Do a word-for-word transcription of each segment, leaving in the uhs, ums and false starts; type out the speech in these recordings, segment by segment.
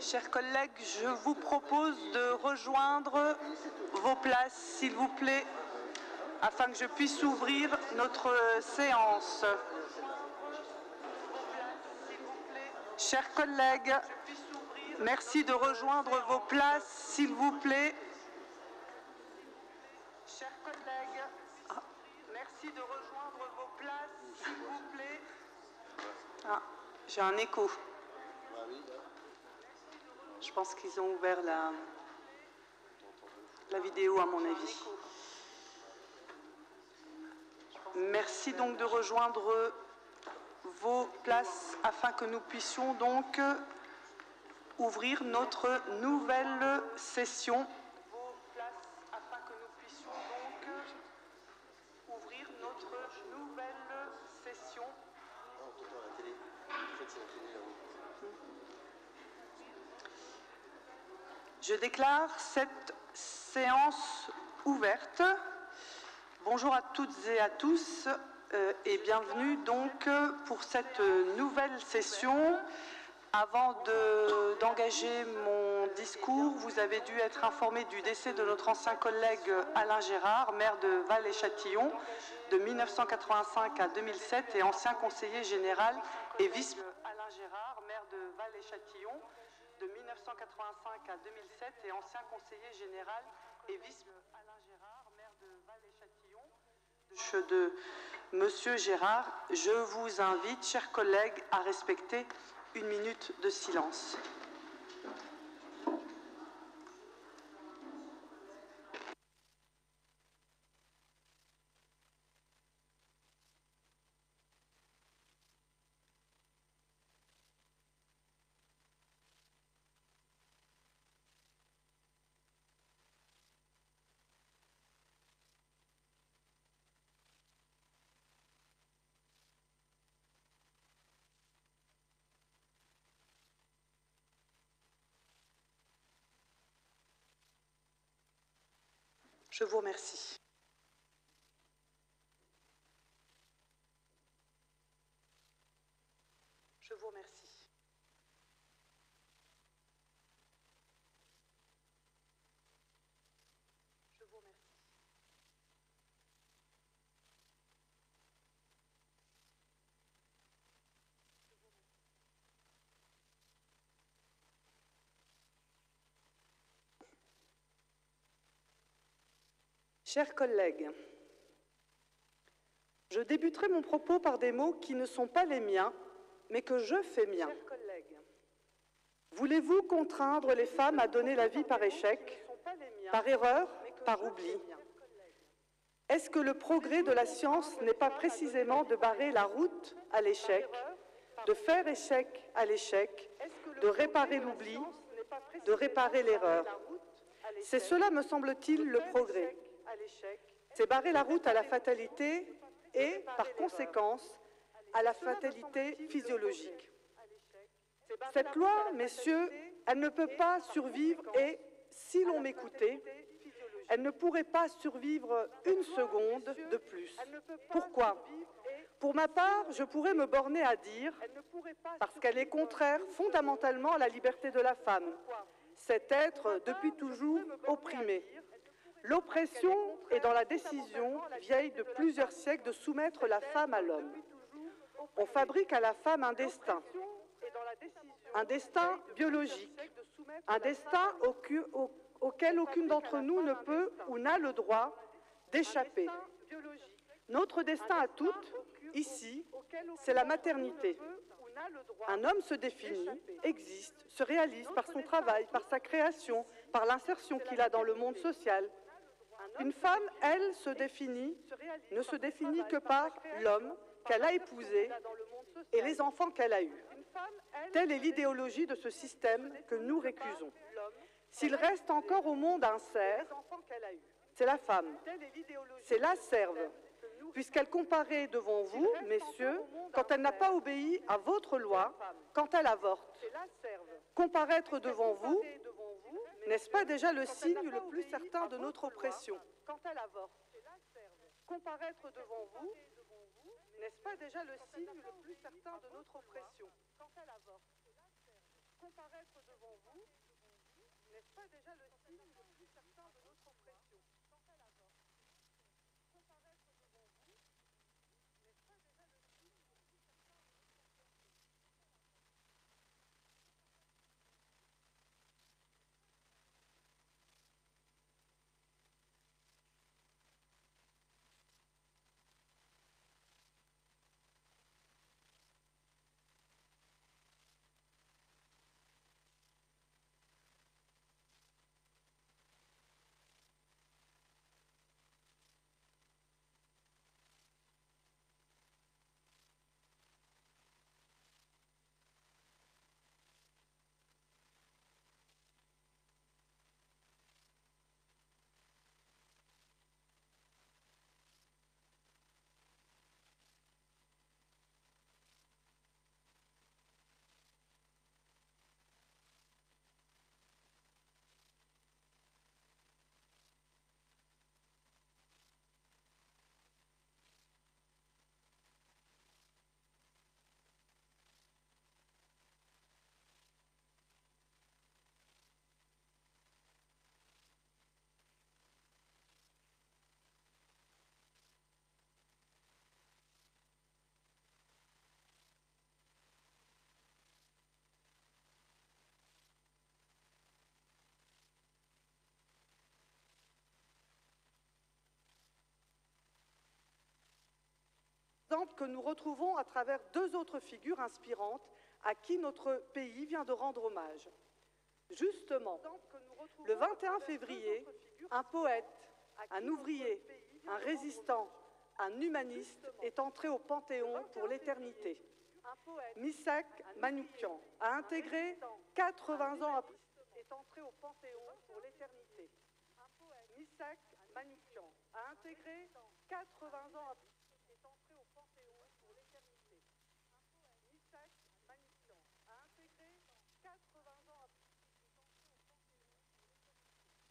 Chers collègues, je vous propose de rejoindre vos places, s'il vous plaît, afin que je puisse ouvrir notre séance. Chers collègues, merci de rejoindre vos places, s'il vous plaît. Chers collègues, merci de rejoindre vos places, s'il vous plaît. Ah, j'ai un écho. Je pense qu'ils ont ouvert la, la vidéo, à mon avis. Merci donc de rejoindre vos places afin que nous puissions donc ouvrir notre nouvelle session. Vos places afin que nous puissions donc ouvrir notre nouvelle session. Je déclare cette séance ouverte. Bonjour à toutes et à tous euh, et bienvenue donc pour cette nouvelle session. Avant de, d'engager mon discours, vous avez dû être informé du décès de notre ancien collègue Alain Gérard, maire de Val-et-Châtillon de mille neuf cent quatre-vingt-cinq à deux mille sept et ancien conseiller général et vice Alain Gérard, maire de Val-et-Châtillon de mille neuf cent quatre-vingt-cinq à deux mille sept et ancien conseiller général et vice Alain Gérard, maire de Val-et-Châtillon de Monsieur Gérard. Je vous invite, chers collègues, à respecter une minute de silence. Je vous remercie. Je vous remercie. Je vous remercie. Chers collègues, je débuterai mon propos par des mots qui ne sont pas les miens, mais que je fais miens. Voulez-vous contraindre les femmes à donner la vie par échec, par erreur, par oubli? Est-ce que le progrès de la science n'est pas précisément de barrer la route à l'échec, de faire échec à l'échec, de réparer l'oubli, de réparer l'erreur? C'est cela, me semble-t-il, le progrès. C'est barrer la route à la fatalité et, par conséquence, à la fatalité physiologique. Cette loi, messieurs, elle ne peut pas survivre et, si l'on m'écoutait, elle ne pourrait pas survivre une seconde de plus. Pourquoi? Pour ma part, je pourrais me borner à dire, parce qu'elle est contraire fondamentalement à la liberté de la femme, cet être depuis toujours opprimé. L'oppression est dans la décision vieille de plusieurs siècles de soumettre la femme à l'homme. On fabrique à la femme un destin, un destin biologique, un destin au, auquel aucune d'entre nous ne peut ou n'a le droit d'échapper. Notre destin à toutes, ici, c'est la maternité. Un homme se définit, existe, se réalise par son travail, par sa création, par l'insertion qu'il a dans le monde social. Une femme, elle, se définit, ne se définit que par l'homme qu'elle a épousé et les enfants qu'elle a eus. Telle est l'idéologie de ce système que nous récusons. S'il reste encore au monde un cerf, c'est la femme, c'est la serve, puisqu'elle comparaît devant vous, messieurs, quand elle n'a pas obéi à votre loi, quand elle avorte. Comparaître devant vous, n'est-ce pas déjà le signe le plus certain de notre oppression? Comparaître devant vous, n'est-ce pas déjà le signe le plus certain de notre oppression? Comparaître devant vous, n'est-ce pas déjà le signe le plus certain de notre oppression? Comparaître devant vous, n'est-ce pas déjà le signe le plus certain de notre oppression? Que nous retrouvons à travers deux autres figures inspirantes à qui notre pays vient de rendre hommage. Justement, le vingt et un février, un poète, un ouvrier, un résistant, un humaniste est entré au Panthéon pour l'éternité. Missak Manouchian a intégré quatre-vingts ans après est entré au Panthéon pour l'éternité. Missak Manouchian a intégré quatre-vingts ans après est entré au Panthéon pour l'éternité. Missak Manouchian a intégré quatre-vingts ans après est entré au Panthéon pour l'éternité.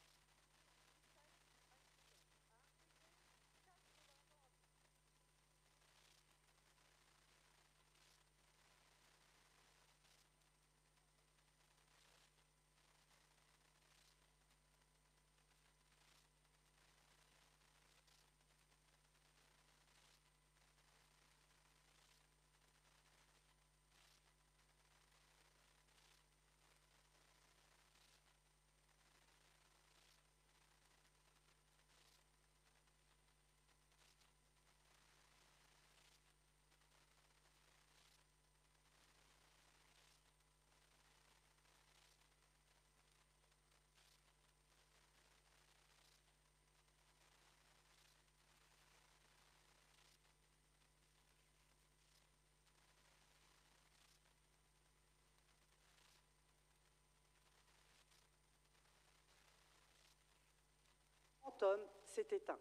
Homme s'est éteint.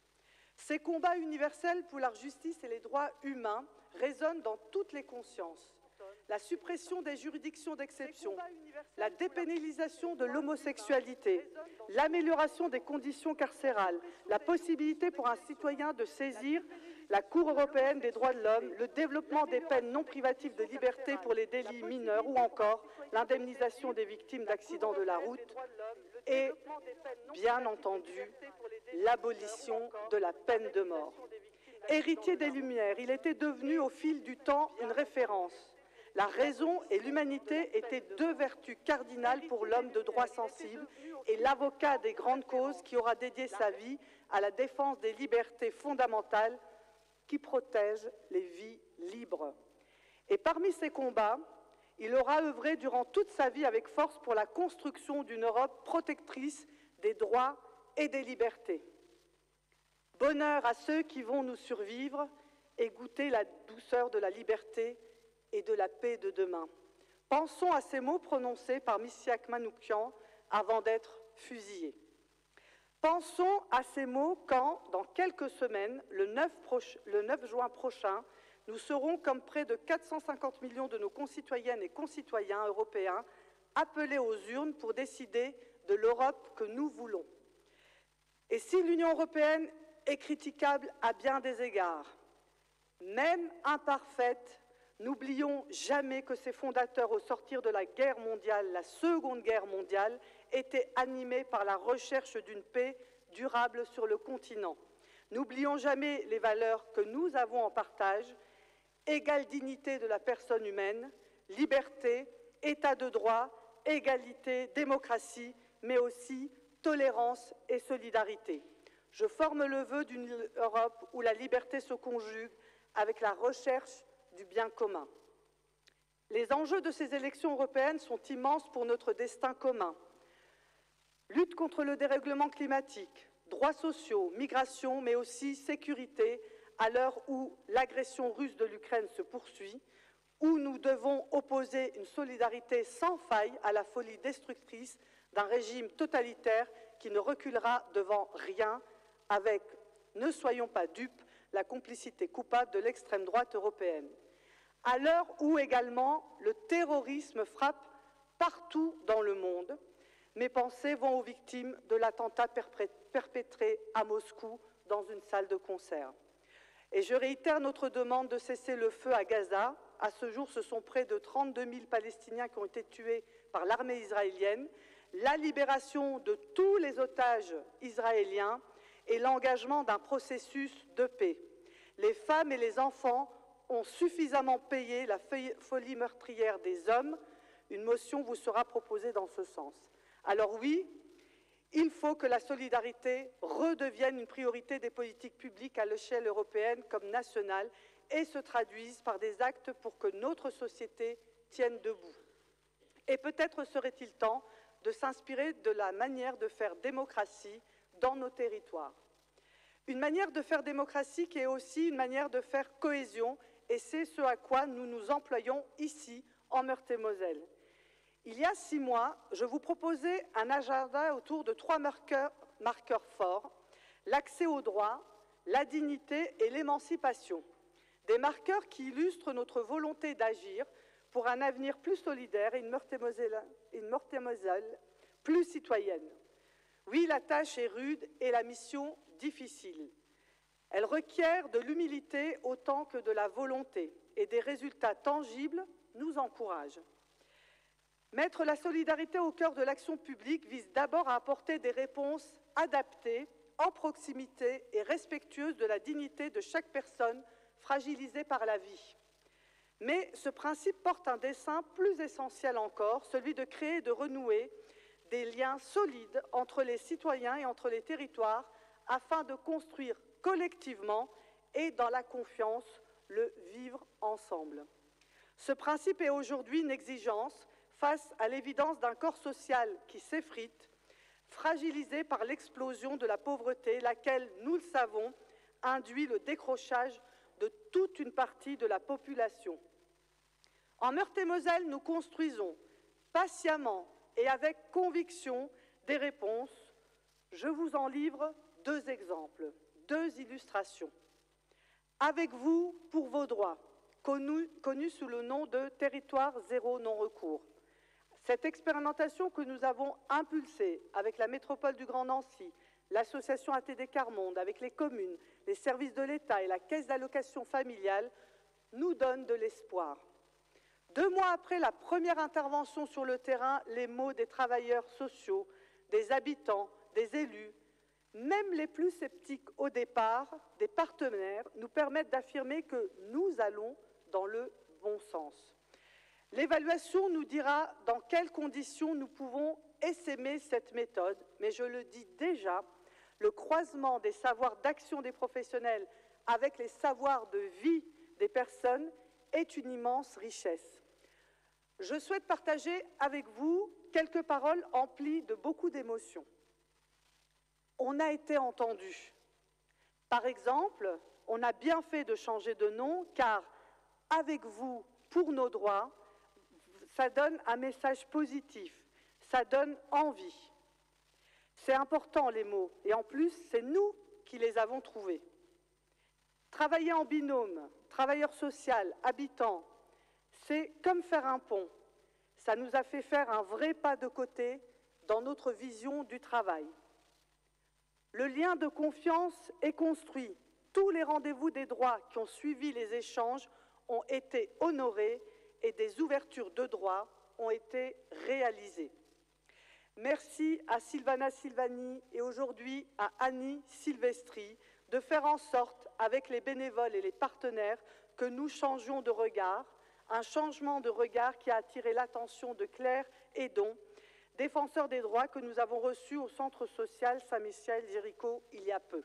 Ces combats universels pour la justice et les droits humains résonnent dans toutes les consciences. La suppression des juridictions d'exception, la dépénalisation de l'homosexualité, l'amélioration des conditions carcérales, la possibilité pour un citoyen de saisir la Cour européenne des droits de l'homme, le développement des peines non privatives de liberté pour les délits mineurs ou encore l'indemnisation des victimes d'accidents de la route et, bien entendu, l'abolition de la peine de mort. Héritier des Lumières, il était devenu au fil du temps une référence. La raison et l'humanité étaient deux vertus cardinales pour l'homme de droit sensible et l'avocat des grandes causes qui aura dédié sa vie à la défense des libertés fondamentales qui protègent les vies libres. Et parmi ces combats, il aura œuvré durant toute sa vie avec force pour la construction d'une Europe protectrice des droits et des libertés. Bonheur à ceux qui vont nous survivre et goûter la douceur de la liberté et de la paix de demain. Pensons à ces mots prononcés par Missak Manouchian avant d'être fusillé. Pensons à ces mots quand, dans quelques semaines, le neuf juin prochain, nous serons, comme près de quatre cent cinquante millions de nos concitoyennes et concitoyens européens, appelés aux urnes pour décider de l'Europe que nous voulons. Et si l'Union européenne est critiquable à bien des égards, même imparfaite, N'oublions jamais que ses fondateurs, au sortir de la guerre mondiale, la Seconde Guerre mondiale, étaient animés par la recherche d'une paix durable sur le continent. N'oublions jamais les valeurs que nous avons en partage: égale dignité de la personne humaine, liberté, état de droit, égalité, démocratie, mais aussi tolérance et solidarité. Je forme le vœu d'une Europe où la liberté se conjugue avec la recherche du bien commun. Les enjeux de ces élections européennes sont immenses pour notre destin commun. Lutte contre le dérèglement climatique, droits sociaux, migration, mais aussi sécurité, à l'heure où l'agression russe de l'Ukraine se poursuit, où nous devons opposer une solidarité sans faille à la folie destructrice d'un régime totalitaire qui ne reculera devant rien, avec, ne soyons pas dupes, la complicité coupable de l'extrême droite européenne. À l'heure où également le terrorisme frappe partout dans le monde, mes pensées vont aux victimes de l'attentat perpétré à Moscou dans une salle de concert. Et je réitère notre demande de cesser le feu à Gaza. À ce jour, ce sont près de trente-deux mille Palestiniens qui ont été tués par l'armée israélienne, la libération de tous les otages israéliens et l'engagement d'un processus de paix. Les femmes et les enfants ont suffisamment payé la folie meurtrière des hommes. Une motion vous sera proposée dans ce sens. Alors oui, il faut que la solidarité redevienne une priorité des politiques publiques à l'échelle européenne comme nationale et se traduise par des actes pour que notre société tienne debout. Et peut-être serait-il temps de s'inspirer de la manière de faire démocratie dans nos territoires. Une manière de faire démocratie qui est aussi une manière de faire cohésion, et c'est ce à quoi nous nous employons ici, en Meurthe-et-Moselle. Il y a six mois, je vous proposais un agenda autour de trois marqueurs, marqueurs forts: l'accès au droit, la dignité et l'émancipation. Des marqueurs qui illustrent notre volonté d'agir pour un avenir plus solidaire et une Meurthe-et-Moselle, une Meurthe-et-Moselle plus citoyenne. Oui, la tâche est rude et la mission difficile. Elle requiert de l'humilité autant que de la volonté, et des résultats tangibles nous encouragent. Mettre la solidarité au cœur de l'action publique vise d'abord à apporter des réponses adaptées, en proximité et respectueuses de la dignité de chaque personne fragilisée par la vie. Mais ce principe porte un dessein plus essentiel encore, celui de créer et de renouer des liens solides entre les citoyens et entre les territoires afin de construire collectivement et dans la confiance le vivre ensemble. Ce principe est aujourd'hui une exigence face à l'évidence d'un corps social qui s'effrite, fragilisé par l'explosion de la pauvreté, laquelle, nous le savons, induit le décrochage de toute une partie de la population. En Meurthe-et-Moselle, nous construisons patiemment et avec conviction des réponses. Je vous en livre deux exemples, deux illustrations. Avec vous pour vos droits, connu, connu sous le nom de territoire zéro non-recours. Cette expérimentation que nous avons impulsée avec la métropole du Grand Nancy, l'association A T D Quart-Monde, avec les communes, les services de l'État et la caisse d'allocation familiale, nous donne de l'espoir. Deux mois après la première intervention sur le terrain, les mots des travailleurs sociaux, des habitants, des élus, même les plus sceptiques au départ, des partenaires, nous permettent d'affirmer que nous allons dans le bon sens. L'évaluation nous dira dans quelles conditions nous pouvons essaimer cette méthode, mais je le dis déjà, le croisement des savoirs d'action des professionnels avec les savoirs de vie des personnes est une immense richesse. Je souhaite partager avec vous quelques paroles emplies de beaucoup d'émotions. On a été entendu. Par exemple, on a bien fait de changer de nom, car avec vous, pour nos droits, ça donne un message positif, ça donne envie. C'est important les mots, et en plus, c'est nous qui les avons trouvés. Travailler en binôme, travailleur social, habitant, c'est comme faire un pont. Ça nous a fait faire un vrai pas de côté dans notre vision du travail. Le lien de confiance est construit. Tous les rendez-vous des droits qui ont suivi les échanges ont été honorées et des ouvertures de droits ont été réalisées. Merci à Sylvana Silvani et aujourd'hui à Annie Silvestri de faire en sorte, avec les bénévoles et les partenaires, que nous changions de regard, un changement de regard qui a attiré l'attention de Claire Hédon, défenseur des droits que nous avons reçu au centre social Saint-Michel-Jéricho il y a peu.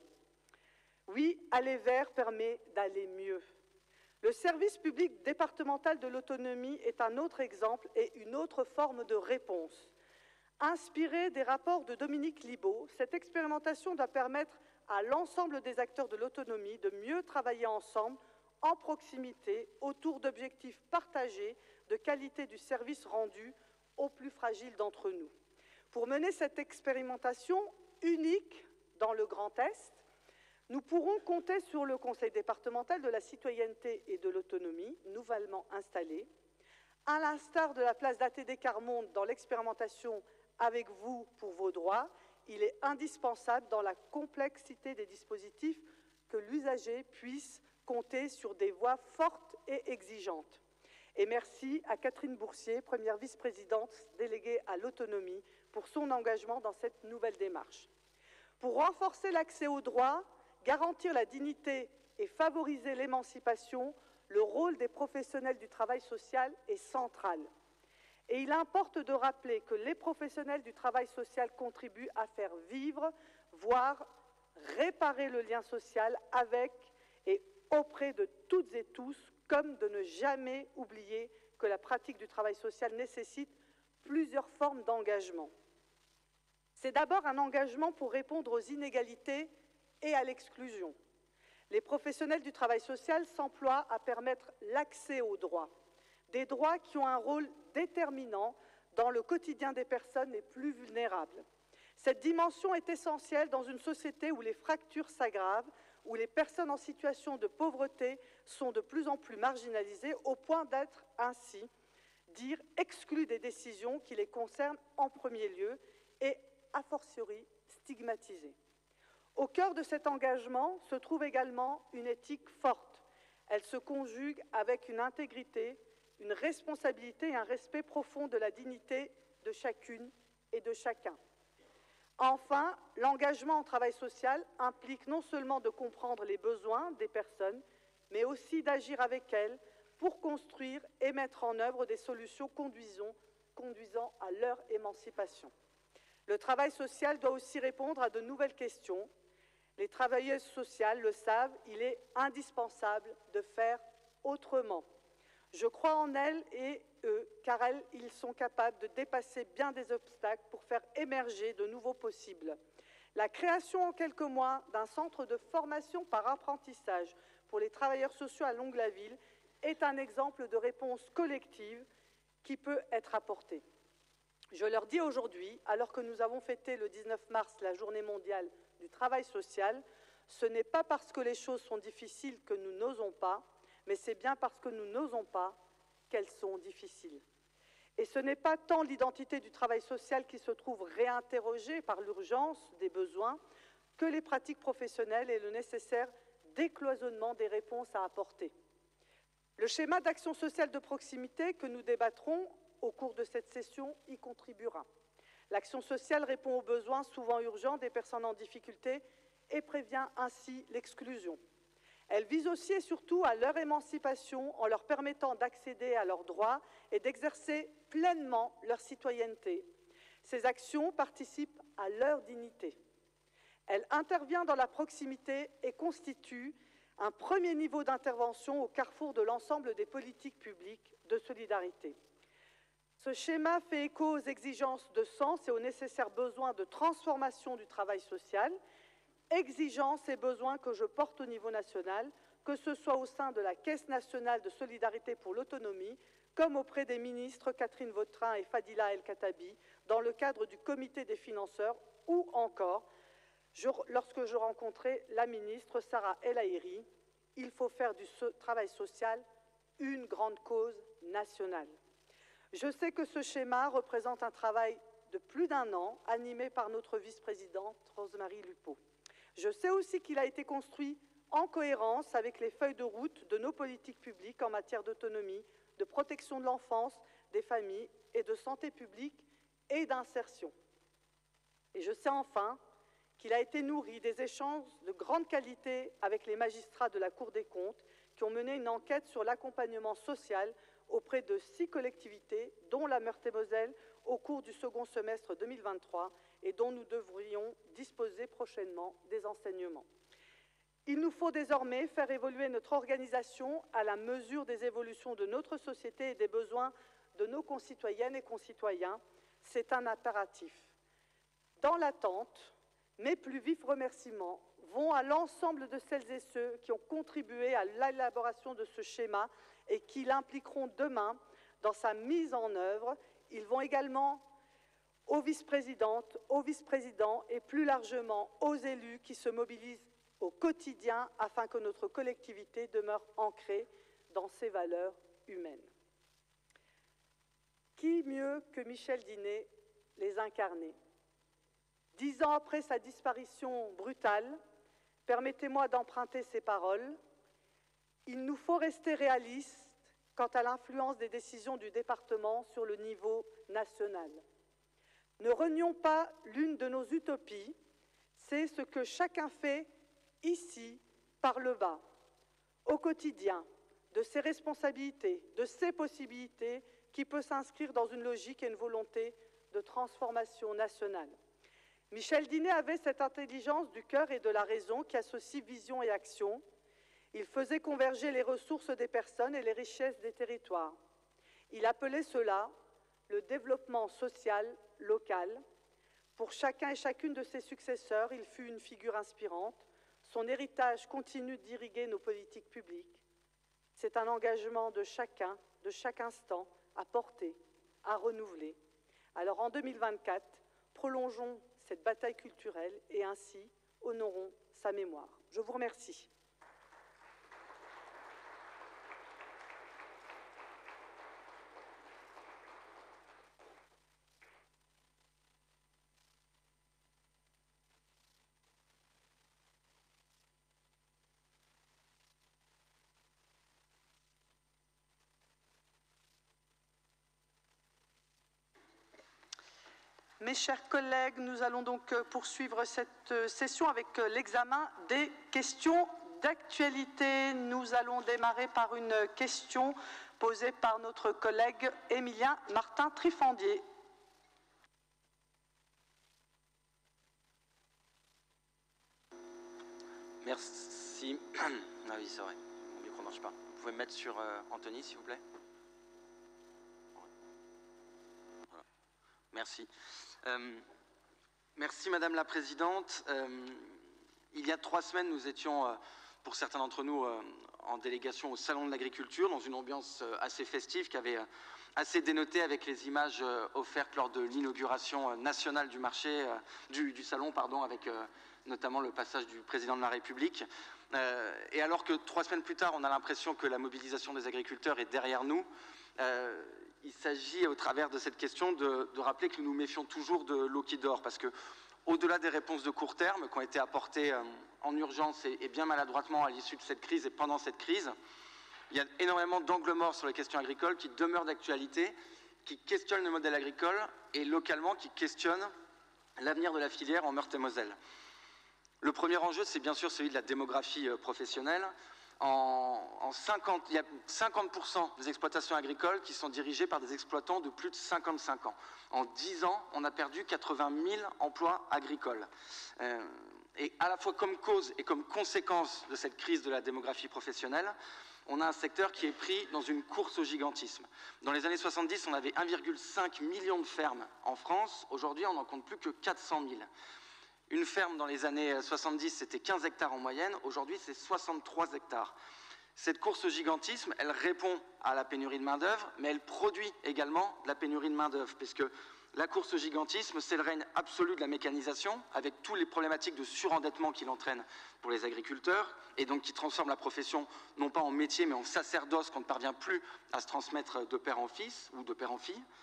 Oui, aller vers permet d'aller mieux. Le service public départemental de l'autonomie est un autre exemple et une autre forme de réponse. Inspirée des rapports de Dominique Libaud, cette expérimentation doit permettre à l'ensemble des acteurs de l'autonomie de mieux travailler ensemble, en proximité, autour d'objectifs partagés de qualité du service rendu aux plus fragiles d'entre nous. Pour mener cette expérimentation unique dans le Grand Est, nous pourrons compter sur le Conseil départemental de la citoyenneté et de l'autonomie, nouvellement installé. À l'instar de la place d'A T D Carmonde dans l'expérimentation Avec vous pour vos droits, il est indispensable dans la complexité des dispositifs que l'usager puisse compter sur des voix fortes et exigeantes. Et merci à Catherine Boursier, première vice-présidente déléguée à l'autonomie, pour son engagement dans cette nouvelle démarche. Pour renforcer l'accès aux droits, garantir la dignité et favoriser l'émancipation, le rôle des professionnels du travail social est central. Et il importe de rappeler que les professionnels du travail social contribuent à faire vivre, voire réparer le lien social avec et auprès de toutes et tous, comme de ne jamais oublier que la pratique du travail social nécessite plusieurs formes d'engagement. C'est d'abord un engagement pour répondre aux inégalités et à l'exclusion. Les professionnels du travail social s'emploient à permettre l'accès aux droits, des droits qui ont un rôle déterminant dans le quotidien des personnes les plus vulnérables. Cette dimension est essentielle dans une société où les fractures s'aggravent, où les personnes en situation de pauvreté sont de plus en plus marginalisées, au point d'être ainsi, dire, exclues des décisions qui les concernent en premier lieu et, a fortiori, stigmatisées. Au cœur de cet engagement se trouve également une éthique forte. Elle se conjugue avec une intégrité, une responsabilité et un respect profond de la dignité de chacune et de chacun. Enfin, l'engagement en travail social implique non seulement de comprendre les besoins des personnes, mais aussi d'agir avec elles pour construire et mettre en œuvre des solutions conduisant, conduisant à leur émancipation. Le travail social doit aussi répondre à de nouvelles questions. Les travailleuses sociales le savent, il est indispensable de faire autrement. Je crois en elles et eux, car elles, ils sont capables de dépasser bien des obstacles pour faire émerger de nouveaux possibles. La création en quelques mois d'un centre de formation par apprentissage pour les travailleurs sociaux à Longlaville est un exemple de réponse collective qui peut être apportée. Je leur dis aujourd'hui, alors que nous avons fêté le dix-neuf mars la Journée mondiale du travail social, ce n'est pas parce que les choses sont difficiles que nous n'osons pas, mais c'est bien parce que nous n'osons pas qu'elles sont difficiles. Et ce n'est pas tant l'identité du travail social qui se trouve réinterrogée par l'urgence des besoins que les pratiques professionnelles et le nécessaire décloisonnement des réponses à apporter. Le schéma d'action sociale de proximité que nous débattrons au cours de cette session y contribuera. L'action sociale répond aux besoins souvent urgents des personnes en difficulté et prévient ainsi l'exclusion. Elle vise aussi et surtout à leur émancipation en leur permettant d'accéder à leurs droits et d'exercer pleinement leur citoyenneté. Ces actions participent à leur dignité. Elle intervient dans la proximité et constitue un premier niveau d'intervention au carrefour de l'ensemble des politiques publiques de solidarité. Ce schéma fait écho aux exigences de sens et aux nécessaires besoins de transformation du travail social, exigences et besoins que je porte au niveau national, que ce soit au sein de la Caisse nationale de solidarité pour l'autonomie, comme auprès des ministres Catherine Vautrin et Fadila El-Khattabi, dans le cadre du comité des financeurs, ou encore je, lorsque je rencontrais la ministre Sarah El Haïry. Il faut faire du so- travail social une grande cause nationale. Je sais que ce schéma représente un travail de plus d'un an, animé par notre vice-présidente Rose-Marie Lupeau. Je sais aussi qu'il a été construit en cohérence avec les feuilles de route de nos politiques publiques en matière d'autonomie, de protection de l'enfance, des familles et de santé publique et d'insertion. Et je sais enfin qu'il a été nourri des échanges de grande qualité avec les magistrats de la Cour des comptes qui ont mené une enquête sur l'accompagnement social auprès de six collectivités, dont la Meurthe-et-Moselle, au cours du second semestre deux mille vingt-trois et dont nous devrions disposer prochainement des enseignements. Il nous faut désormais faire évoluer notre organisation à la mesure des évolutions de notre société et des besoins de nos concitoyennes et concitoyens. C'est un impératif. Dans l'attente, mes plus vifs remerciements vont à l'ensemble de celles et ceux qui ont contribué à l'élaboration de ce schéma et qui l'impliqueront demain dans sa mise en œuvre. Ils vont également aux vice-présidentes, aux vice-présidents et plus largement aux élus qui se mobilisent au quotidien afin que notre collectivité demeure ancrée dans ses valeurs humaines. Qui mieux que Michel Dinet les incarnait? Dix ans après sa disparition brutale, permettez-moi d'emprunter ces paroles. Il nous faut rester réalistes quant à l'influence des décisions du département sur le niveau national. Ne renions pas l'une de nos utopies, c'est ce que chacun fait ici, par le bas, au quotidien, de ses responsabilités, de ses possibilités, qui peut s'inscrire dans une logique et une volonté de transformation nationale. Michel Dinet avait cette intelligence du cœur et de la raison qui associe vision et action. Il faisait converger les ressources des personnes et les richesses des territoires. Il appelait cela le développement social local. Pour chacun et chacune de ses successeurs, il fut une figure inspirante. Son héritage continue d'irriguer nos politiques publiques. C'est un engagement de chacun, de chaque instant, à porter, à renouveler. Alors en deux mille vingt-quatre, prolongeons cette bataille culturelle et ainsi honorons sa mémoire. Je vous remercie. Mes chers collègues, nous allons donc poursuivre cette session avec l'examen des questions d'actualité. Nous allons démarrer par une question posée par notre collègue Émilien Martin Trifandier. Merci. Ah oui, c'est vrai, mon micro ne marche pas. Vous pouvez me mettre sur euh, Anthony, s'il vous plaît. Voilà. Merci. Euh, merci Madame la Présidente. Euh, il y a trois semaines, nous étions, euh, pour certains d'entre nous, euh, en délégation au Salon de l'Agriculture, dans une ambiance euh, assez festive qui avait euh, assez dénoté avec les images euh, offertes lors de l'inauguration euh, nationale du marché, euh, du, du salon, pardon, avec euh, notamment le passage du Président de la République. Euh, et alors que trois semaines plus tard, on a l'impression que la mobilisation des agriculteurs est derrière nous, euh, il s'agit, au travers de cette question, de, de rappeler que nous nous méfions toujours de l'eau qui dort, parce que, au-delà des réponses de court terme qui ont été apportées euh, en urgence et, et bien maladroitement à l'issue de cette crise et pendant cette crise, il y a énormément d'angles morts sur les questions agricoles qui demeurent d'actualité, qui questionnent le modèle agricole et localement qui questionnent l'avenir de la filière en Meurthe-et-Moselle. Le premier enjeu, c'est bien sûr celui de la démographie euh, professionnelle. En, en cinquante, il y a cinquante pour cent des exploitations agricoles qui sont dirigées par des exploitants de plus de cinquante-cinq ans. En dix ans, on a perdu quatre-vingt mille emplois agricoles. Euh, et à la fois comme cause et comme conséquence de cette crise de la démographie professionnelle, on a un secteur qui est pris dans une course au gigantisme. Dans les années soixante-dix, on avait un virgule cinq million de fermes en France. Aujourd'hui, on n'en compte plus que quatre cent mille. Une ferme dans les années soixante-dix, c'était quinze hectares en moyenne. Aujourd'hui, c'est soixante-trois hectares. Cette course au gigantisme, elle répond à la pénurie de main-d'œuvre, mais elle produit également de la pénurie de main-d'œuvre, puisque la course au gigantisme, c'est le règne absolu de la mécanisation, avec toutes les problématiques de surendettement qu'il entraîne pour les agriculteurs, et donc qui transforme la profession non pas en métier, mais en sacerdoce qu'on ne parvient plus à se transmettre de père en fils ou de père en fille.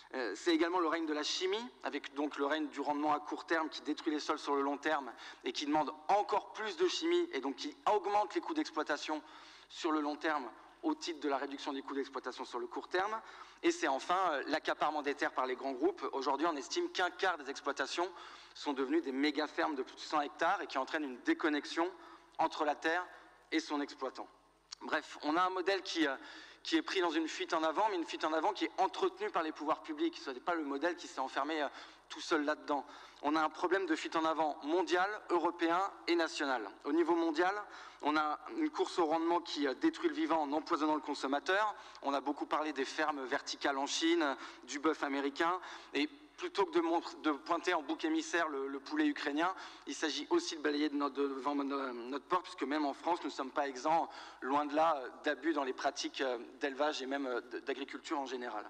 Euh, c'est également le règne de la chimie, avec donc le règne du rendement à court terme qui détruit les sols sur le long terme et qui demande encore plus de chimie et donc qui augmente les coûts d'exploitation sur le long terme au titre de la réduction des coûts d'exploitation sur le court terme. Et c'est enfin euh, l'accaparement des terres par les grands groupes. Aujourd'hui, on estime qu'un quart des exploitations sont devenues des méga-fermes de plus de cent hectares et qui entraînent une déconnexion entre la terre et son exploitant. Bref, on a un modèle qui, euh, qui est pris dans une fuite en avant, mais une fuite en avant qui est entretenue par les pouvoirs publics. Ce n'est pas le modèle qui s'est enfermé euh, tout seul là-dedans. On a un problème de fuite en avant mondial, européen et national. Au niveau mondial, on a une course au rendement qui détruit le vivant en empoisonnant le consommateur. On a beaucoup parlé des fermes verticales en Chine, du bœuf américain. Et plutôt que de, montre, de pointer en bouc émissaire le, le poulet ukrainien, il s'agit aussi de balayer devant notre, notre, notre porte, puisque même en France, nous ne sommes pas exempts, loin de là, d'abus dans les pratiques d'élevage et même d'agriculture en général.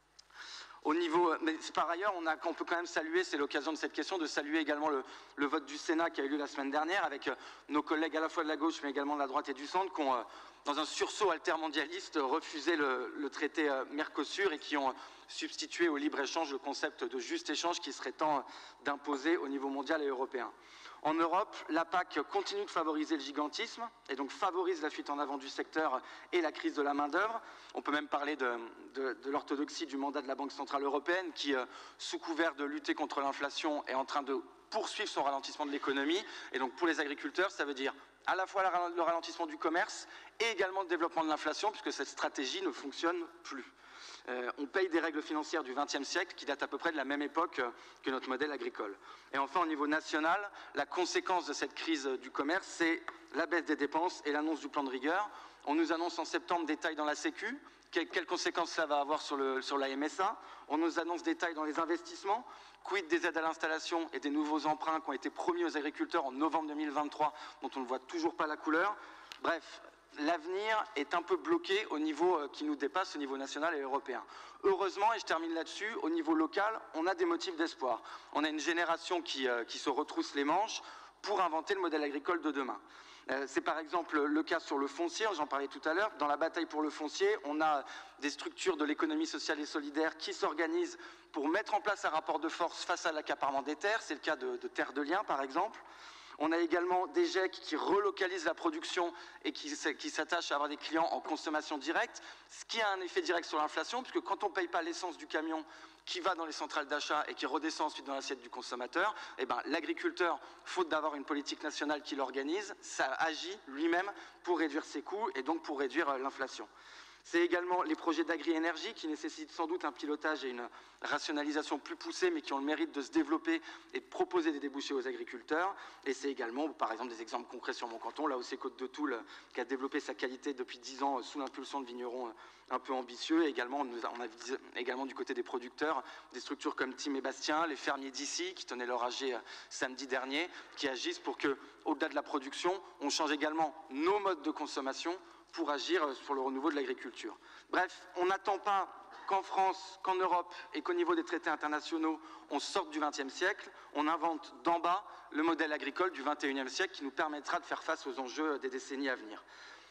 Au niveau, mais par ailleurs, on, a, on peut quand même saluer, c'est l'occasion de cette question, de saluer également le, le vote du Sénat qui a eu lieu la semaine dernière avec nos collègues à la fois de la gauche mais également de la droite et du centre qui ont, dans un sursaut altermondialiste, refusé le, le traité Mercosur et qui ont substitué au libre-échange le concept de juste échange qui serait temps d'imposer au niveau mondial et européen. En Europe, la P A C continue de favoriser le gigantisme et donc favorise la fuite en avant du secteur et la crise de la main-d'œuvre. On peut même parler de, de, de l'orthodoxie du mandat de la Banque centrale européenne qui, euh, sous couvert de lutter contre l'inflation, est en train de poursuivre son ralentissement de l'économie. Et donc pour les agriculteurs, ça veut dire à la fois le ralentissement du commerce et également le développement de l'inflation puisque cette stratégie ne fonctionne plus. Euh, on paye des règles financières du vingtième siècle qui datent à peu près de la même époque que notre modèle agricole. Et enfin, au niveau national, la conséquence de cette crise du commerce, c'est la baisse des dépenses et l'annonce du plan de rigueur. On nous annonce en septembre des tailles dans la Sécu. Quelles conséquences ça va avoir sur, le, sur la M S A? On nous annonce des tailles dans les investissements. Quid des aides à l'installation et des nouveaux emprunts qui ont été promis aux agriculteurs en novembre deux mille vingt-trois, dont on ne voit toujours pas la couleur? Bref, l'avenir est un peu bloqué au niveau qui nous dépasse, au niveau national et européen. Heureusement, et je termine là-dessus, au niveau local, on a des motifs d'espoir. On a une génération qui, euh, qui se retrousse les manches pour inventer le modèle agricole de demain. Euh, c'est par exemple le cas sur le foncier, j'en parlais tout à l'heure. Dans la bataille pour le foncier, on a des structures de l'économie sociale et solidaire qui s'organisent pour mettre en place un rapport de force face à l'accaparement des terres. C'est le cas de, de Terre de Liens, par exemple. On a également des G E C qui relocalisent la production et qui, qui s'attachent à avoir des clients en consommation directe, ce qui a un effet direct sur l'inflation, puisque quand on ne paye pas l'essence du camion qui va dans les centrales d'achat et qui redescend ensuite dans l'assiette du consommateur, eh ben, l'agriculteur, faute d'avoir une politique nationale qui l'organise, ça agit lui-même pour réduire ses coûts et donc pour réduire l'inflation. C'est également les projets d'agri-énergie qui nécessitent sans doute un pilotage et une rationalisation plus poussée, mais qui ont le mérite de se développer et de proposer des débouchés aux agriculteurs. Et c'est également, par exemple, des exemples concrets sur mon canton, là où c'est Côte de Toul qui a développé sa qualité depuis dix ans sous l'impulsion de vignerons un peu ambitieux. Et également, on a également du côté des producteurs, des structures comme Tim et Bastien, les fermiers d'ici, qui tenaient leur A G samedi dernier, qui agissent pour que, au-delà de la production, on change également nos modes de consommation pour agir sur le renouveau de l'agriculture. Bref, on n'attend pas qu'en France, qu'en Europe et qu'au niveau des traités internationaux, on sorte du vingtième siècle, on invente d'en bas le modèle agricole du vingt et unième siècle qui nous permettra de faire face aux enjeux des décennies à venir.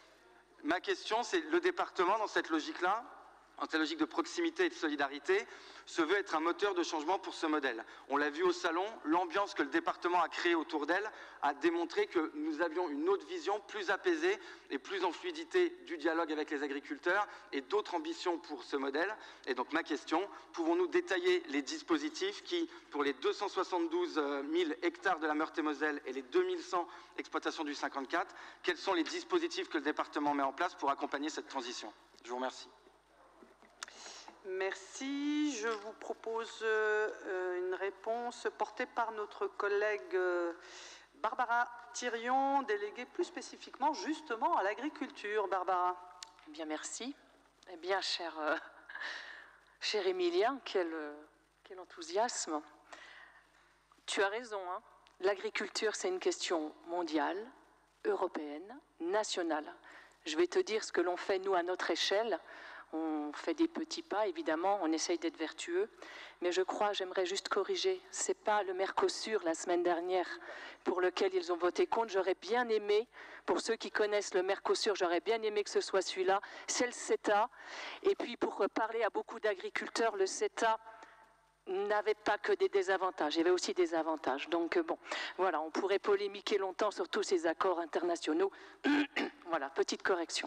Ma question, c'est le département, dans cette logique-là, dans cette logique de proximité et de solidarité, se veut être un moteur de changement pour ce modèle. On l'a vu au salon, l'ambiance que le département a créée autour d'elle a démontré que nous avions une autre vision plus apaisée et plus en fluidité du dialogue avec les agriculteurs et d'autres ambitions pour ce modèle. Et donc ma question, pouvons-nous détailler les dispositifs qui, pour les deux cent soixante-douze mille hectares de la Meurthe-et-Moselle et les deux mille cent exploitations du cinquante-quatre, quels sont les dispositifs que le département met en place pour accompagner cette transition? Je vous remercie. Merci. Je vous propose euh, une réponse portée par notre collègue euh, Barbara Thirion, déléguée plus spécifiquement justement à l'agriculture. Barbara. Eh bien, merci. Eh bien, cher, euh, cher Émilien, quel, euh, quel enthousiasme. Tu as raison, hein. L'agriculture, c'est une question mondiale, européenne, nationale. Je vais te dire ce que l'on fait, nous, à notre échelle. On fait des petits pas, évidemment, on essaye d'être vertueux, mais je crois, j'aimerais juste corriger, c'est pas le Mercosur la semaine dernière pour lequel ils ont voté contre. J'aurais bien aimé, pour ceux qui connaissent le Mercosur, j'aurais bien aimé que ce soit celui-là, c'est le CETA. Et puis pour parler à beaucoup d'agriculteurs, le CETA, n'avait pas que des désavantages, il y avait aussi des avantages. Donc bon, voilà, on pourrait polémiquer longtemps sur tous ces accords internationaux. Voilà, petite correction.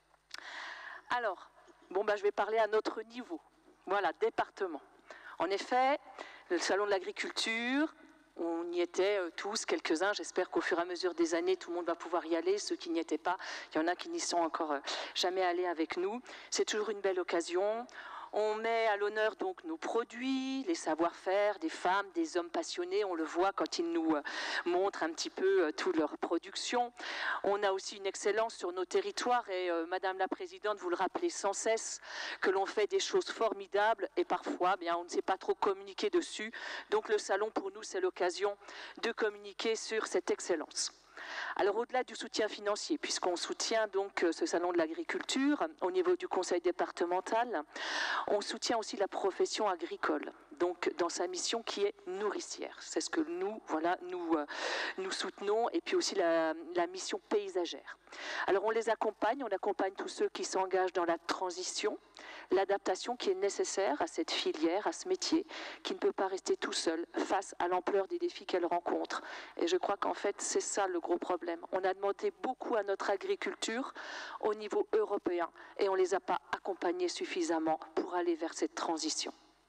Alors, bon, bah, je vais parler à notre niveau. Voilà, département. En effet, le salon de l'agriculture, on y était tous, quelques-uns. J'espère qu'au fur et à mesure des années, tout le monde va pouvoir y aller. Ceux qui n'y étaient pas, il y en a qui n'y sont encore jamais allés avec nous. C'est toujours une belle occasion. On met à l'honneur donc nos produits, les savoir-faire des femmes, des hommes passionnés. On le voit quand ils nous montrent un petit peu toute leur production. On a aussi une excellence sur nos territoires et euh, Madame la Présidente, vous le rappelez sans cesse, que l'on fait des choses formidables et parfois, bien, on ne sait pas trop communiquer dessus. Donc le salon, pour nous, c'est l'occasion de communiquer sur cette excellence. Alors au-delà du soutien financier, puisqu'on soutient donc ce salon de l'agriculture au niveau du conseil départemental, on soutient aussi la profession agricole, donc dans sa mission qui est nourricière. C'est ce que nous, voilà, nous, euh, nous soutenons, et puis aussi la, la mission paysagère. Alors on les accompagne, on accompagne tous ceux qui s'engagent dans la transition, l'adaptation qui est nécessaire à cette filière, à ce métier, qui ne peut pas rester tout seul face à l'ampleur des défis qu'elle rencontre. Et je crois qu'en fait, c'est ça le gros problème. On a demandé beaucoup à notre agriculture au niveau européen et on ne les a pas accompagnés suffisamment pour aller vers cette transition.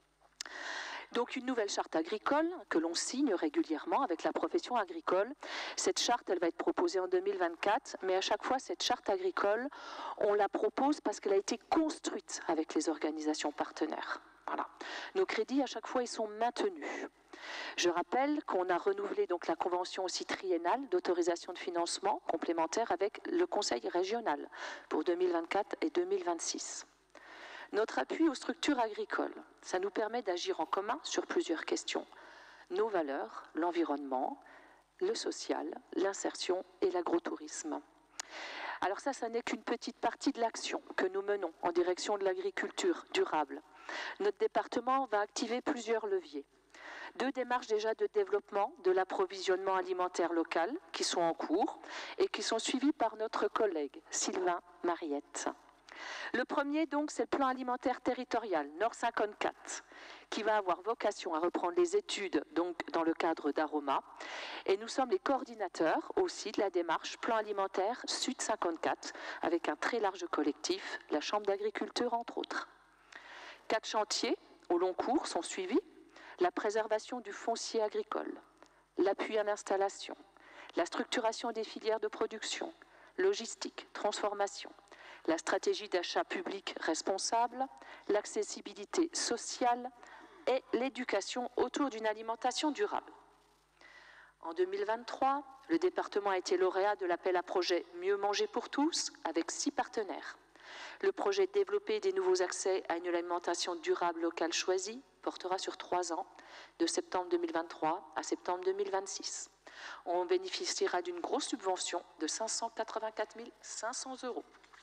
Donc une nouvelle charte agricole que l'on signe régulièrement avec la profession agricole. Cette charte, elle va être proposée en deux mille vingt-quatre, mais à chaque fois, cette charte agricole, on la propose parce qu'elle a été construite avec les organisations partenaires. Voilà. Nos crédits, à chaque fois, ils sont maintenus. Je rappelle qu'on a renouvelé donc la convention aussi triennale d'autorisation de financement complémentaire avec le Conseil régional pour deux mille vingt-quatre et deux mille vingt-six. Notre appui aux structures agricoles, ça nous permet d'agir en commun sur plusieurs questions. Nos valeurs, l'environnement, le social, l'insertion et l'agrotourisme. Alors ça, ça n'est qu'une petite partie de l'action que nous menons en direction de l'agriculture durable. Notre département va activer plusieurs leviers. Deux démarches déjà de développement de l'approvisionnement alimentaire local qui sont en cours et qui sont suivies par notre collègue Sylvain Mariette. Le premier, donc, c'est le plan alimentaire territorial Nord cinquante-quatre, qui va avoir vocation à reprendre les études donc, dans le cadre d'Aroma. Et nous sommes les coordinateurs aussi de la démarche plan alimentaire Sud cinquante-quatre, avec un très large collectif, la Chambre d'agriculture entre autres. Quatre chantiers au long cours sont suivis. La préservation du foncier agricole, l'appui à l'installation, la structuration des filières de production, logistique, transformation, la stratégie d'achat public responsable, l'accessibilité sociale et l'éducation autour d'une alimentation durable. En deux mille vingt-trois, le département a été lauréat de l'appel à projet Mieux manger pour tous avec six partenaires. Le projet Développer des nouveaux accès à une alimentation durable locale choisie portera sur trois ans, de septembre deux mille vingt-trois à septembre deux mille vingt-six. On bénéficiera d'une grosse subvention de cinq cent quatre-vingt-quatre mille cinq cents euros.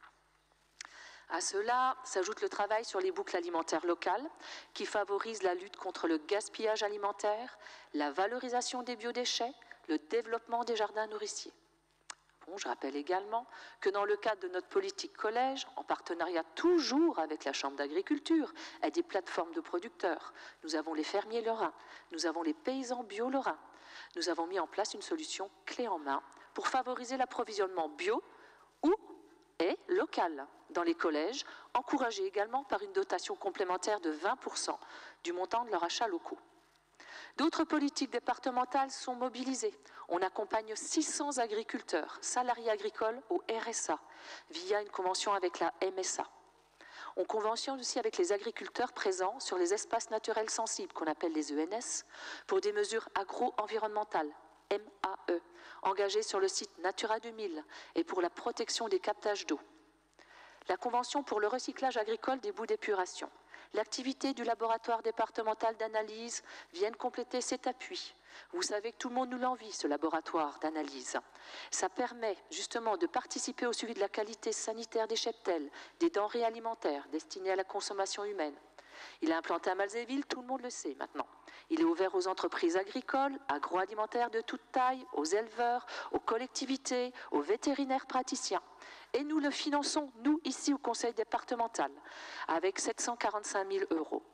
À cela s'ajoute le travail sur les boucles alimentaires locales qui favorisent la lutte contre le gaspillage alimentaire, la valorisation des biodéchets, le développement des jardins nourriciers. Bon, je rappelle également que dans le cadre de notre politique collège, en partenariat toujours avec la Chambre d'agriculture et des plateformes de producteurs, nous avons les fermiers lorrains, nous avons les paysans bio lorrains. Nous avons mis en place une solution clé en main pour favoriser l'approvisionnement bio ou et local dans les collèges, encouragés également par une dotation complémentaire de vingt pour cent du montant de leurs achats locaux. D'autres politiques départementales sont mobilisées. On accompagne six cents agriculteurs, salariés agricoles au R S A, via une convention avec la M S A. On conventionne aussi avec les agriculteurs présents sur les espaces naturels sensibles, qu'on appelle les E N S, pour des mesures agro-environnementales, M A E, engagées sur le site Natura deux mille et pour la protection des captages d'eau. La convention pour le recyclage agricole des boues d'épuration. L'activité du laboratoire départemental d'analyse viennent compléter cet appui. Vous savez que tout le monde nous l'envie, ce laboratoire d'analyse. Ça permet justement de participer au suivi de la qualité sanitaire des cheptels, des denrées alimentaires destinées à la consommation humaine. Il est implanté à Malzéville, tout le monde le sait maintenant. Il est ouvert aux entreprises agricoles, agroalimentaires de toute taille, aux éleveurs, aux collectivités, aux vétérinaires praticiens. Et nous le finançons, nous, ici au conseil départemental, avec sept cent quarante-cinq mille euros.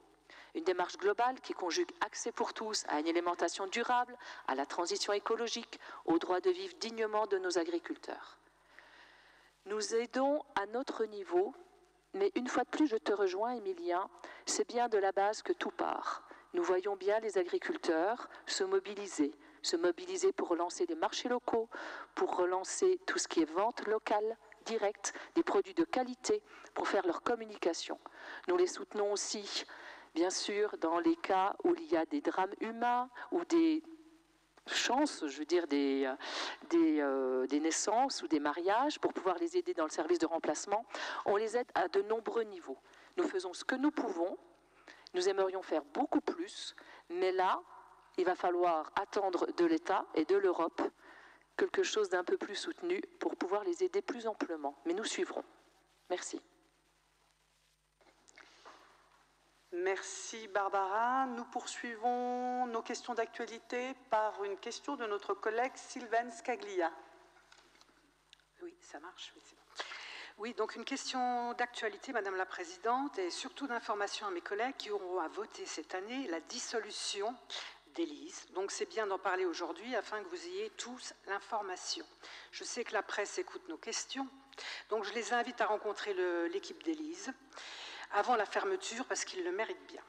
Une démarche globale qui conjugue accès pour tous à une alimentation durable, à la transition écologique, au droit de vivre dignement de nos agriculteurs. Nous aidons à notre niveau, mais une fois de plus, je te rejoins, Emilien, c'est bien de la base que tout part. Nous voyons bien les agriculteurs se mobiliser, se mobiliser pour relancer des marchés locaux, pour relancer tout ce qui est vente locale, directe, des produits de qualité, pour faire leur communication. Nous les soutenons aussi, bien sûr, dans les cas où il y a des drames humains ou des chances, je veux dire, des, des, euh, des naissances ou des mariages, pour pouvoir les aider dans le service de remplacement. On les aide à de nombreux niveaux. Nous faisons ce que nous pouvons. Nous aimerions faire beaucoup plus, mais là, il va falloir attendre de l'État et de l'Europe quelque chose d'un peu plus soutenu pour pouvoir les aider plus amplement. Mais nous suivrons. Merci. Merci Barbara. Nous poursuivons nos questions d'actualité par une question de notre collègue Sylvaine Scaglia. Oui, ça marche. Oui, c'est bon. Oui, donc une question d'actualité, Madame la Présidente, et surtout d'information à mes collègues qui auront à voter cette année la dissolution d'Élise. Donc c'est bien d'en parler aujourd'hui afin que vous ayez tous l'information. Je sais que la presse écoute nos questions, donc je les invite à rencontrer l'équipe d'Élise avant la fermeture parce qu'ils le méritent bien.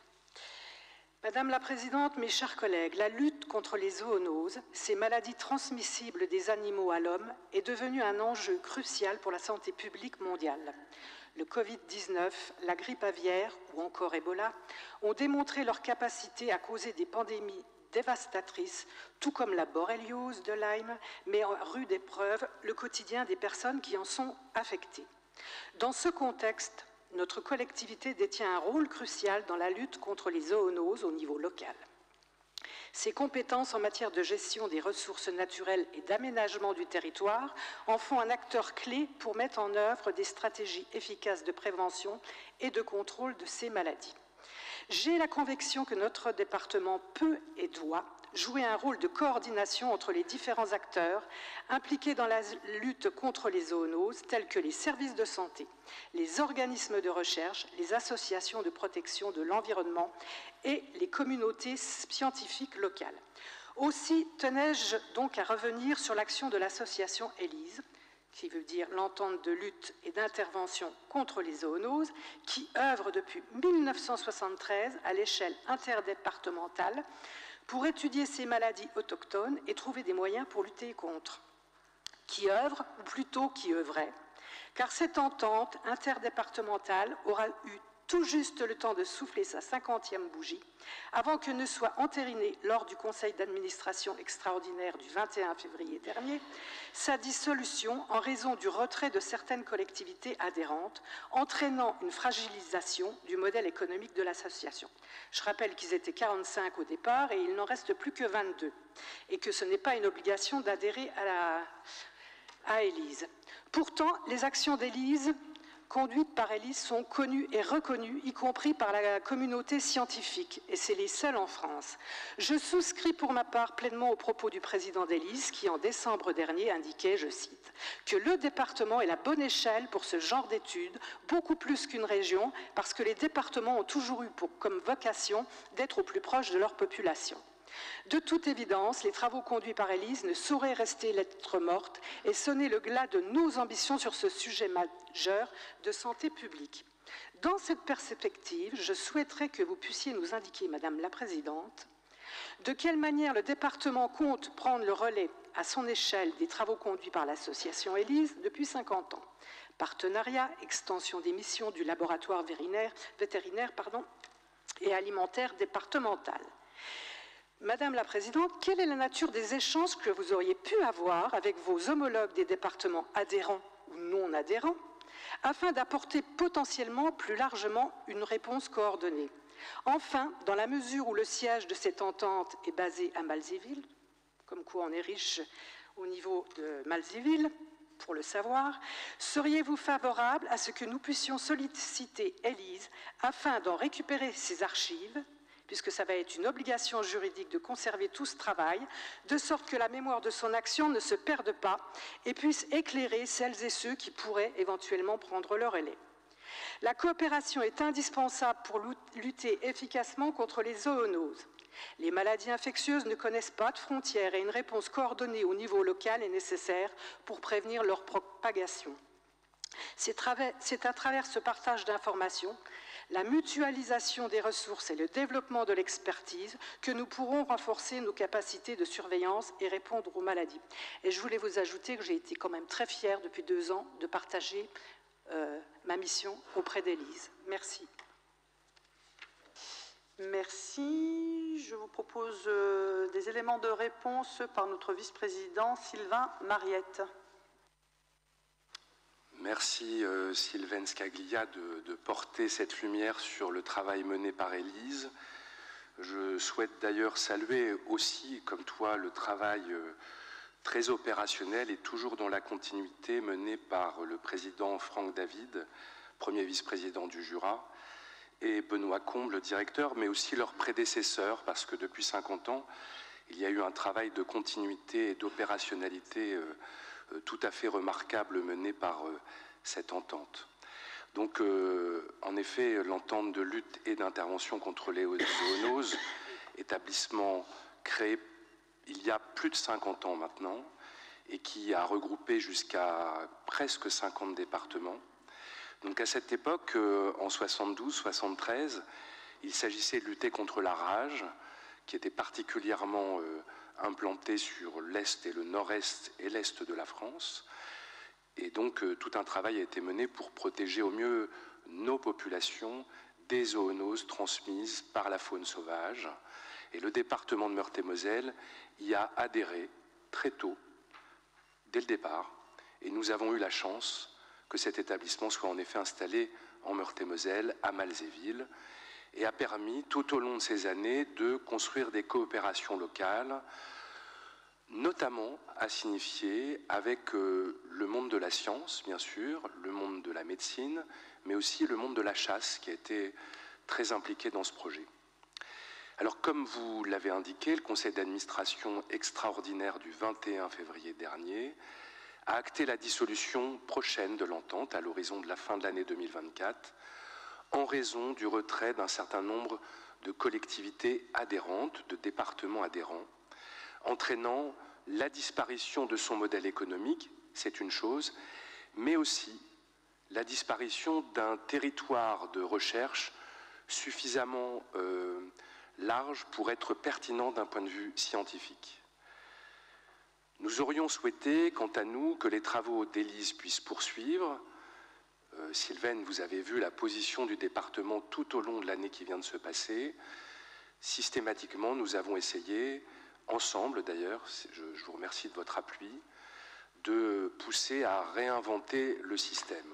Madame la Présidente, mes chers collègues, la lutte contre les zoonoses, ces maladies transmissibles des animaux à l'homme, est devenue un enjeu crucial pour la santé publique mondiale. Le Covid dix-neuf, la grippe aviaire ou encore Ebola ont démontré leur capacité à causer des pandémies dévastatrices, tout comme la borréliose de Lyme, met en rude épreuve le quotidien des personnes qui en sont affectées. Dans ce contexte, notre collectivité détient un rôle crucial dans la lutte contre les zoonoses au niveau local. Ses compétences en matière de gestion des ressources naturelles et d'aménagement du territoire en font un acteur clé pour mettre en œuvre des stratégies efficaces de prévention et de contrôle de ces maladies. J'ai la conviction que notre département peut et doit jouer un rôle de coordination entre les différents acteurs impliqués dans la lutte contre les zoonoses, tels que les services de santé, les organismes de recherche, les associations de protection de l'environnement et les communautés scientifiques locales. Aussi tenais-je donc à revenir sur l'action de l'association Élise, qui veut dire l'entente de lutte et d'intervention contre les zoonoses, qui œuvre depuis mille neuf cent soixante-treize à l'échelle interdépartementale pour étudier ces maladies autochtones et trouver des moyens pour lutter contre. Qui œuvre, ou plutôt qui œuvrait, car cette entente interdépartementale aura eu tout juste le temps de souffler sa cinquantième bougie avant que ne soit entérinée lors du conseil d'administration extraordinaire du vingt et un février dernier sa dissolution en raison du retrait de certaines collectivités adhérentes, entraînant une fragilisation du modèle économique de l'association. Je rappelle qu'ils étaient quarante-cinq au départ et il n'en reste plus que vingt-deux, et que ce n'est pas une obligation d'adhérer à, la, à Élise. Pourtant, les actions d'Élise conduites par Élise sont connues et reconnues, y compris par la communauté scientifique, et c'est les seules en France. Je souscris pour ma part pleinement aux propos du président d'Élise, qui en décembre dernier indiquait, je cite, que le département est la bonne échelle pour ce genre d'études, beaucoup plus qu'une région, parce que les départements ont toujours eu pour, comme vocation d'être au plus proche de leur population. De toute évidence, les travaux conduits par Élise ne sauraient rester lettre morte et sonner le glas de nos ambitions sur ce sujet majeur de santé publique. Dans cette perspective, je souhaiterais que vous puissiez nous indiquer, Madame la Présidente, de quelle manière le département compte prendre le relais à son échelle des travaux conduits par l'association Élise depuis cinquante ans. Partenariat, extension des missions du laboratoire vétérinaire, vétérinaire pardon, et alimentaire départemental. Madame la Présidente, quelle est la nature des échanges que vous auriez pu avoir avec vos homologues des départements adhérents ou non adhérents afin d'apporter potentiellement plus largement une réponse coordonnée? Enfin, dans la mesure où le siège de cette entente est basé à Malzéville, comme quoi on est riche au niveau de Malzéville, pour le savoir, seriez-vous favorable à ce que nous puissions solliciter Élise afin d'en récupérer ses archives, puisque ça va être une obligation juridique de conserver tout ce travail, de sorte que la mémoire de son action ne se perde pas et puisse éclairer celles et ceux qui pourraient éventuellement prendre le relais. La coopération est indispensable pour lutter efficacement contre les zoonoses. Les maladies infectieuses ne connaissent pas de frontières et une réponse coordonnée au niveau local est nécessaire pour prévenir leur propagation. C'est à travers ce partage d'informations, la mutualisation des ressources et le développement de l'expertise que nous pourrons renforcer nos capacités de surveillance et répondre aux maladies. Et je voulais vous ajouter que j'ai été quand même très fière depuis deux ans de partager euh, ma mission auprès d'Élise. Merci. Merci. Je vous propose euh, des éléments de réponse par notre vice-président Sylvain Mariette. Merci euh, Sylvaine Scaglia de, de porter cette lumière sur le travail mené par Élise. Je souhaite d'ailleurs saluer aussi, comme toi, le travail euh, très opérationnel et toujours dans la continuité mené par le président Franck David, premier vice-président du Jura, et Benoît Combe, le directeur, mais aussi leurs prédécesseurs, parce que depuis cinquante ans, il y a eu un travail de continuité et d'opérationnalité euh, euh, tout à fait remarquable mené par euh, cette entente. Donc, euh, en effet, l'entente de lutte et d'intervention contre les zoonoses, établissement créé il y a plus de cinquante ans maintenant, et qui a regroupé jusqu'à presque cinquante départements. Donc à cette époque, euh, en soixante-douze soixante-treize, il s'agissait de lutter contre la rage, qui était particulièrement euh, implantée sur l'Est et le Nord-Est et l'Est de la France. Et donc euh, tout un travail a été mené pour protéger au mieux nos populations des zoonoses transmises par la faune sauvage. Et le département de Meurthe-et-Moselle y a adhéré très tôt, dès le départ. Et nous avons eu la chance que cet établissement soit en effet installé en Meurthe-et-Moselle, à Malzéville, et a permis tout au long de ces années de construire des coopérations locales, notamment à signifier avec euh, le monde de la science, bien sûr, le monde de la médecine, mais aussi le monde de la chasse, qui a été très impliqué dans ce projet. Alors, comme vous l'avez indiqué, le conseil d'administration extraordinaire du vingt et un février dernier a acté la dissolution prochaine de l'entente à l'horizon de la fin de l'année deux mille vingt-quatre en raison du retrait d'un certain nombre de collectivités adhérentes, de départements adhérents, entraînant la disparition de son modèle économique, c'est une chose, mais aussi la disparition d'un territoire de recherche suffisamment euh, large pour être pertinent d'un point de vue scientifique. Nous aurions souhaité, quant à nous, que les travaux d'Élise puissent poursuivre. Euh, Sylvaine, vous avez vu la position du département tout au long de l'année qui vient de se passer. Systématiquement, nous avons essayé, ensemble d'ailleurs, je, je vous remercie de votre appui, de pousser à réinventer le système.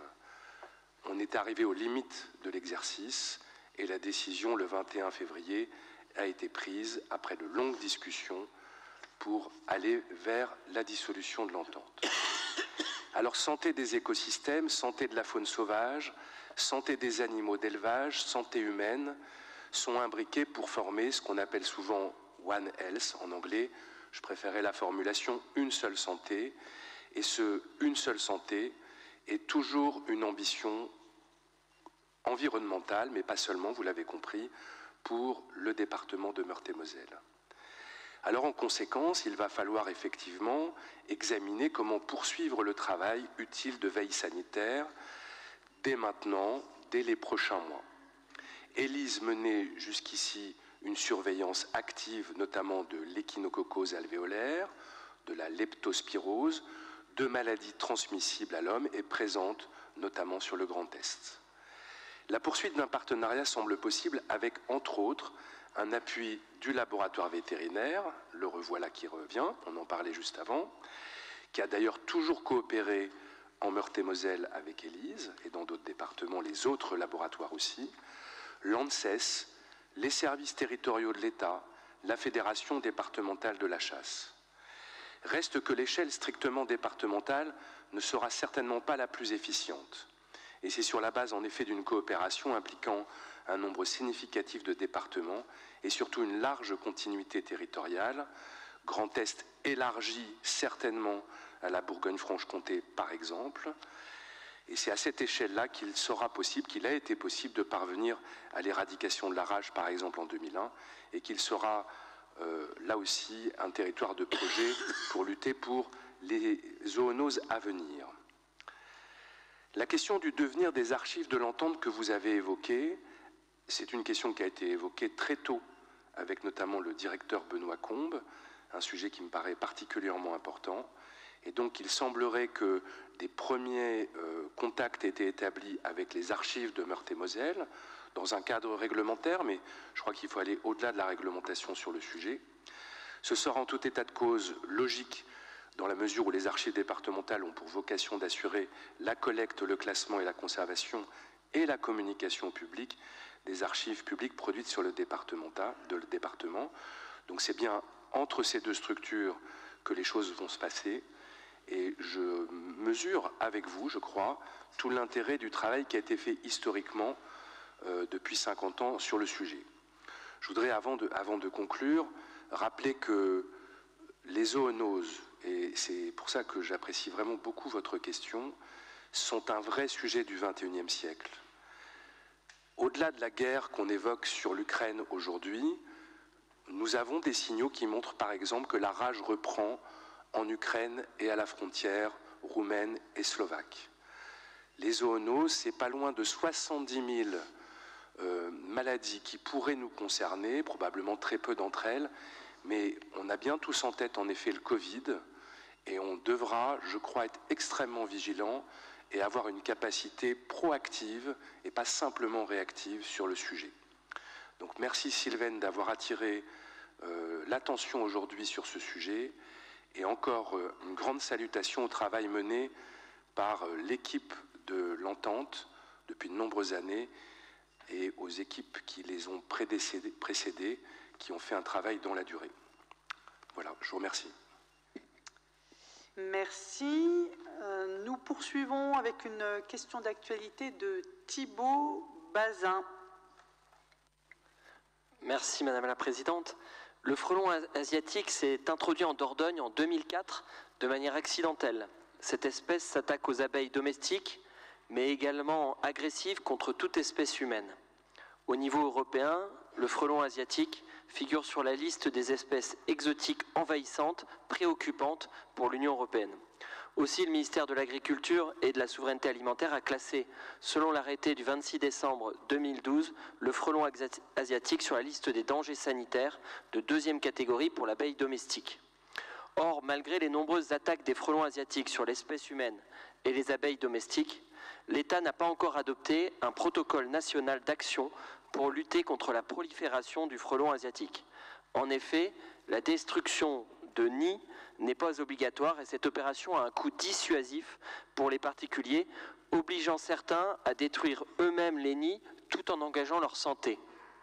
On est arrivé aux limites de l'exercice et la décision, le vingt et un février, a été prise après de longues discussions pour aller vers la dissolution de l'entente. Alors, santé des écosystèmes, santé de la faune sauvage, santé des animaux d'élevage, santé humaine sont imbriqués pour former ce qu'on appelle souvent One Health en anglais. Je préférais la formulation une seule santé. Et ce une seule santé est toujours une ambition environnementale, mais pas seulement, vous l'avez compris, pour le département de Meurthe-et-Moselle. Alors en conséquence, il va falloir effectivement examiner comment poursuivre le travail utile de veille sanitaire dès maintenant, dès les prochains mois. Élise menait jusqu'ici une surveillance active, notamment de l'échinococose alvéolaire, de la leptospirose, de maladies transmissibles à l'homme et présentes notamment sur le Grand Est. La poursuite d'un partenariat semble possible avec, entre autres, un appui du laboratoire vétérinaire, le revoilà qui revient, on en parlait juste avant, qui a d'ailleurs toujours coopéré en Meurthe-et-Moselle avec Élise et dans d'autres départements, les autres laboratoires aussi, l'ANSES, les services territoriaux de l'État, la Fédération départementale de la chasse. Reste que l'échelle strictement départementale ne sera certainement pas la plus efficiente. Et c'est sur la base en effet d'une coopération impliquant un nombre significatif de départements et surtout une large continuité territoriale, Grand Est élargi certainement à la Bourgogne-Franche-Comté par exemple, Et c'est à cette échelle-là qu'il sera possible, qu'il a été possible de parvenir à l'éradication de la rage, par exemple, en deux mille un, et qu'il sera euh, là aussi un territoire de projet pour lutter pour les zoonoses à venir. La question du devenir des archives de l'entente que vous avez évoquée, c'est une question qui a été évoquée très tôt avec notamment le directeur Benoît Combe, un sujet qui me paraît particulièrement important. Et donc il semblerait que des premiers euh, contacts aient été établis avec les archives de Meurthe-et-Moselle dans un cadre réglementaire, mais je crois qu'il faut aller au-delà de la réglementation sur le sujet. Ce sera en tout état de cause logique dans la mesure où les archives départementales ont pour vocation d'assurer la collecte, le classement et la conservation et la communication publique des archives publiques produites sur le département. De le département. Donc c'est bien entre ces deux structures que les choses vont se passer. Et je mesure avec vous, je crois, tout l'intérêt du travail qui a été fait historiquement euh, depuis cinquante ans sur le sujet. Je voudrais, avant de, avant de conclure, rappeler que les zoonoses, et c'est pour ça que j'apprécie vraiment beaucoup votre question, sont un vrai sujet du vingt et unième siècle. Au-delà de la guerre qu'on évoque sur l'Ukraine aujourd'hui, nous avons des signaux qui montrent par exemple que la rage reprend en Ukraine et à la frontière roumaine et slovaque. Les zoonoses, c'est pas loin de soixante-dix mille euh, maladies qui pourraient nous concerner, probablement très peu d'entre elles, mais on a bien tous en tête en effet le Covid, et on devra, je crois, être extrêmement vigilant et avoir une capacité proactive et pas simplement réactive sur le sujet. Donc merci Sylvaine d'avoir attiré euh, l'attention aujourd'hui sur ce sujet, et encore euh, une grande salutation au travail mené par euh, l'équipe de l'Entente depuis de nombreuses années et aux équipes qui les ont prédécédées, précédées, qui ont fait un travail dans la durée. Voilà, je vous remercie. Merci. Euh, nous poursuivons avec une question d'actualité de Thibault Bazin. Merci Madame la Présidente. Le frelon asiatique s'est introduit en Dordogne en deux mille quatre de manière accidentelle. Cette espèce s'attaque aux abeilles domestiques, mais également agressive contre toute espèce humaine. Au niveau européen, le frelon asiatique figure sur la liste des espèces exotiques envahissantes préoccupantes pour l'Union européenne. Aussi, le ministère de l'Agriculture et de la Souveraineté alimentaire a classé, selon l'arrêté du vingt-six décembre deux mille douze, le frelon asiatique sur la liste des dangers sanitaires de deuxième catégorie pour l'abeille domestique. Or, malgré les nombreuses attaques des frelons asiatiques sur l'espèce humaine et les abeilles domestiques, l'État n'a pas encore adopté un protocole national d'action pour lutter contre la prolifération du frelon asiatique. En effet, la destruction de nids n'est pas obligatoire et cette opération a un coût dissuasif pour les particuliers, obligeant certains à détruire eux-mêmes les nids tout en engageant leur santé.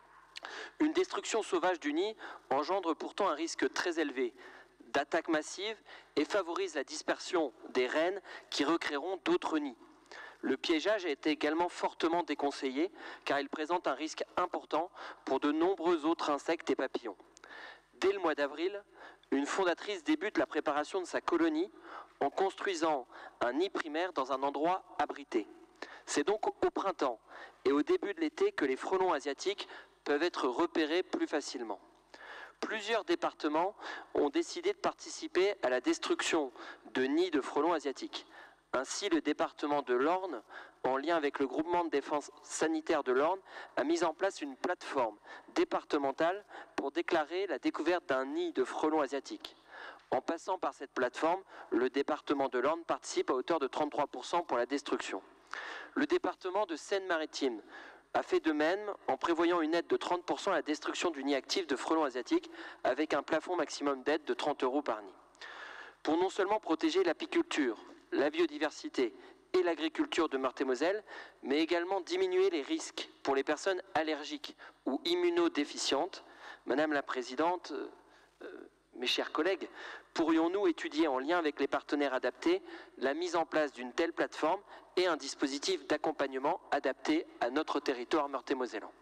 Une destruction sauvage du nid engendre pourtant un risque très élevé d'attaque massive et favorise la dispersion des reines qui recréeront d'autres nids. Le piégeage a été également fortement déconseillé car il présente un risque important pour de nombreux autres insectes et papillons. Dès le mois d'avril, une fondatrice débute la préparation de sa colonie en construisant un nid primaire dans un endroit abrité. C'est donc au printemps et au début de l'été que les frelons asiatiques peuvent être repérés plus facilement. Plusieurs départements ont décidé de participer à la destruction de nids de frelons asiatiques. Ainsi, le département de l'Orne, en lien avec le groupement de défense sanitaire de l'Orne, a mis en place une plateforme départementale pour déclarer la découverte d'un nid de frelons asiatiques. En passant par cette plateforme, le département de l'Orne participe à hauteur de trente-trois pour cent pour la destruction. Le département de Seine-Maritime a fait de même en prévoyant une aide de trente pour cent à la destruction du nid actif de frelons asiatiques avec un plafond maximum d'aide de trente euros par nid. Pour non seulement protéger l'apiculture, la biodiversité et l'agriculture de Meurthe-et-Moselle, mais également diminuer les risques pour les personnes allergiques ou immunodéficientes. Madame la Présidente, euh, mes chers collègues, pourrions-nous étudier en lien avec les partenaires adaptés la mise en place d'une telle plateforme et un dispositif d'accompagnement adapté à notre territoire meurthe-et-mosellan?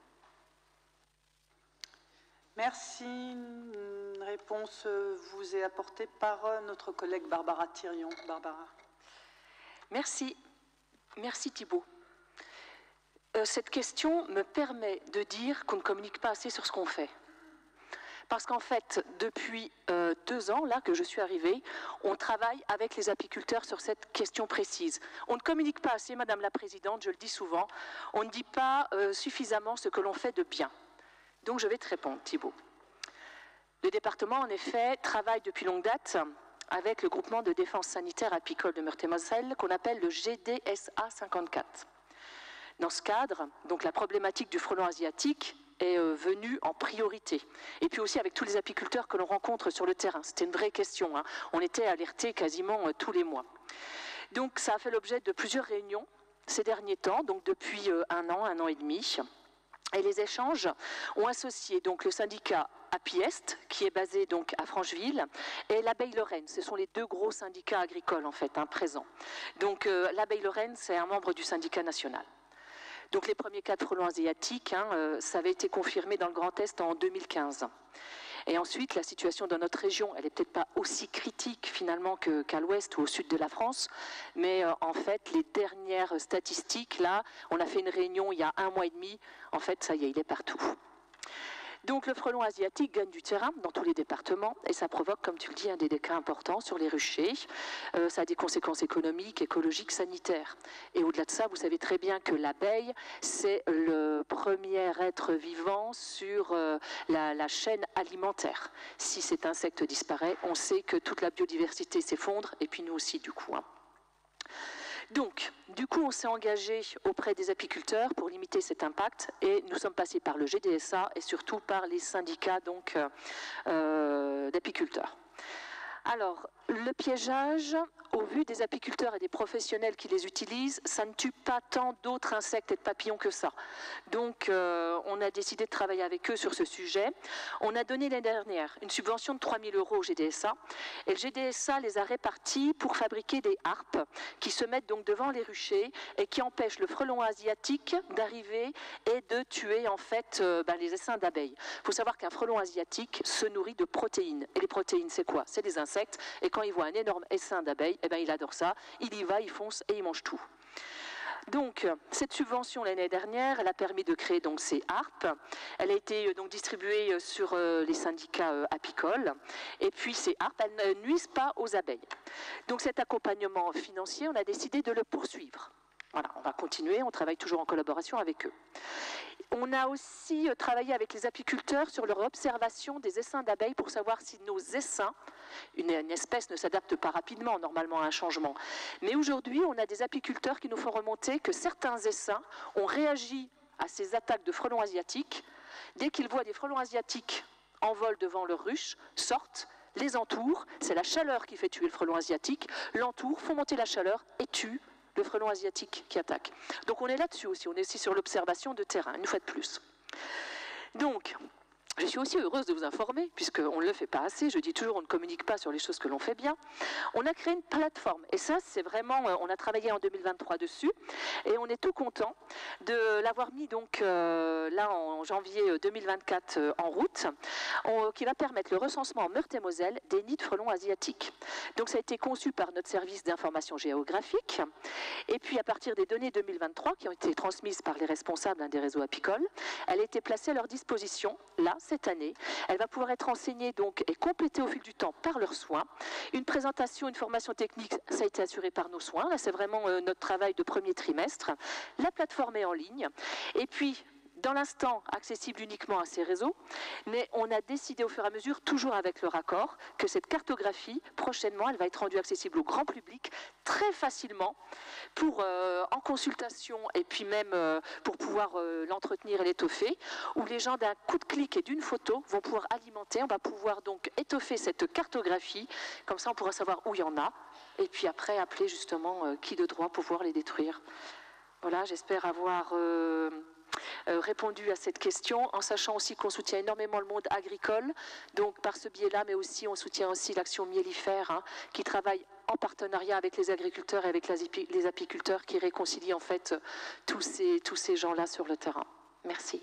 Merci. Une réponse vous est apportée par notre collègue Barbara Thirion. Barbara. Merci. Merci Thibault. Euh, cette question me permet de dire qu'on ne communique pas assez sur ce qu'on fait. Parce qu'en fait, depuis euh, deux ans, là, que je suis arrivée, on travaille avec les apiculteurs sur cette question précise. On ne communique pas assez, Madame la Présidente, je le dis souvent, on ne dit pas euh, suffisamment ce que l'on fait de bien. Donc je vais te répondre, Thibault. Le département, en effet, travaille depuis longue date avec le groupement de défense sanitaire apicole de Meurthe-et-Moselle, qu'on appelle le G D S A cinquante-quatre. Dans ce cadre, donc la problématique du frelon asiatique est euh, venue en priorité. Et puis aussi avec tous les apiculteurs que l'on rencontre sur le terrain. C'était une vraie question, hein. On était alertés quasiment euh, tous les mois. Donc ça a fait l'objet de plusieurs réunions ces derniers temps, donc depuis euh, un an, un an et demi. Et les échanges ont associé donc le syndicat Apiest, qui est basé donc à Francheville, et l'Abeille Lorraine. Ce sont les deux gros syndicats agricoles en fait, hein, présents. Donc euh, l'Abeille Lorraine, c'est un membre du syndicat national. Donc les premiers cas de frelons asiatiques, hein, euh, ça avait été confirmé dans le Grand Est en deux mille quinze. Et ensuite, la situation dans notre région, elle n'est peut-être pas aussi critique finalement que, qu'à l'ouest ou au sud de la France, mais euh, en fait, les dernières statistiques, là, on a fait une réunion il y a un mois et demi, en fait, ça y est, il est partout. Donc le frelon asiatique gagne du terrain dans tous les départements et ça provoque, comme tu le dis, un des dégâts importants sur les ruchers. Euh, ça a des conséquences économiques, écologiques, sanitaires. Et au-delà de ça, vous savez très bien que l'abeille, c'est le premier être vivant sur euh, la, la chaîne alimentaire. Si cet insecte disparaît, on sait que toute la biodiversité s'effondre et puis nous aussi du coup. Hein. Donc, du coup, on s'est engagé auprès des apiculteurs pour limiter cet impact et nous sommes passés par le G D S A et surtout par les syndicats donc, euh, d'apiculteurs. Alors, le piégeage, au vu des apiculteurs et des professionnels qui les utilisent, ça ne tue pas tant d'autres insectes et de papillons que ça. Donc, euh, on a décidé de travailler avec eux sur ce sujet. On a donné l'année dernière une subvention de trois mille euros au G D S A. Et le G D S A les a répartis pour fabriquer des harpes qui se mettent donc devant les ruchers et qui empêchent le frelon asiatique d'arriver et de tuer en fait euh, ben, les essaims d'abeilles. Il faut savoir qu'un frelon asiatique se nourrit de protéines. Et les protéines, c'est quoi? C'est des insectes. Et quand il voit un énorme essaim d'abeilles, eh ben, il adore ça, il y va, il fonce et il mange tout. Donc, cette subvention l'année dernière, elle a permis de créer donc ces harpes. Elle a été donc distribuée sur euh, les syndicats euh, apicoles. Et puis, ces harpes, elles ne nuisent pas aux abeilles. Donc, cet accompagnement financier, on a décidé de le poursuivre. Voilà, on va continuer, on travaille toujours en collaboration avec eux. On a aussi travaillé avec les apiculteurs sur leur observation des essaims d'abeilles pour savoir si nos essaims, une, une espèce ne s'adapte pas rapidement normalement à un changement. Mais aujourd'hui, on a des apiculteurs qui nous font remonter que certains essaims ont réagi à ces attaques de frelons asiatiques. Dès qu'ils voient des frelons asiatiques en vol devant leur ruche, sortent, les entourent, c'est la chaleur qui fait tuer le frelon asiatique, l'entourent, font monter la chaleur et tuent le frelon asiatique qui attaque. Donc on est là-dessus aussi, on est aussi sur l'observation de terrain, une fois de plus. Donc, je suis aussi heureuse de vous informer, puisqu'on ne le fait pas assez, je dis toujours on ne communique pas sur les choses que l'on fait bien. On a créé une plateforme, et ça c'est vraiment, on a travaillé en deux mille vingt-trois dessus, et on est tout content de l'avoir mis donc euh, là en janvier deux mille vingt-quatre euh, en route, on, qui va permettre le recensement en Meurthe-et-Moselle des nids de frelons asiatiques. Donc ça a été conçu par notre service d'information géographique, et puis à partir des données deux mille vingt-trois qui ont été transmises par les responsables des réseaux apicoles, elle a été placée à leur disposition, là, cette année. Elle va pouvoir être enseignée donc et complétée au fil du temps par leurs soins. Une présentation, une formation technique, ça a été assuré par nos soins. Là, c'est vraiment euh, notre travail de premier trimestre. La plateforme est en ligne. Et puis, dans l'instant, accessible uniquement à ces réseaux, mais on a décidé au fur et à mesure, toujours avec le raccord, que cette cartographie, prochainement, elle va être rendue accessible au grand public très facilement pour, euh, en consultation et puis même euh, pour pouvoir euh, l'entretenir et l'étoffer, où les gens d'un coup de clic et d'une photo vont pouvoir alimenter, on va pouvoir donc étoffer cette cartographie, comme ça on pourra savoir où il y en a, et puis après appeler justement euh, qui de droit pour pouvoir les détruire. Voilà, j'espère avoir... Euh, Euh, répondu à cette question, en sachant aussi qu'on soutient énormément le monde agricole, donc par ce biais-là, mais aussi on soutient aussi l'action Miellifère, hein, qui travaille en partenariat avec les agriculteurs et avec les apiculteurs, qui réconcilie en fait tous ces, tous ces gens-là sur le terrain. Merci.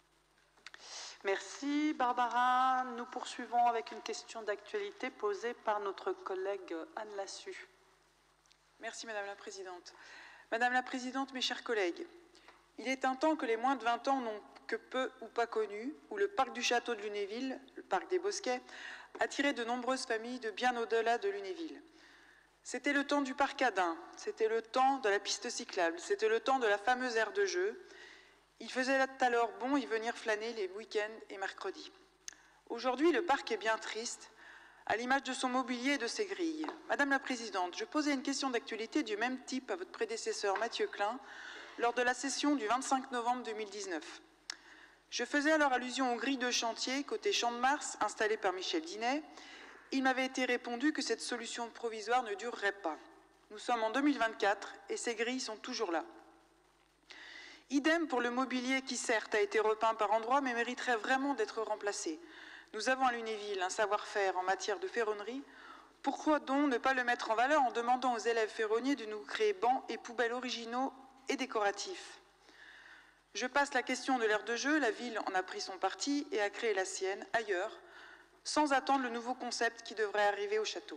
Merci Barbara. Nous poursuivons avec une question d'actualité posée par notre collègue Anne Lassus. Merci Madame la Présidente. Madame la Présidente, mes chers collègues, il est un temps que les moins de vingt ans n'ont que peu ou pas connu, où le parc du château de Lunéville, le parc des Bosquets, attirait de nombreuses familles de bien au-delà de Lunéville. C'était le temps du parc Adin, c'était le temps de la piste cyclable, c'était le temps de la fameuse aire de jeu. Il faisait alors bon y venir flâner les week-ends et mercredis. Aujourd'hui, le parc est bien triste, à l'image de son mobilier et de ses grilles. Madame la Présidente, je posais une question d'actualité du même type à votre prédécesseur Mathieu Klein lors de la session du vingt-cinq novembre deux mille dix-neuf. Je faisais alors allusion aux grilles de chantier côté Champ de Mars installées par Michel Dinet. Il m'avait été répondu que cette solution provisoire ne durerait pas. Nous sommes en deux mille vingt-quatre et ces grilles sont toujours là. Idem pour le mobilier qui certes a été repeint par endroits mais mériterait vraiment d'être remplacé. Nous avons à Lunéville un savoir-faire en matière de ferronnerie. Pourquoi donc ne pas le mettre en valeur en demandant aux élèves ferronniers de nous créer bancs et poubelles originaux et décoratifs? Je passe la question de l'aire de jeu, la ville en a pris son parti et a créé la sienne ailleurs, sans attendre le nouveau concept qui devrait arriver au château.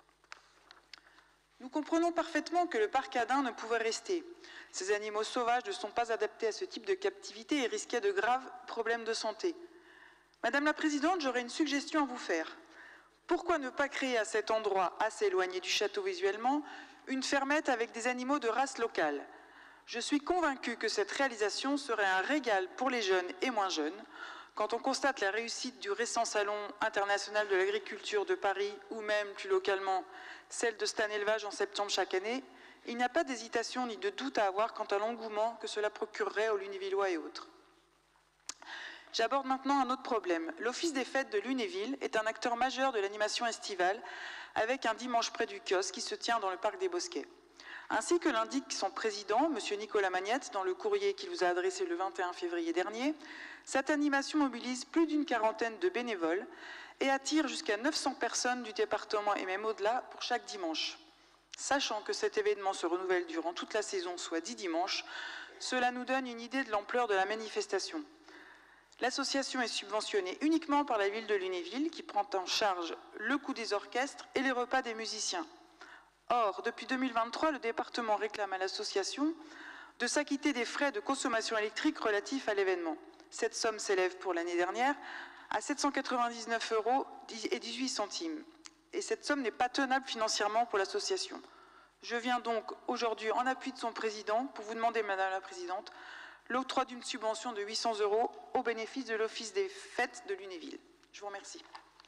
Nous comprenons parfaitement que le parc Adin ne pouvait rester. Ces animaux sauvages ne sont pas adaptés à ce type de captivité et risquaient de graves problèmes de santé. Madame la Présidente, j'aurais une suggestion à vous faire. Pourquoi ne pas créer à cet endroit, assez éloigné du château visuellement, une fermette avec des animaux de race locale? Je suis convaincue que cette réalisation serait un régal pour les jeunes et moins jeunes. Quand on constate la réussite du récent Salon international de l'agriculture de Paris, ou même plus localement celle de Stan Élevage en septembre chaque année, il n'y a pas d'hésitation ni de doute à avoir quant à l'engouement que cela procurerait aux Lunévillois et autres. J'aborde maintenant un autre problème. L'Office des fêtes de Lunéville est un acteur majeur de l'animation estivale, avec un dimanche près du kiosque qui se tient dans le parc des Bosquets. Ainsi que l'indique son président, M. Nicolas Magnette, dans le courrier qu'il vous a adressé le vingt et un février dernier, cette animation mobilise plus d'une quarantaine de bénévoles et attire jusqu'à neuf cents personnes du département et même au-delà pour chaque dimanche. Sachant que cet événement se renouvelle durant toute la saison, soit dix dimanches, cela nous donne une idée de l'ampleur de la manifestation. L'association est subventionnée uniquement par la ville de Lunéville, qui prend en charge le coût des orchestres et les repas des musiciens. Or, depuis deux mille vingt-trois, le département réclame à l'association de s'acquitter des frais de consommation électrique relatifs à l'événement. Cette somme s'élève pour l'année dernière à sept cent quatre-vingt-dix-neuf euros et dix-huit centimes. Et cette somme n'est pas tenable financièrement pour l'association. Je viens donc aujourd'hui en appui de son président pour vous demander, Madame la Présidente, l'octroi d'une subvention de huit cents euros au bénéfice de l'Office des fêtes de Lunéville. Je vous remercie.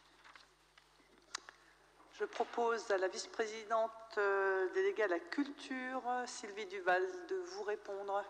Je propose à la vice-présidente euh, déléguée à la culture, Sylvie Duval, de vous répondre.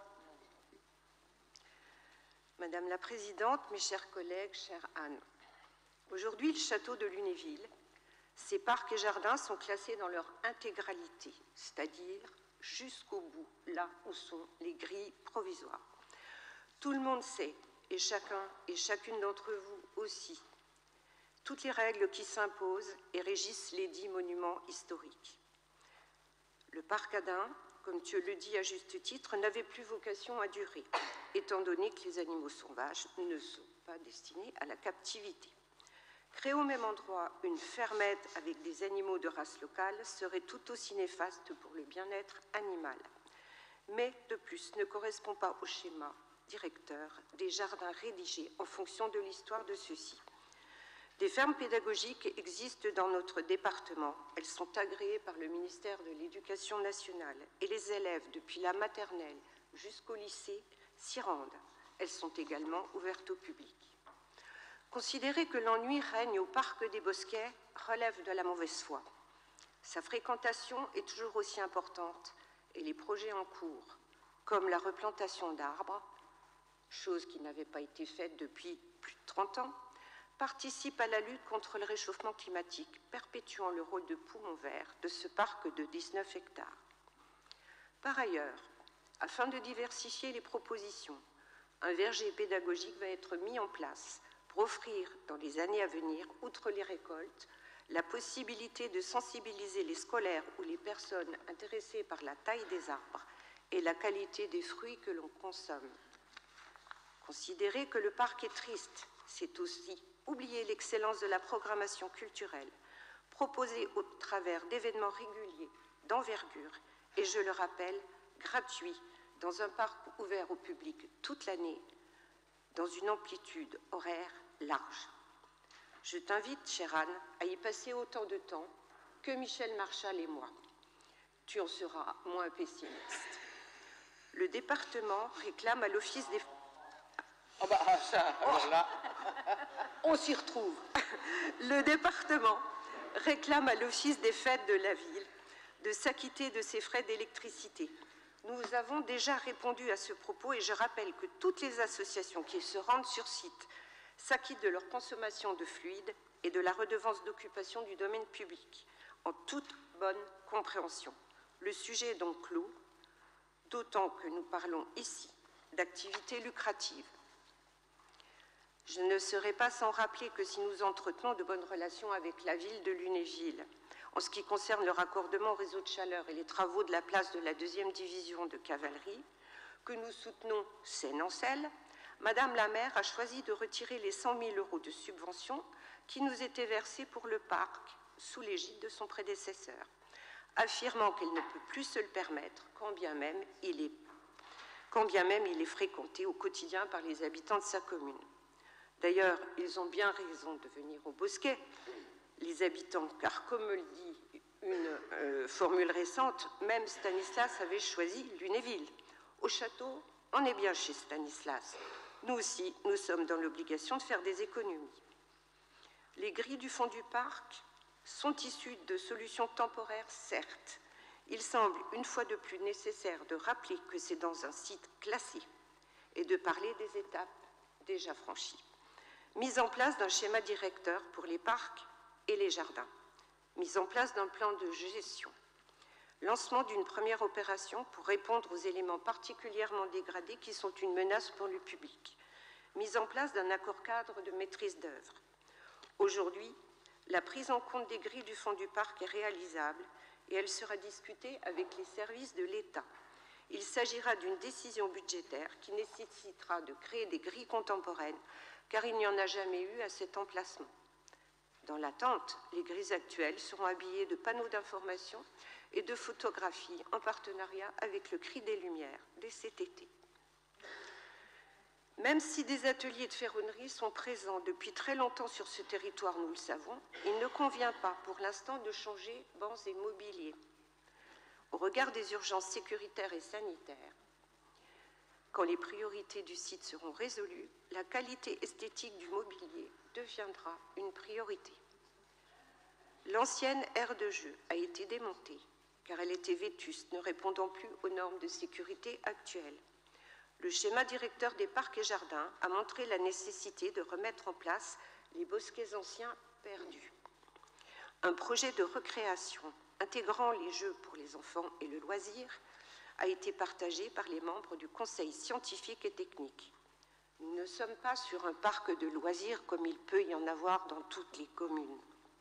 Madame la Présidente, mes chers collègues, chère Anne, aujourd'hui, le château de Lunéville, ses parcs et jardins sont classés dans leur intégralité, c'est-à-dire jusqu'au bout, là où sont les grilles provisoires. Tout le monde sait, et chacun et chacune d'entre vous aussi, toutes les règles qui s'imposent et régissent les dix monuments historiques. Le parc Adin, comme Dieu le dit à juste titre, n'avait plus vocation à durer, étant donné que les animaux sauvages ne sont pas destinés à la captivité. Créer au même endroit une fermette avec des animaux de race locale serait tout aussi néfaste pour le bien-être animal, mais de plus ne correspond pas au schéma directeur des jardins rédigés en fonction de l'histoire de ceux-ci. Des fermes pédagogiques existent dans notre département. Elles sont agréées par le ministère de l'Éducation nationale et les élèves, depuis la maternelle jusqu'au lycée, s'y rendent. Elles sont également ouvertes au public. Considérer que l'ennui règne au parc des Bosquets relève de la mauvaise foi. Sa fréquentation est toujours aussi importante et les projets en cours, comme la replantation d'arbres, chose qui n'avait pas été faite depuis plus de trente ans, participe à la lutte contre le réchauffement climatique, perpétuant le rôle de poumon vert de ce parc de dix-neuf hectares. Par ailleurs, afin de diversifier les propositions, un verger pédagogique va être mis en place pour offrir, dans les années à venir, outre les récoltes, la possibilité de sensibiliser les scolaires ou les personnes intéressées par la taille des arbres et la qualité des fruits que l'on consomme. Considérer que le parc est triste, c'est aussi oublier l'excellence de la programmation culturelle, proposée au travers d'événements réguliers, d'envergure, et je le rappelle, gratuit dans un parc ouvert au public toute l'année, dans une amplitude horaire large. Je t'invite, chère Anne, à y passer autant de temps que Michel Marchal et moi. Tu en seras moins pessimiste. Le département réclame à l'Office des... Oh bah ça, alors là... On s'y retrouve. Le département réclame à l'Office des fêtes de la ville de s'acquitter de ses frais d'électricité. Nous avons déjà répondu à ce propos et je rappelle que toutes les associations qui se rendent sur site s'acquittent de leur consommation de fluide et de la redevance d'occupation du domaine public, en toute bonne compréhension. Le sujet est donc clos, d'autant que nous parlons ici d'activités lucratives. Je ne serai pas sans rappeler que si nous entretenons de bonnes relations avec la ville de Lunéville, en ce qui concerne le raccordement au réseau de chaleur et les travaux de la place de la deuxième division de cavalerie, que nous soutenons Seine-en-Selle, Madame la maire a choisi de retirer les cent mille euros de subvention qui nous étaient versés pour le parc sous l'égide de son prédécesseur, affirmant qu'elle ne peut plus se le permettre, quand bien même il est, quand bien même il est fréquenté au quotidien par les habitants de sa commune. D'ailleurs, ils ont bien raison de venir au Bosquet, les habitants, car comme le dit une euh, formule récente, même Stanislas avait choisi Lunéville. Au château, on est bien chez Stanislas. Nous aussi, nous sommes dans l'obligation de faire des économies. Les grilles du fond du parc sont issues de solutions temporaires, certes. Il semble une fois de plus nécessaire de rappeler que c'est dans un site classé et de parler des étapes déjà franchies. Mise en place d'un schéma directeur pour les parcs et les jardins. Mise en place d'un plan de gestion. Lancement d'une première opération pour répondre aux éléments particulièrement dégradés qui sont une menace pour le public. Mise en place d'un accord cadre de maîtrise d'œuvre. Aujourd'hui, la prise en compte des grilles du fond du parc est réalisable et elle sera discutée avec les services de l'État. Il s'agira d'une décision budgétaire qui nécessitera de créer des grilles contemporaines car il n'y en a jamais eu à cet emplacement. Dans l'attente, les grilles actuelles seront habillées de panneaux d'information et de photographies en partenariat avec le Cri des Lumières dès cet été. Même si des ateliers de ferronnerie sont présents depuis très longtemps sur ce territoire, nous le savons, il ne convient pas pour l'instant de changer bancs et mobilier. Au regard des urgences sécuritaires et sanitaires, quand les priorités du site seront résolues, la qualité esthétique du mobilier deviendra une priorité. L'ancienne aire de jeu a été démontée car elle était vétuste, ne répondant plus aux normes de sécurité actuelles. Le schéma directeur des parcs et jardins a montré la nécessité de remettre en place les bosquets anciens perdus. Un projet de recréation intégrant les jeux pour les enfants et le loisir a été partagé par les membres du Conseil scientifique et technique. Nous ne sommes pas sur un parc de loisirs comme il peut y en avoir dans toutes les communes.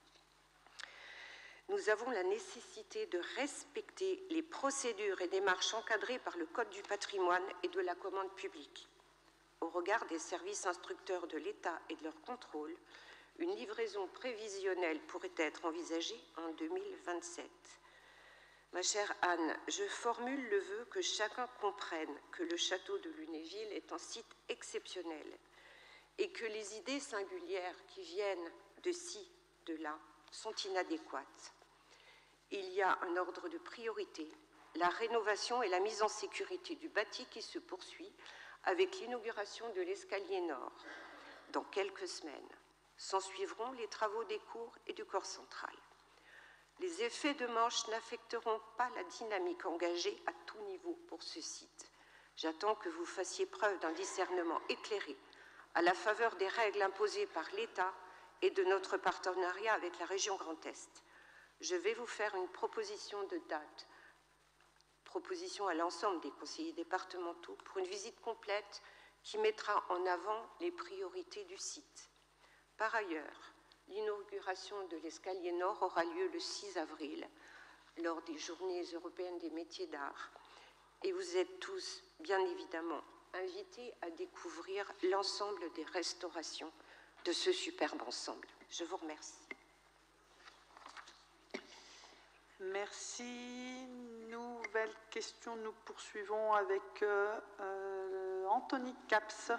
Nous avons la nécessité de respecter les procédures et démarches encadrées par le Code du patrimoine et de la commande publique. Au regard des services instructeurs de l'État et de leur contrôle, une livraison prévisionnelle pourrait être envisagée en deux mille vingt-sept. Ma chère Anne, je formule le vœu que chacun comprenne que le château de Lunéville est un site exceptionnel et que les idées singulières qui viennent de ci, de là, sont inadéquates. Il y a un ordre de priorité, la rénovation et la mise en sécurité du bâti qui se poursuit avec l'inauguration de l'escalier nord. Dans quelques semaines, s'en suivront les travaux des cours et du corps central. Les effets de manche n'affecteront pas la dynamique engagée à tout niveau pour ce site. J'attends que vous fassiez preuve d'un discernement éclairé à la faveur des règles imposées par l'État et de notre partenariat avec la région Grand Est. Je vais vous faire une proposition de date, proposition à l'ensemble des conseillers départementaux pour une visite complète qui mettra en avant les priorités du site. Par ailleurs, l'inauguration de l'escalier nord aura lieu le six avril, lors des Journées européennes des métiers d'art. Et vous êtes tous, bien évidemment, invités à découvrir l'ensemble des restaurations de ce superbe ensemble. Je vous remercie. Merci. Nous nouvelles questions, nous poursuivons avec euh, euh, Anthony Caps.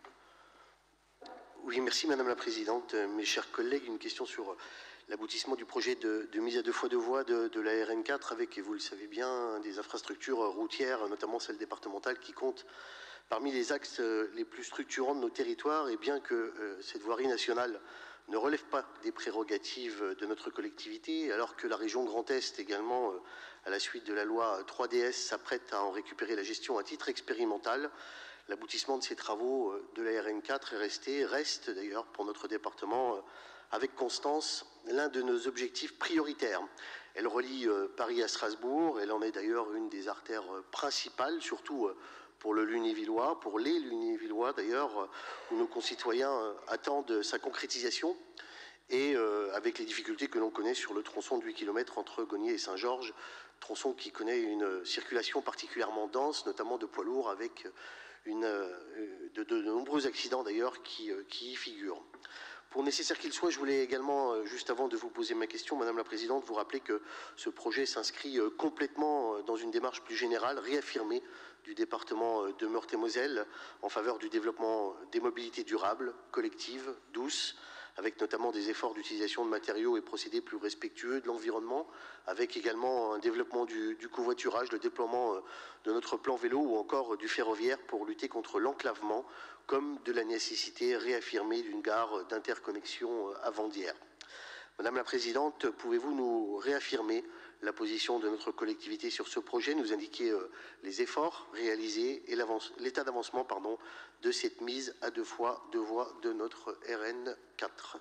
Oui, merci Madame la Présidente. Mes chers collègues, une question sur l'aboutissement du projet de, de mise à deux fois deux voies de, de la R N quatre avec, et vous le savez bien, des infrastructures routières, notamment celles départementales, qui comptent parmi les axes les plus structurants de nos territoires. Et bien que euh, cette voirie nationale ne relève pas des prérogatives de notre collectivité, alors que la région Grand Est également, euh, à la suite de la loi trois D S, s'apprête à en récupérer la gestion à titre expérimental, l'aboutissement de ces travaux de la R N quatre est resté, reste d'ailleurs pour notre département, euh, avec constance, l'un de nos objectifs prioritaires. Elle relie euh, Paris à Strasbourg, elle en est d'ailleurs une des artères euh, principales, surtout euh, pour le Lunévillois, pour les Lunévillois d'ailleurs, où nos concitoyens attendent sa concrétisation, et euh, avec les difficultés que l'on connaît sur le tronçon de huit kilomètres entre Gognier et Saint-Georges, tronçon qui connaît une circulation particulièrement dense, notamment de poids lourds, avec une, de, de, de nombreux accidents d'ailleurs qui, qui y figurent. Pour nécessaire qu'il soit, je voulais également, juste avant de vous poser ma question, Madame la Présidente, vous rappeler que ce projet s'inscrit complètement dans une démarche plus générale, réaffirmée du département de Meurthe-et-Moselle en faveur du développement des mobilités durables, collectives, douces, avec notamment des efforts d'utilisation de matériaux et procédés plus respectueux de l'environnement, avec également un développement du, du covoiturage, le déploiement de notre plan vélo ou encore du ferroviaire pour lutter contre l'enclavement, comme de la nécessité réaffirmée d'une gare d'interconnexion à Vendières. Madame la Présidente, pouvez-vous nous réaffirmer la position de notre collectivité sur ce projet, nous indiquer euh, les efforts réalisés et l'état d'avancement pardon, de cette mise à deux fois deux voies de notre R N quatre.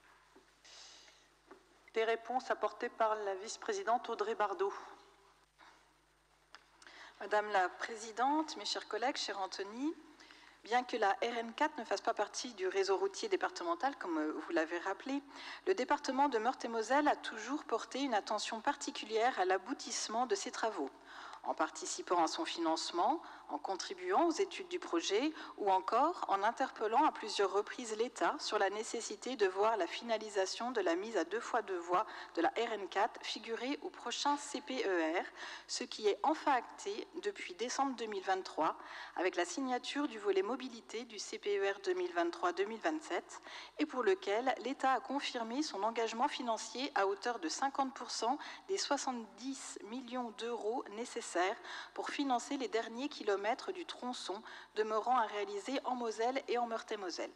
Des réponses apportées par la vice-présidente Audrey Bardot. Madame la Présidente, mes chers collègues, cher Anthony, bien que la R N quatre ne fasse pas partie du réseau routier départemental, comme vous l'avez rappelé, le département de Meurthe-et-Moselle a toujours porté une attention particulière à l'aboutissement de ses travaux, en participant à son financement, en contribuant aux études du projet ou encore en interpellant à plusieurs reprises l'État sur la nécessité de voir la finalisation de la mise à deux fois deux voies de la R N quatre figurer au prochain C P E R, ce qui est enfin acté depuis décembre deux mille vingt-trois avec la signature du volet mobilité du C P E R deux mille vingt-trois deux mille vingt-sept et pour lequel l'État a confirmé son engagement financier à hauteur de cinquante pour cent des soixante-dix millions d'euros nécessaires pour financer les derniers kilomètres du tronçon demeurant à réaliser en Moselle et en Meurthe-et-Moselle.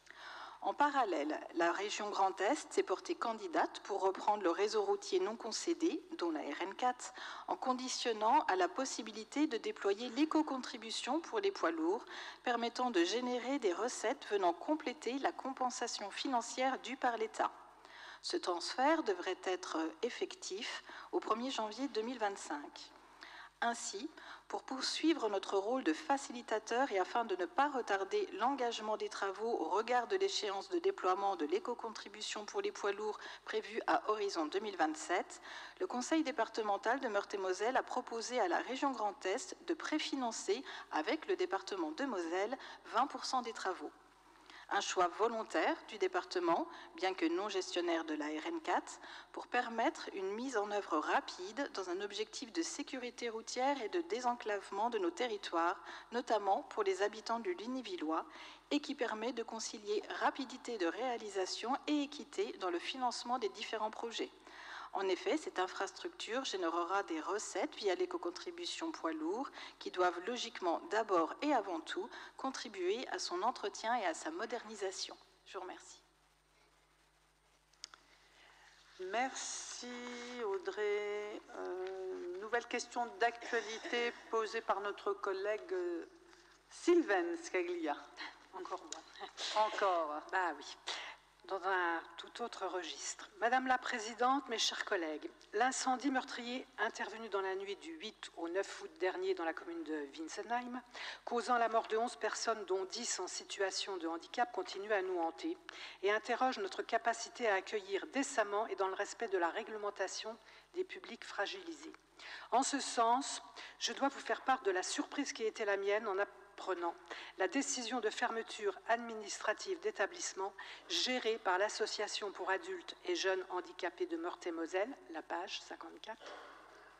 En parallèle, la région Grand Est s'est portée candidate pour reprendre le réseau routier non concédé, dont la R N quatre, en conditionnant à la possibilité de déployer l'éco-contribution pour les poids lourds, permettant de générer des recettes venant compléter la compensation financière due par l'État. Ce transfert devrait être effectif au premier janvier deux mille vingt-cinq. Ainsi, pour poursuivre notre rôle de facilitateur et afin de ne pas retarder l'engagement des travaux au regard de l'échéance de déploiement de l'éco-contribution pour les poids lourds prévue à horizon deux mille vingt-sept, le Conseil départemental de Meurthe-et-Moselle a proposé à la région Grand Est de préfinancer avec le département de Moselle vingt pour cent des travaux. Un choix volontaire du département, bien que non gestionnaire de la R N quatre, pour permettre une mise en œuvre rapide dans un objectif de sécurité routière et de désenclavement de nos territoires, notamment pour les habitants du Lunévillois, et qui permet de concilier rapidité de réalisation et équité dans le financement des différents projets. En effet, cette infrastructure générera des recettes via l'éco-contribution poids lourds qui doivent logiquement d'abord et avant tout contribuer à son entretien et à sa modernisation. Je vous remercie. Merci Audrey. Euh, nouvelle question d'actualité posée par notre collègue Sylvain Scaglia. Encore moi. Encore. Bah oui. Dans un tout autre registre. Madame la Présidente, mes chers collègues, l'incendie meurtrier intervenu dans la nuit du huit au neuf août dernier dans la commune de Winsenheim, causant la mort de onze personnes, dont dix en situation de handicap, continue à nous hanter et interroge notre capacité à accueillir décemment et dans le respect de la réglementation des publics fragilisés. En ce sens, je dois vous faire part de la surprise qui a été la mienne en prenant la décision de fermeture administrative d'établissement géré par l'Association pour adultes et jeunes handicapés de Meurthe-et-Moselle, la page cinquante-quatre,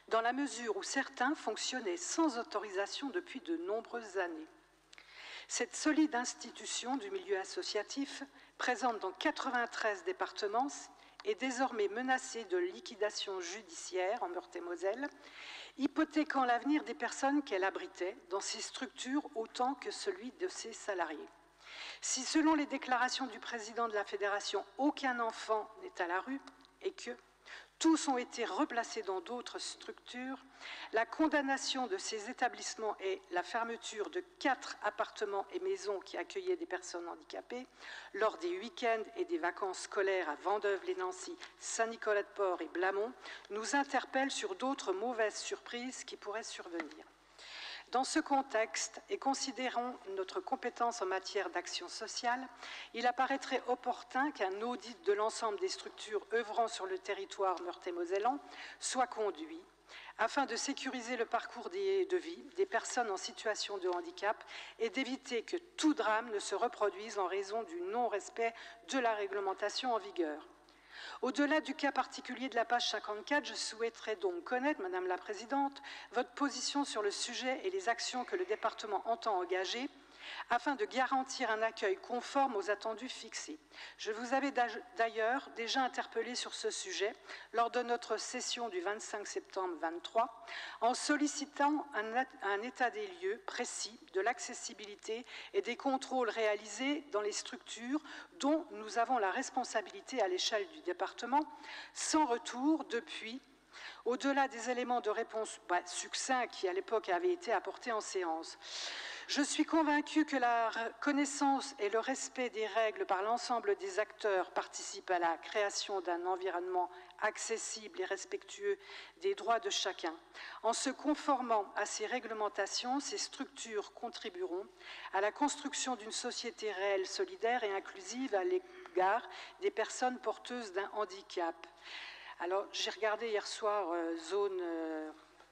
dans la mesure où certains fonctionnaient sans autorisation depuis de nombreuses années. Cette solide institution du milieu associatif, présente dans quatre-vingt-treize départements, est désormais menacée de liquidation judiciaire en Meurthe-et-Moselle, hypothéquant l'avenir des personnes qu'elle abritait dans ces structures autant que celui de ses salariés. Si, selon les déclarations du président de la Fédération, aucun enfant n'est à la rue et que tous ont été replacés dans d'autres structures, la condamnation de ces établissements et la fermeture de quatre appartements et maisons qui accueillaient des personnes handicapées lors des week-ends et des vacances scolaires à Vandeuve-les-Nancy, Saint-Nicolas-de-Port et Blamont nous interpellent sur d'autres mauvaises surprises qui pourraient survenir. Dans ce contexte, et considérant notre compétence en matière d'action sociale, il apparaîtrait opportun qu'un audit de l'ensemble des structures œuvrant sur le territoire meurthe-et-mosellan soit conduit afin de sécuriser le parcours de vie des personnes en situation de handicap et d'éviter que tout drame ne se reproduise en raison du non-respect de la réglementation en vigueur. Au-delà du cas particulier de la page cinquante-quatre, je souhaiterais donc connaître, Madame la Présidente, votre position sur le sujet et les actions que le département entend engager afin de garantir un accueil conforme aux attendus fixés. Je vous avais d'ailleurs déjà interpellé sur ce sujet lors de notre session du vingt-cinq septembre vingt-trois en sollicitant un, un état des lieux précis de l'accessibilité et des contrôles réalisés dans les structures dont nous avons la responsabilité à l'échelle du département, sans retour depuis, au-delà des éléments de réponse bah, succincts qui à l'époque avaient été apportés en séance. Je suis convaincue que la connaissance et le respect des règles par l'ensemble des acteurs participent à la création d'un environnement accessible et respectueux des droits de chacun. En se conformant à ces réglementations, ces structures contribueront à la construction d'une société réelle, solidaire et inclusive à l'égard des personnes porteuses d'un handicap. Alors, j'ai regardé hier soir euh, Zone euh,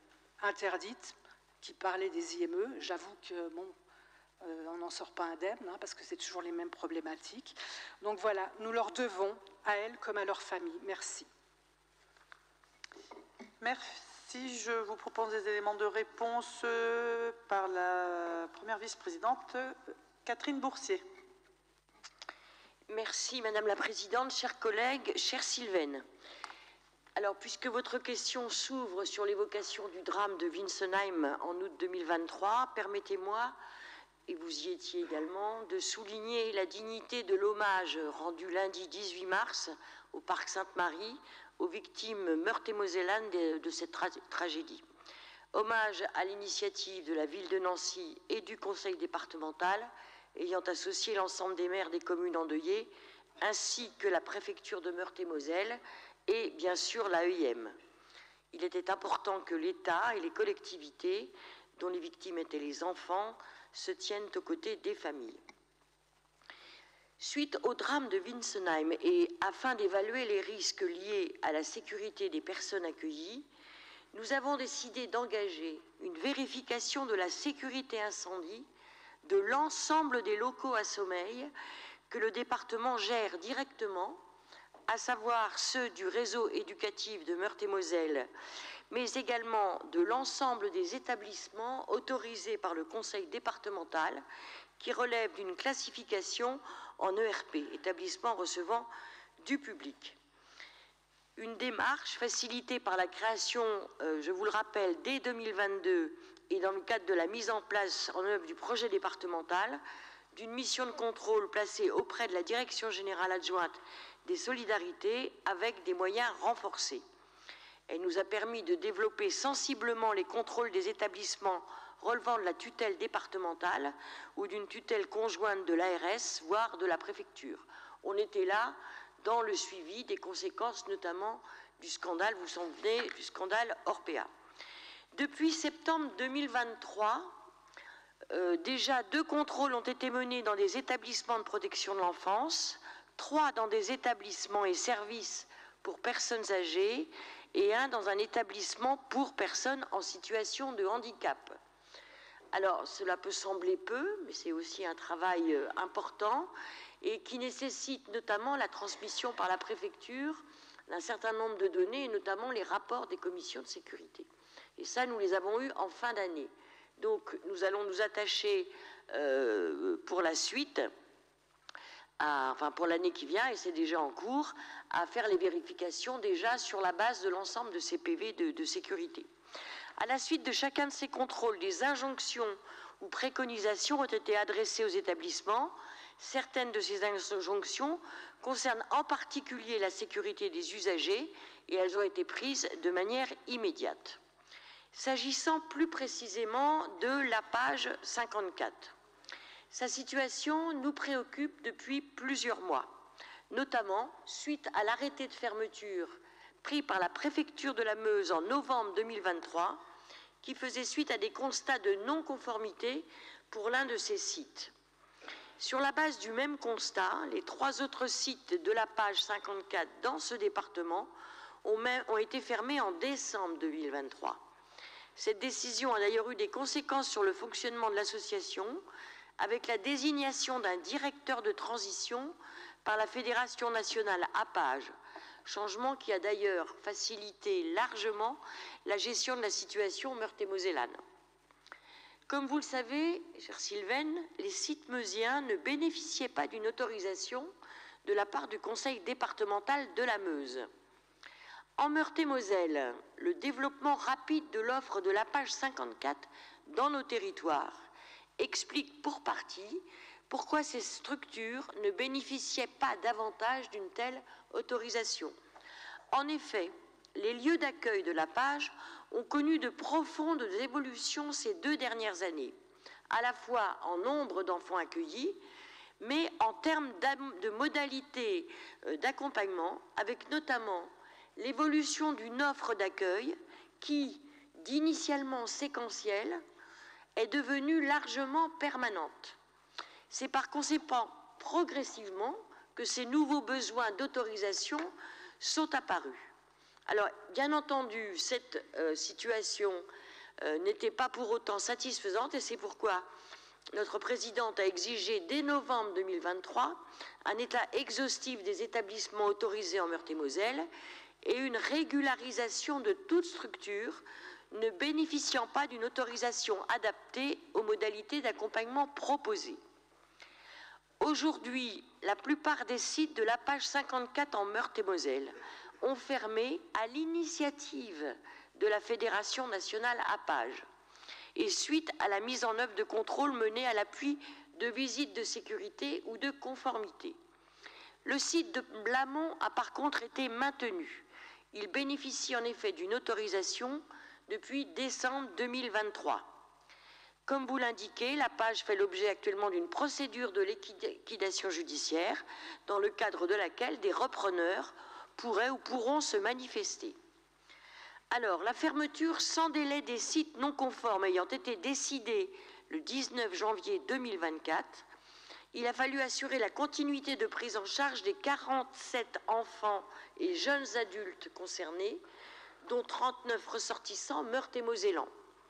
interdite, qui parlait des I M E. J'avoue que, bon, euh, on n'en sort pas indemne, hein, parce que c'est toujours les mêmes problématiques. Donc voilà, nous leur devons, à elles comme à leur famille. Merci. Merci. Je vous propose des éléments de réponse par la première vice-présidente, Catherine Boursier. Merci, Madame la Présidente, chers collègues, chère Sylvaine. Alors, puisque votre question s'ouvre sur l'évocation du drame de Winsenheim en août deux mille vingt-trois, permettez-moi, et vous y étiez également, de souligner la dignité de l'hommage rendu lundi dix-huit mars au Parc Sainte-Marie aux victimes meurthe-et-mosellanes de, de cette tra tragédie. Hommage à l'initiative de la ville de Nancy et du conseil départemental, ayant associé l'ensemble des maires des communes endeuillées, ainsi que la préfecture de Meurthe-et-Moselle, et bien sûr l'A E I M. Il était important que l'État et les collectivités, dont les victimes étaient les enfants, se tiennent aux côtés des familles. Suite au drame de Winsenheim et afin d'évaluer les risques liés à la sécurité des personnes accueillies, nous avons décidé d'engager une vérification de la sécurité incendie de l'ensemble des locaux à sommeil que le département gère directement, à savoir ceux du réseau éducatif de Meurthe-et-Moselle, mais également de l'ensemble des établissements autorisés par le conseil départemental qui relèvent d'une classification en E R P, établissement recevant du public. Une démarche facilitée par la création, euh, je vous le rappelle, dès deux mille vingt-deux et dans le cadre de la mise en place en œuvre du projet départemental, d'une mission de contrôle placée auprès de la Direction générale adjointe des solidarités avec des moyens renforcés. Elle nous a permis de développer sensiblement les contrôles des établissements relevant de la tutelle départementale ou d'une tutelle conjointe de l'A R S, voire de la préfecture. On était là dans le suivi des conséquences notamment du scandale, vous vous souvenez, du scandale Orpea. Depuis septembre deux mille vingt-trois, euh, déjà deux contrôles ont été menés dans des établissements de protection de l'enfance, trois dans des établissements et services pour personnes âgées et un dans un établissement pour personnes en situation de handicap. Alors, cela peut sembler peu, mais c'est aussi un travail important et qui nécessite notamment la transmission par la préfecture d'un certain nombre de données, et notamment les rapports des commissions de sécurité. Et ça, nous les avons eus en fin d'année. Donc, nous allons nous attacher euh, pour la suite, à, enfin pour l'année qui vient, et c'est déjà en cours, à faire les vérifications déjà sur la base de l'ensemble de ces P V de, de sécurité. À la suite de chacun de ces contrôles, des injonctions ou préconisations ont été adressées aux établissements. Certaines de ces injonctions concernent en particulier la sécurité des usagers et elles ont été prises de manière immédiate. S'agissant plus précisément de la page cinquante-quatre, sa situation nous préoccupe depuis plusieurs mois, notamment suite à l'arrêté de fermeture pris par la préfecture de la Meuse en novembre deux mille vingt-trois, qui faisait suite à des constats de non-conformité pour l'un de ces sites. Sur la base du même constat, les trois autres sites de la page cinquante-quatre dans ce département ont, même, ont été fermés en décembre deux mille vingt-trois. Cette décision a d'ailleurs eu des conséquences sur le fonctionnement de l'association, avec la désignation d'un directeur de transition par la Fédération nationale APAGE, changement qui a d'ailleurs facilité largement la gestion de la situation meurthe-et-mosellane. Comme vous le savez, chère Sylvaine, les sites meusiens ne bénéficiaient pas d'une autorisation de la part du conseil départemental de la Meuse. En Meurthe-et-Moselle, le développement rapide de l'offre de la page cinquante-quatre dans nos territoires explique pour partie pourquoi ces structures ne bénéficiaient pas davantage d'une telle autorisation. En effet, les lieux d'accueil de la page ont connu de profondes évolutions ces deux dernières années, à la fois en nombre d'enfants accueillis, mais en termes de modalités d'accompagnement, avec notamment l'évolution d'une offre d'accueil qui, d'initialement séquentielle, est devenue largement permanente. C'est par conséquent progressivement que ces nouveaux besoins d'autorisation sont apparus. Alors, bien entendu, cette euh, situation euh, n'était pas pour autant satisfaisante et c'est pourquoi notre présidente a exigé dès novembre deux mille vingt-trois un état exhaustif des établissements autorisés en Meurthe-et-Moselle et une régularisation de toute structure ne bénéficiant pas d'une autorisation adaptée aux modalités d'accompagnement proposées. Aujourd'hui, la plupart des sites de la page cinquante-quatre en Meurthe-et-Moselle ont fermé à l'initiative de la Fédération nationale APAGE et suite à la mise en œuvre de contrôles menés à l'appui de visites de sécurité ou de conformité. Le site de Blamont a par contre été maintenu. Il bénéficie en effet d'une autorisation depuis décembre deux mille vingt-trois. Comme vous l'indiquez, la page fait l'objet actuellement d'une procédure de liquidation judiciaire dans le cadre de laquelle des repreneurs pourraient ou pourront se manifester. Alors, la fermeture sans délai des sites non conformes ayant été décidée le dix-neuf janvier deux mille vingt-quatre, il a fallu assurer la continuité de prise en charge des quarante-sept enfants et jeunes adultes concernés, dont trente-neuf ressortissants meurthe-et-mosellans,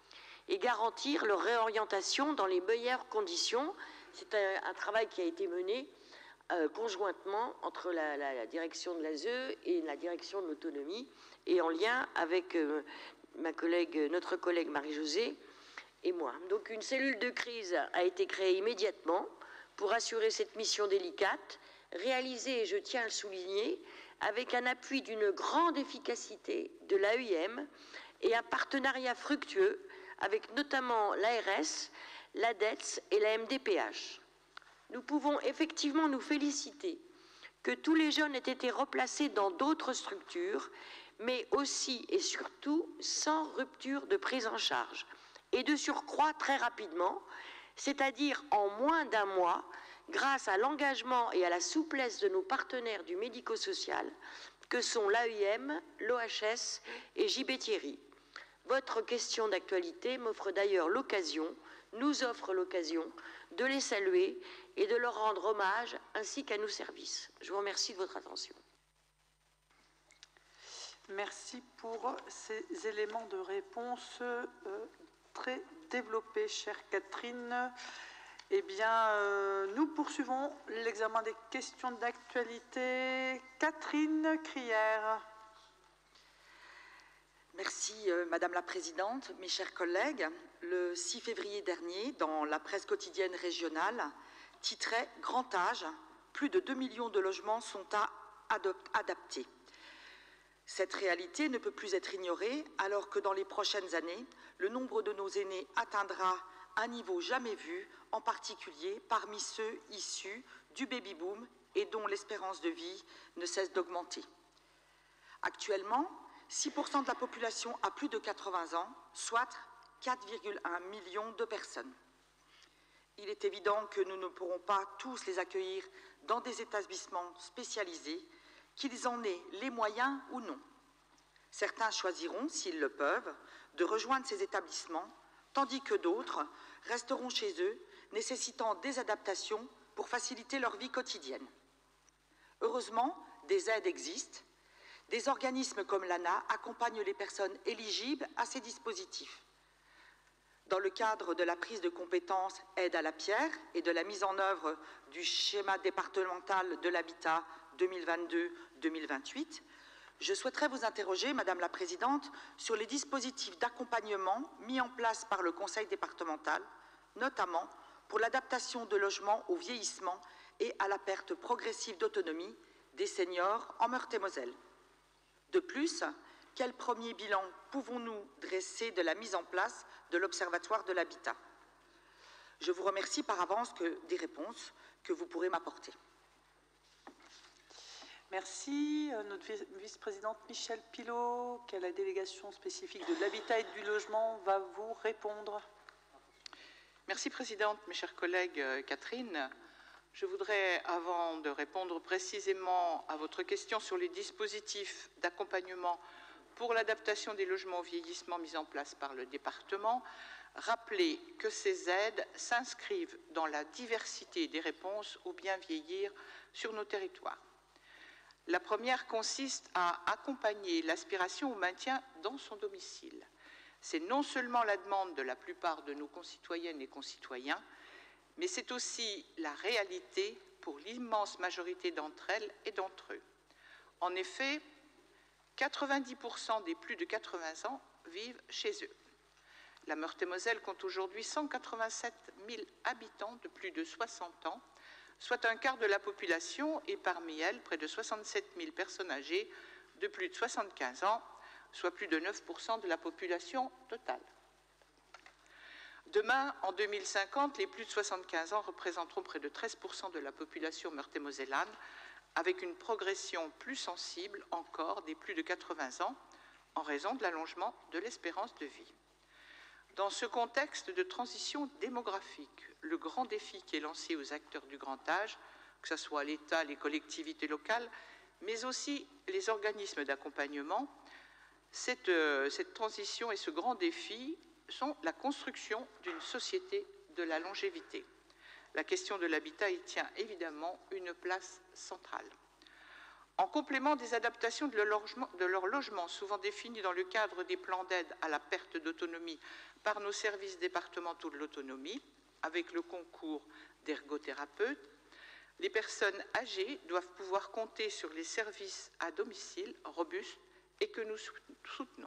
et garantir leur réorientation dans les meilleures conditions. C'est un, un travail qui a été mené euh, conjointement entre la, la, la direction de l'A S E et la direction de l'autonomie, et en lien avec euh, ma collègue, notre collègue Marie-Josée et moi. Donc une cellule de crise a été créée immédiatement pour assurer cette mission délicate, réalisée, et je tiens à le souligner, avec un appui d'une grande efficacité de l'A E I M et un partenariat fructueux avec notamment l'A R S, l'A D E T S et la M D P H. Nous pouvons effectivement nous féliciter que tous les jeunes aient été replacés dans d'autres structures, mais aussi et surtout sans rupture de prise en charge, et de surcroît très rapidement, c'est-à-dire en moins d'un mois, grâce à l'engagement et à la souplesse de nos partenaires du médico-social, que sont l'A E I M, l'O H S et J B Thierry. Votre question d'actualité m'offre d'ailleurs l'occasion, nous offre l'occasion, de les saluer et de leur rendre hommage, ainsi qu'à nos services. Je vous remercie de votre attention. Merci pour ces éléments de réponse euh, très développés, chère Catherine. Eh bien, euh, nous poursuivons l'examen des questions d'actualité. Catherine Crière. Merci euh, Madame la Présidente. Mes chers collègues, le six février dernier, dans la presse quotidienne régionale, titrait « Grand âge, plus de deux millions de logements sont à adapter ». Cette réalité ne peut plus être ignorée alors que dans les prochaines années, le nombre de nos aînés atteindra un niveau jamais vu, en particulier parmi ceux issus du baby-boom et dont l'espérance de vie ne cesse d'augmenter. Actuellement, six pour cent de la population a plus de quatre-vingts ans, soit quatre virgule un millions de personnes. Il est évident que nous ne pourrons pas tous les accueillir dans des établissements spécialisés, qu'ils en aient les moyens ou non. Certains choisiront, s'ils le peuvent, de rejoindre ces établissements, tandis que d'autres resteront chez eux, nécessitant des adaptations pour faciliter leur vie quotidienne. Heureusement, des aides existent. Des organismes comme l'A N A accompagnent les personnes éligibles à ces dispositifs. Dans le cadre de la prise de compétences aide à la pierre et de la mise en œuvre du schéma départemental de l'habitat deux mille vingt-deux deux mille vingt-huit, je souhaiterais vous interroger, Madame la Présidente, sur les dispositifs d'accompagnement mis en place par le Conseil départemental, notamment pour l'adaptation de logements au vieillissement et à la perte progressive d'autonomie des seniors en Meurthe-et-Moselle. De plus, quel premier bilan pouvons-nous dresser de la mise en place de l'Observatoire de l'habitat? Je vous remercie par avance que, des réponses que vous pourrez m'apporter. Merci. Notre vice-présidente Michèle Pillaud, qui a la délégation spécifique de l'habitat et du logement, va vous répondre. Merci, Présidente. Mes chers collègues, Catherine, je voudrais, avant de répondre précisément à votre question sur les dispositifs d'accompagnement pour l'adaptation des logements au vieillissement mis en place par le département, rappeler que ces aides s'inscrivent dans la diversité des réponses au bien vieillir sur nos territoires. La première consiste à accompagner l'aspiration au maintien dans son domicile. C'est non seulement la demande de la plupart de nos concitoyennes et concitoyens, mais c'est aussi la réalité pour l'immense majorité d'entre elles et d'entre eux. En effet, quatre-vingt-dix pour cent des plus de quatre-vingts ans vivent chez eux. La Meurthe-et-Moselle compte aujourd'hui cent quatre-vingt-sept mille habitants de plus de soixante ans, soit un quart de la population, et parmi elles, près de soixante-sept mille personnes âgées de plus de soixante-quinze ans, soit plus de neuf pour cent de la population totale. Demain, en deux mille cinquante, les plus de soixante-quinze ans représenteront près de treize pour cent de la population meurthe-et-mosellane, avec une progression plus sensible encore des plus de quatre-vingts ans, en raison de l'allongement de l'espérance de vie. Dans ce contexte de transition démographique, le grand défi qui est lancé aux acteurs du grand âge, que ce soit l'État, les collectivités locales, mais aussi les organismes d'accompagnement, cette, euh, cette transition et ce grand défi sont la construction d'une société de la longévité. La question de l'habitat y tient évidemment une place centrale. En complément des adaptations de leur logement, de leur logement, souvent définies dans le cadre des plans d'aide à la perte d'autonomie par nos services départementaux de l'autonomie, avec le concours d'ergothérapeutes, les personnes âgées doivent pouvoir compter sur les services à domicile robustes et que nous soutenons.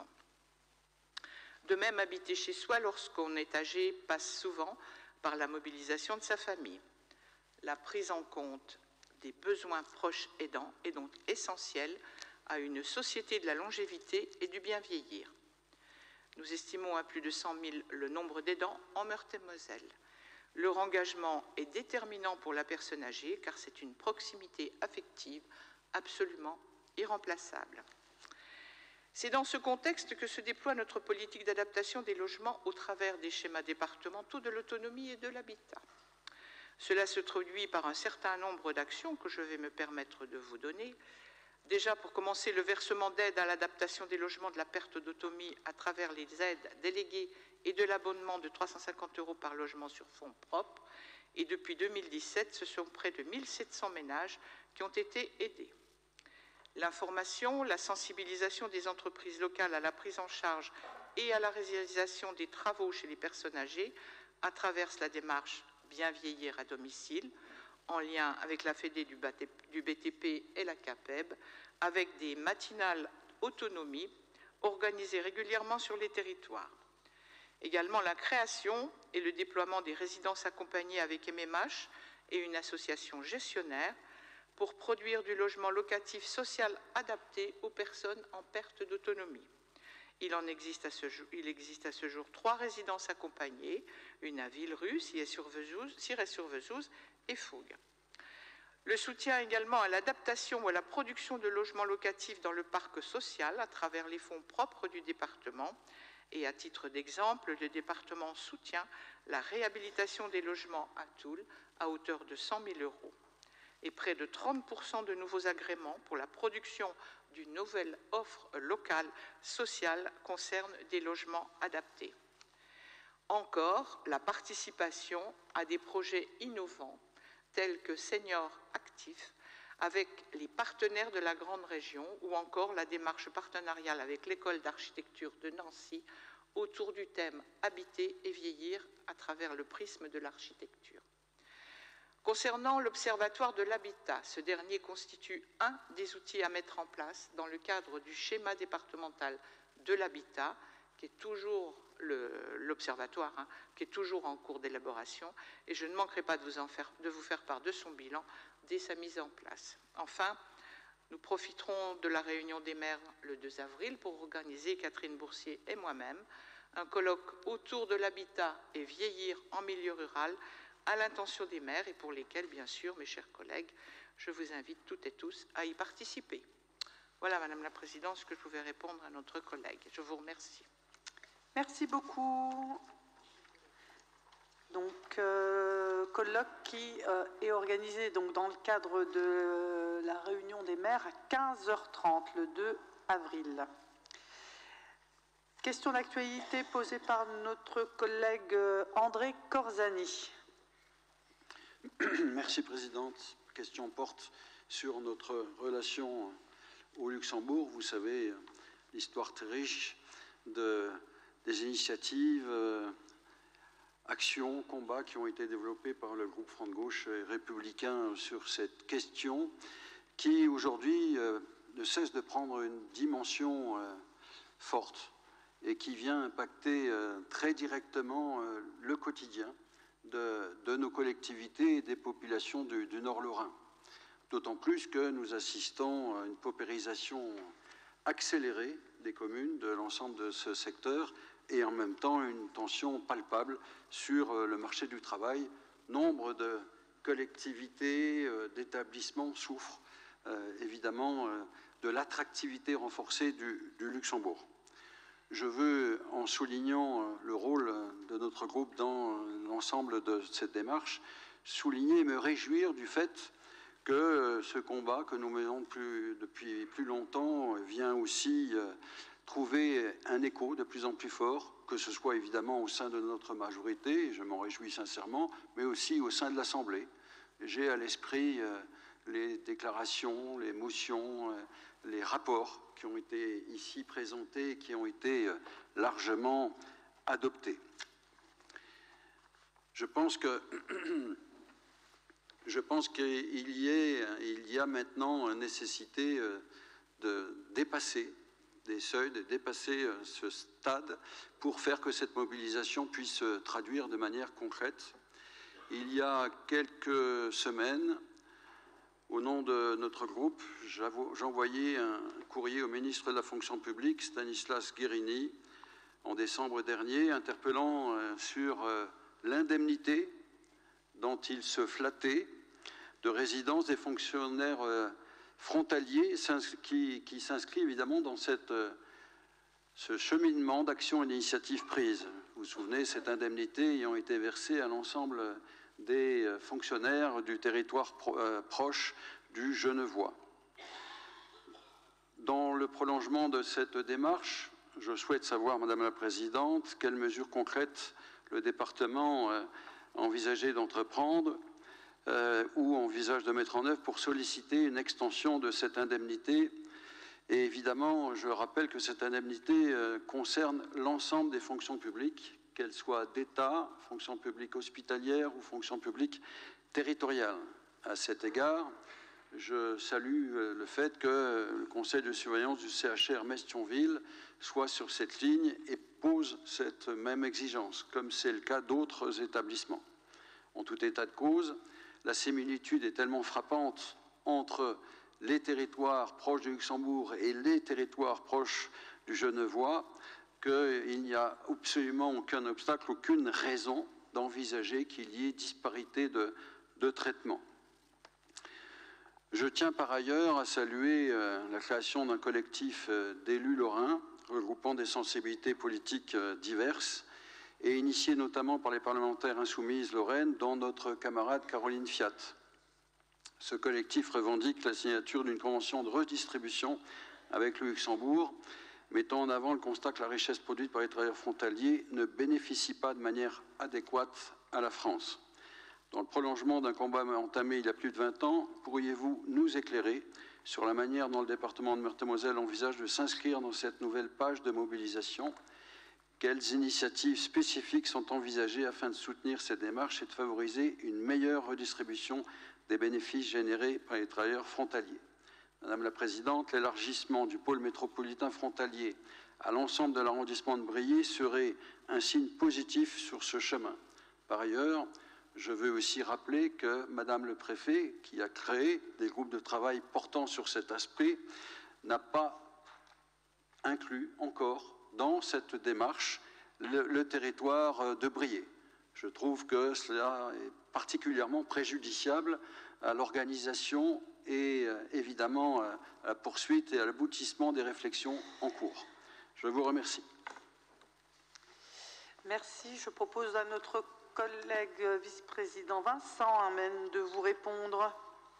De même, habiter chez soi lorsqu'on est âgé passe souvent par la mobilisation de sa famille. La prise en compte des besoins proches aidants est donc essentielle à une société de la longévité et du bien vieillir. Nous estimons à plus de cent mille le nombre d'aidants en Meurthe-et-Moselle. Leur engagement est déterminant pour la personne âgée car c'est une proximité affective absolument irremplaçable. C'est dans ce contexte que se déploie notre politique d'adaptation des logements au travers des schémas départementaux de l'autonomie et de l'habitat. Cela se traduit par un certain nombre d'actions que je vais me permettre de vous donner. Déjà, pour commencer, le versement d'aide à l'adaptation des logements de la perte d'autonomie à travers les aides déléguées et de l'abonnement de trois cent cinquante euros par logement sur fonds propres. Et depuis deux mille dix-sept, ce sont près de mille sept cents ménages qui ont été aidés. L'information, la sensibilisation des entreprises locales à la prise en charge et à la réalisation des travaux chez les personnes âgées à travers la démarche Bien vieillir à domicile, en lien avec la Fédé du B T P et la CAPEB, avec des matinales autonomie organisés régulièrement sur les territoires. Également la création et le déploiement des résidences accompagnées avec M M H et une association gestionnaire pour produire du logement locatif social adapté aux personnes en perte d'autonomie. Il en existe à ce jour, il existe à ce jour trois résidences accompagnées, une à Villerue, Cirey-sur-Vezouze et Fougue. Le soutien également à l'adaptation ou à la production de logements locatifs dans le parc social à travers les fonds propres du département. Et à titre d'exemple, le département soutient la réhabilitation des logements à Toul à hauteur de cent mille euros. Et près de trente pour cent de nouveaux agréments pour la production d'une nouvelle offre locale sociale concernent des logements adaptés. Encore, la participation à des projets innovants tels que Seniors Actifs avec les partenaires de la grande région ou encore la démarche partenariale avec l'école d'architecture de Nancy autour du thème « Habiter et vieillir » à travers le prisme de l'architecture. Concernant l'Observatoire de l'habitat, ce dernier constitue un des outils à mettre en place dans le cadre du schéma départemental de l'habitat, qui est toujours l'Observatoire, hein, qui est toujours en cours d'élaboration, et je ne manquerai pas de vous, en faire, de vous faire part de son bilan dès sa mise en place. Enfin, nous profiterons de la réunion des maires le deux avril pour organiser, Catherine Boursier et moi-même, un colloque autour de l'habitat et vieillir en milieu rural à l'intention des maires et pour lesquels, bien sûr, mes chers collègues, je vous invite toutes et tous à y participer. Voilà, Madame la Présidente, ce que je pouvais répondre à notre collègue. Je vous remercie. Merci beaucoup. Donc, euh, colloque qui euh, est organisé donc, dans le cadre de la réunion des maires à quinze heures trente, le deux avril. Question d'actualité posée par notre collègue André Corzani. Merci, Présidente. La question porte sur notre relation au Luxembourg. Vous savez, l'histoire très riche de, des initiatives, euh, actions, combats qui ont été développés par le groupe Front de Gauche et républicain sur cette question qui, aujourd'hui, euh, ne cesse de prendre une dimension euh, forte et qui vient impacter euh, très directement euh, le quotidien De, de nos collectivités et des populations du, du Nord Lorrain. D'autant plus que nous assistons à une paupérisation accélérée des communes, de l'ensemble de ce secteur, et en même temps une tension palpable sur le marché du travail. Nombre de collectivités, d'établissements souffrent euh, évidemment euh, de l'attractivité renforcée du, du Luxembourg. Je veux, en soulignant le rôle de notre groupe dans l'ensemble de cette démarche, souligner et me réjouir du fait que ce combat que nous menons plus, depuis plus longtemps vient aussi trouver un écho de plus en plus fort, que ce soit évidemment au sein de notre majorité, je m'en réjouis sincèrement, mais aussi au sein de l'Assemblée. J'ai à l'esprit les déclarations, les motions, les rapports qui ont été ici présentés et qui ont été largement adoptés. Je pense que je pense qu'il y ait, il y a maintenant nécessité de dépasser des seuils, de dépasser ce stade pour faire que cette mobilisation puisse se traduire de manière concrète. Il y a quelques semaines, au nom de notre groupe, j'envoyais un courrier au ministre de la Fonction publique, Stanislas Guérini, en décembre dernier, interpellant sur l'indemnité dont il se flattait de résidence des fonctionnaires frontaliers qui, qui s'inscrit évidemment dans cette, ce cheminement d'actions et d'initiatives prises. Vous vous souvenez, cette indemnité ayant été versée à l'ensemble des fonctionnaires du territoire pro, euh, proche du Genevois. Dans le prolongement de cette démarche, je souhaite savoir, Madame la Présidente, quelles mesures concrètes le département euh, a envisagé d'entreprendre euh, ou envisage de mettre en œuvre pour solliciter une extension de cette indemnité. Et évidemment, je rappelle que cette indemnité euh, concerne l'ensemble des fonctions publiques, qu'elles soient d'État, fonction publique hospitalière ou fonction publique territoriale. À cet égard, je salue le fait que le conseil de surveillance du C H R Metz-Thionville soit sur cette ligne et pose cette même exigence, comme c'est le cas d'autres établissements. En tout état de cause, la similitude est tellement frappante entre les territoires proches du Luxembourg et les territoires proches du Genevois qu'il n'y a absolument aucun obstacle, aucune raison d'envisager qu'il y ait disparité de, de traitement. Je tiens par ailleurs à saluer euh, la création d'un collectif euh, d'élus lorrains regroupant des sensibilités politiques euh, diverses et initié notamment par les parlementaires insoumises lorraines, dont notre camarade Caroline Fiat. Ce collectif revendique la signature d'une convention de redistribution avec le Luxembourg, mettant en avant le constat que la richesse produite par les travailleurs frontaliers ne bénéficie pas de manière adéquate à la France. Dans le prolongement d'un combat entamé il y a plus de vingt ans, pourriez-vous nous éclairer sur la manière dont le département de Meurthe-et-Moselle envisage de s'inscrire dans cette nouvelle page de mobilisation? Quelles initiatives spécifiques sont envisagées afin de soutenir cette démarche et de favoriser une meilleure redistribution des bénéfices générés par les travailleurs frontaliers? Madame la Présidente, l'élargissement du pôle métropolitain frontalier à l'ensemble de l'arrondissement de Briey serait un signe positif sur ce chemin. Par ailleurs, je veux aussi rappeler que Madame le Préfet, qui a créé des groupes de travail portant sur cet aspect, n'a pas inclus encore dans cette démarche le, le territoire de Briey. Je trouve que cela est particulièrement préjudiciable à l'organisation et évidemment à la poursuite et à l'aboutissement des réflexions en cours. Je vous remercie. Merci. Je propose à notre collègue vice-président Vincent Amène de vous répondre.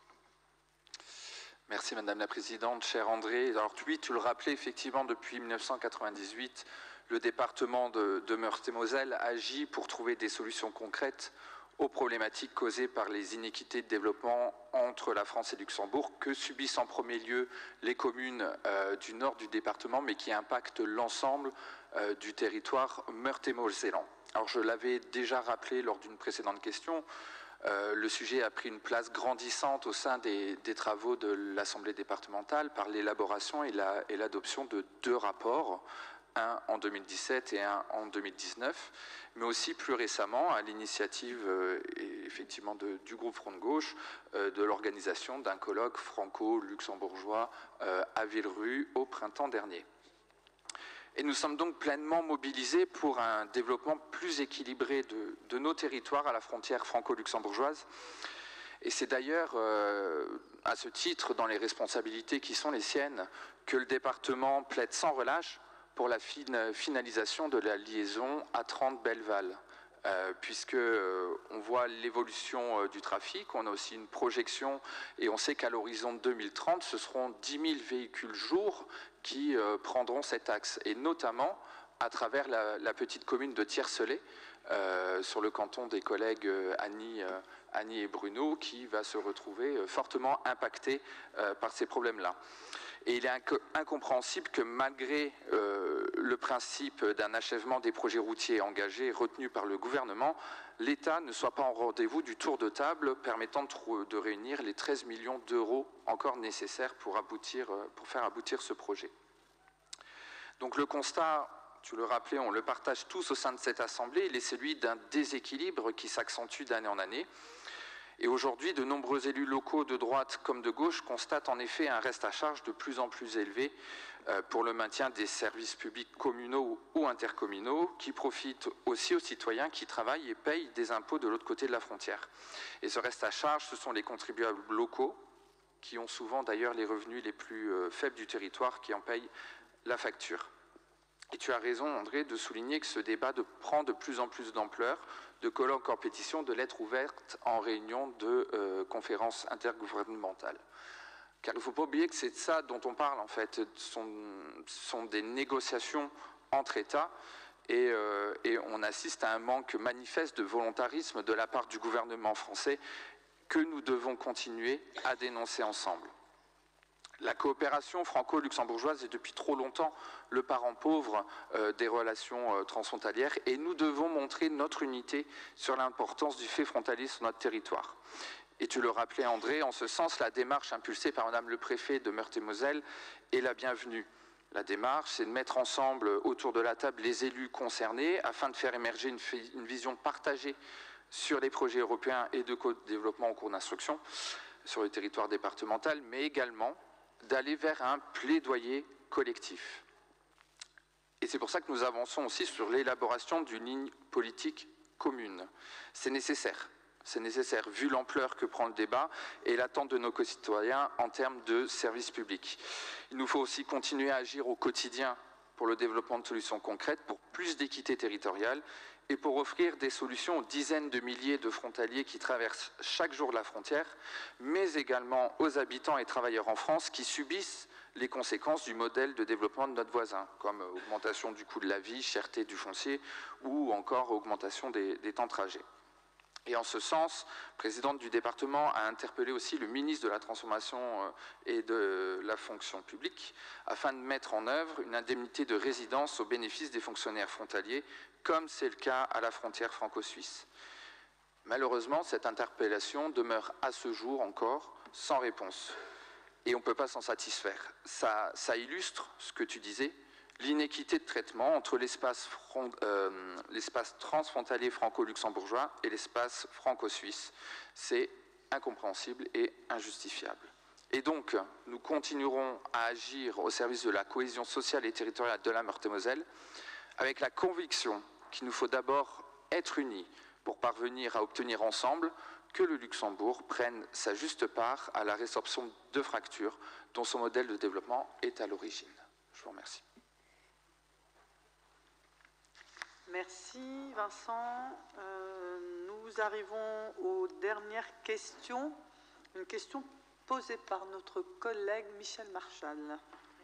Merci Madame la Présidente, cher André. Alors oui, tu le rappelais, effectivement, depuis mille neuf cent quatre-vingt-dix-huit, le département de, de Meurthe-et-Moselle agit pour trouver des solutions concrètes aux problématiques causées par les inéquités de développement entre la France et le Luxembourg que subissent en premier lieu les communes euh, du nord du département, mais qui impactent l'ensemble euh, du territoire meurthe-et-mosellan. Alors je l'avais déjà rappelé lors d'une précédente question, euh, le sujet a pris une place grandissante au sein des, des travaux de l'Assemblée départementale par l'élaboration et l'adoption la, de deux rapports, un en deux mille dix-sept et un en deux mille dix-neuf, mais aussi plus récemment, à l'initiative euh, effectivement de, du groupe Front de Gauche, euh, de l'organisation d'un colloque franco-luxembourgeois euh, à Villerue au printemps dernier. Et nous sommes donc pleinement mobilisés pour un développement plus équilibré de, de nos territoires à la frontière franco-luxembourgeoise. Et c'est d'ailleurs euh, à ce titre, dans les responsabilités qui sont les siennes, que le département plaide sans relâche pour la fin finalisation de la liaison A trente Belleval, euh, puisque euh, on voit l'évolution euh, du trafic, on a aussi une projection et on sait qu'à l'horizon deux mille trente, ce seront dix mille véhicules jour qui euh, prendront cet axe, et notamment à travers la, la petite commune de Tiercelet, euh, sur le canton des collègues euh, Annie, euh, Annie et Bruno, qui va se retrouver euh, fortement impacté euh, par ces problèmes-là. Et il est inc incompréhensible que malgré euh, le principe d'un achèvement des projets routiers engagés retenu par le gouvernement, l'État ne soit pas en rendez-vous du tour de table permettant de, de réunir les treize millions d'euros encore nécessaires pour, aboutir, pour faire aboutir ce projet. Donc le constat, tu le rappelais, on le partage tous au sein de cette Assemblée, il est celui d'un déséquilibre qui s'accentue d'année en année. Et aujourd'hui, de nombreux élus locaux de droite comme de gauche constatent en effet un reste à charge de plus en plus élevé pour le maintien des services publics communaux ou intercommunaux qui profitent aussi aux citoyens qui travaillent et payent des impôts de l'autre côté de la frontière. Et ce reste à charge, ce sont les contribuables locaux qui ont souvent d'ailleurs les revenus les plus faibles du territoire qui en payent la facture. Et tu as raison, André, de souligner que ce débat de, prend de plus en plus d'ampleur, de colloques en pétition, de lettres ouvertes en réunion de euh, conférences intergouvernementales. Car il ne faut pas oublier que c'est de ça dont on parle, en fait. Ce sont, ce sont des négociations entre États et, euh, et on assiste à un manque manifeste de volontarisme de la part du gouvernement français que nous devons continuer à dénoncer ensemble. La coopération franco-luxembourgeoise est depuis trop longtemps le parent pauvre euh, des relations euh, transfrontalières et nous devons montrer notre unité sur l'importance du fait frontalier sur notre territoire. Et tu le rappelais, André, en ce sens, la démarche impulsée par Madame le Préfet de Meurthe-et-Moselle est la bienvenue. La démarche, c'est de mettre ensemble autour de la table les élus concernés afin de faire émerger une, une vision partagée sur les projets européens et de co-développement en cours d'instruction sur le territoire départemental, mais également d'aller vers un plaidoyer collectif. Et c'est pour ça que nous avançons aussi sur l'élaboration d'une ligne politique commune. C'est nécessaire. C'est nécessaire, vu l'ampleur que prend le débat et l'attente de nos concitoyens en termes de services publics. Il nous faut aussi continuer à agir au quotidien pour le développement de solutions concrètes, pour plus d'équité territoriale et pour offrir des solutions aux dizaines de milliers de frontaliers qui traversent chaque jour la frontière, mais également aux habitants et travailleurs en France qui subissent les conséquences du modèle de développement de notre voisin, comme augmentation du coût de la vie, cherté du foncier ou encore augmentation des, des temps de trajet. Et en ce sens, la présidente du département a interpellé aussi le ministre de la Transformation et de la Fonction publique afin de mettre en œuvre une indemnité de résidence au bénéfice des fonctionnaires frontaliers, comme c'est le cas à la frontière franco-suisse. Malheureusement, cette interpellation demeure à ce jour encore sans réponse. Et on ne peut pas s'en satisfaire. Ça, ça illustre ce que tu disais, l'inéquité de traitement entre l'espace euh, transfrontalier franco-luxembourgeois et l'espace franco-suisse. C'est incompréhensible et injustifiable. Et donc, nous continuerons à agir au service de la cohésion sociale et territoriale de la Meurthe-et-Moselle avec la conviction qu'il nous faut d'abord être unis pour parvenir à obtenir ensemble que le Luxembourg prenne sa juste part à la résorption de fractures dont son modèle de développement est à l'origine. Je vous remercie. Merci Vincent. Euh, nous arrivons aux dernières questions. Une question posée par notre collègue Michel Marchal.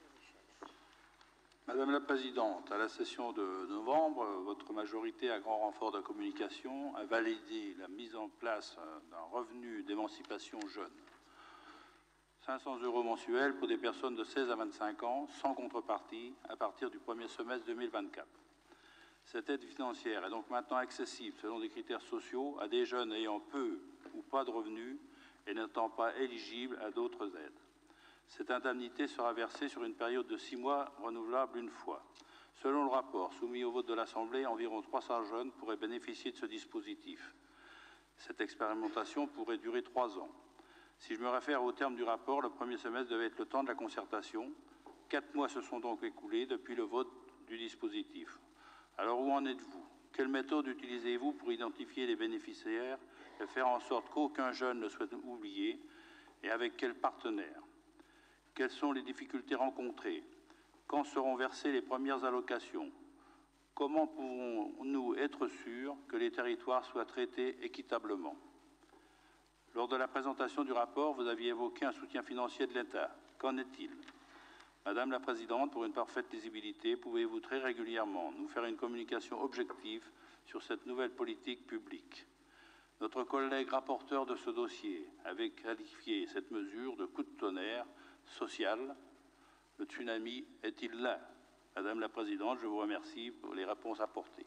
Madame la Présidente, à la session de novembre, votre majorité, à grand renfort de communication, a validé la mise en place d'un revenu d'émancipation jeune. cinq cents euros mensuels pour des personnes de seize à vingt-cinq ans, sans contrepartie, à partir du premier semestre deux mille vingt-quatre. Cette aide financière est donc maintenant accessible, selon des critères sociaux, à des jeunes ayant peu ou pas de revenus et n'étant pas éligibles à d'autres aides. Cette indemnité sera versée sur une période de six mois renouvelable une fois. Selon le rapport soumis au vote de l'Assemblée, environ trois cents jeunes pourraient bénéficier de ce dispositif. Cette expérimentation pourrait durer trois ans. Si je me réfère au terme du rapport, le premier semestre devait être le temps de la concertation. Quatre mois se sont donc écoulés depuis le vote du dispositif. Alors où en êtes-vous? Quelle méthode utilisez-vous pour identifier les bénéficiaires et faire en sorte qu'aucun jeune ne soit oublié? Et avec quels partenaires? Quelles sont les difficultés rencontrées? Quand seront versées les premières allocations? Comment pouvons-nous être sûrs que les territoires soient traités équitablement? Lors de la présentation du rapport, vous aviez évoqué un soutien financier de l'État. Qu'en est-il? Madame la Présidente, pour une parfaite lisibilité, pouvez-vous très régulièrement nous faire une communication objective sur cette nouvelle politique publique? Notre collègue rapporteur de ce dossier avait qualifié cette mesure de coup de tonnerre social. Le tsunami est-il là? Madame la Présidente, je vous remercie pour les réponses apportées.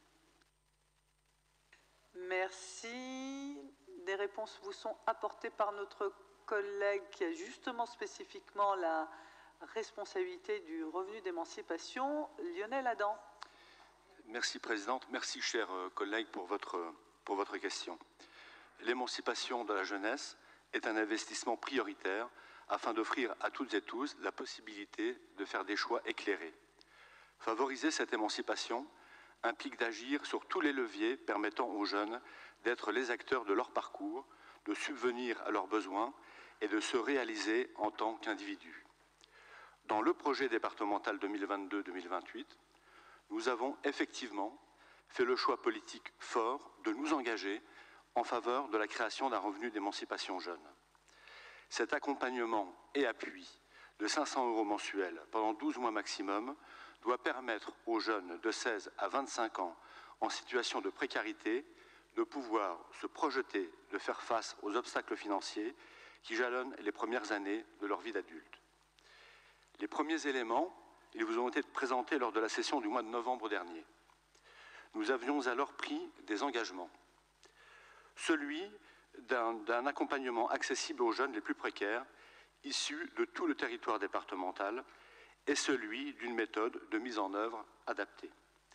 Merci. Des réponses vous sont apportées par notre collègue qui a justement spécifiquement la responsabilité du revenu d'émancipation, Lionel Adam. Merci Présidente, merci chers collègues pour votre, pour votre question. L'émancipation de la jeunesse est un investissement prioritaire afin d'offrir à toutes et tous la possibilité de faire des choix éclairés. Favoriser cette émancipation implique d'agir sur tous les leviers permettant aux jeunes d'être les acteurs de leur parcours, de subvenir à leurs besoins et de se réaliser en tant qu'individus. Dans le projet départemental deux mille vingt-deux deux mille vingt-huit, nous avons effectivement fait le choix politique fort de nous engager en faveur de la création d'un revenu d'émancipation jeune. Cet accompagnement et appui de cinq cents euros mensuels pendant douze mois maximum doit permettre aux jeunes de seize à vingt-cinq ans en situation de précarité de pouvoir se projeter, de faire face aux obstacles financiers qui jalonnent les premières années de leur vie d'adulte. Les premiers éléments, ils vous ont été présentés lors de la session du mois de novembre dernier. Nous avions alors pris des engagements. Celui d'un accompagnement accessible aux jeunes les plus précaires, issus de tout le territoire départemental, et celui d'une méthode de mise en œuvre adaptée.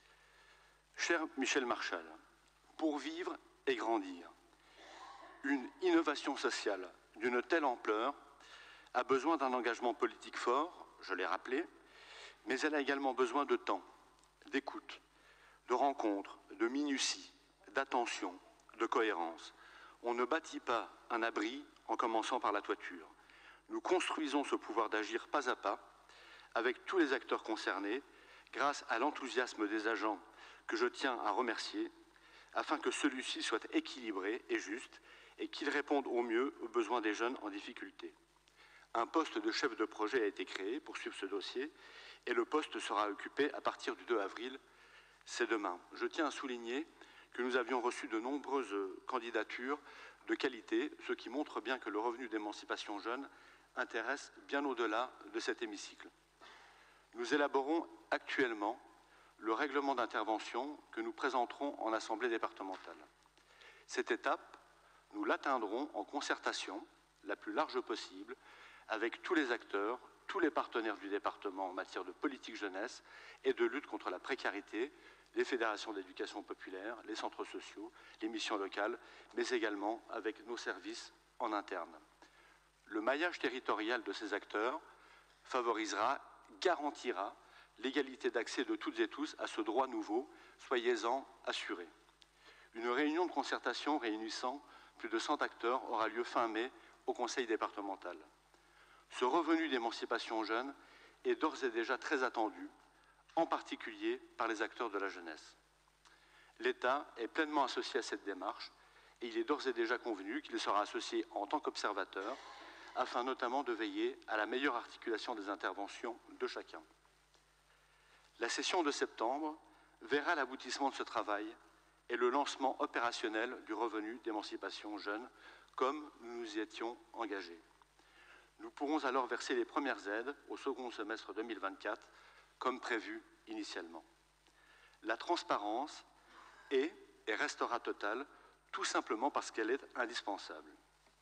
Cher Michel Marchal, pour vivre et grandir, une innovation sociale d'une telle ampleur a besoin d'un engagement politique fort, je l'ai rappelé, mais elle a également besoin de temps, d'écoute, de rencontres, de minutie, d'attention, de cohérence. On ne bâtit pas un abri en commençant par la toiture. Nous construisons ce pouvoir d'agir pas à pas avec tous les acteurs concernés grâce à l'enthousiasme des agents que je tiens à remercier afin que celui-ci soit équilibré et juste et qu'il réponde au mieux aux besoins des jeunes en difficulté. Un poste de chef de projet a été créé pour suivre ce dossier et le poste sera occupé à partir du deux avril, c'est demain. Je tiens à souligner que nous avions reçu de nombreuses candidatures de qualité, ce qui montre bien que le revenu d'émancipation jeune intéresse bien au-delà de cet hémicycle. Nous élaborons actuellement le règlement d'intervention que nous présenterons en Assemblée départementale. Cette étape, nous l'atteindrons en concertation la plus large possible avec tous les acteurs, tous les partenaires du département en matière de politique jeunesse et de lutte contre la précarité, les fédérations d'éducation populaire, les centres sociaux, les missions locales, mais également avec nos services en interne. Le maillage territorial de ces acteurs favorisera, garantira l'égalité d'accès de toutes et tous à ce droit nouveau, soyez-en assurés. Une réunion de concertation réunissant plus de cent acteurs aura lieu fin mai au Conseil départemental. Ce revenu d'émancipation jeune est d'ores et déjà très attendu, en particulier par les acteurs de la jeunesse. L'État est pleinement associé à cette démarche et il est d'ores et déjà convenu qu'il sera associé en tant qu'observateur afin notamment de veiller à la meilleure articulation des interventions de chacun. La session de septembre verra l'aboutissement de ce travail et le lancement opérationnel du revenu d'émancipation jeune comme nous nous y étions engagés. Nous pourrons alors verser les premières aides au second semestre deux mille vingt-quatre comme prévu initialement. La transparence est et restera totale tout simplement parce qu'elle est indispensable.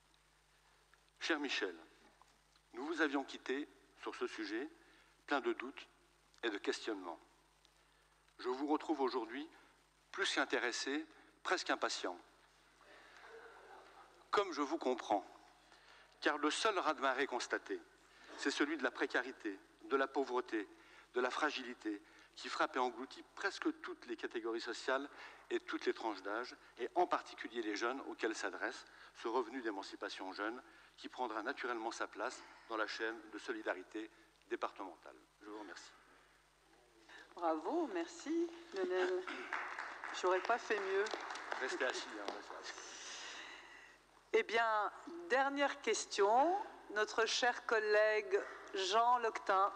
Cher Michel, nous vous avions quitté sur ce sujet plein de doutes et de questionnements. Je vous retrouve aujourd'hui plus qu'intéressé, presque impatient. Comme je vous comprends, car le seul raz-de-marée constaté, c'est celui de la précarité, de la pauvreté, de la fragilité, qui frappe et engloutit presque toutes les catégories sociales et toutes les tranches d'âge, et en particulier les jeunes auxquels s'adresse ce revenu d'émancipation jeune, qui prendra naturellement sa place dans la chaîne de solidarité départementale. Je vous remercie. Bravo, merci Lionel. J'aurais pas fait mieux. Restez assis. Hein, restez assis. Eh bien, dernière question, notre cher collègue Jean Loctin.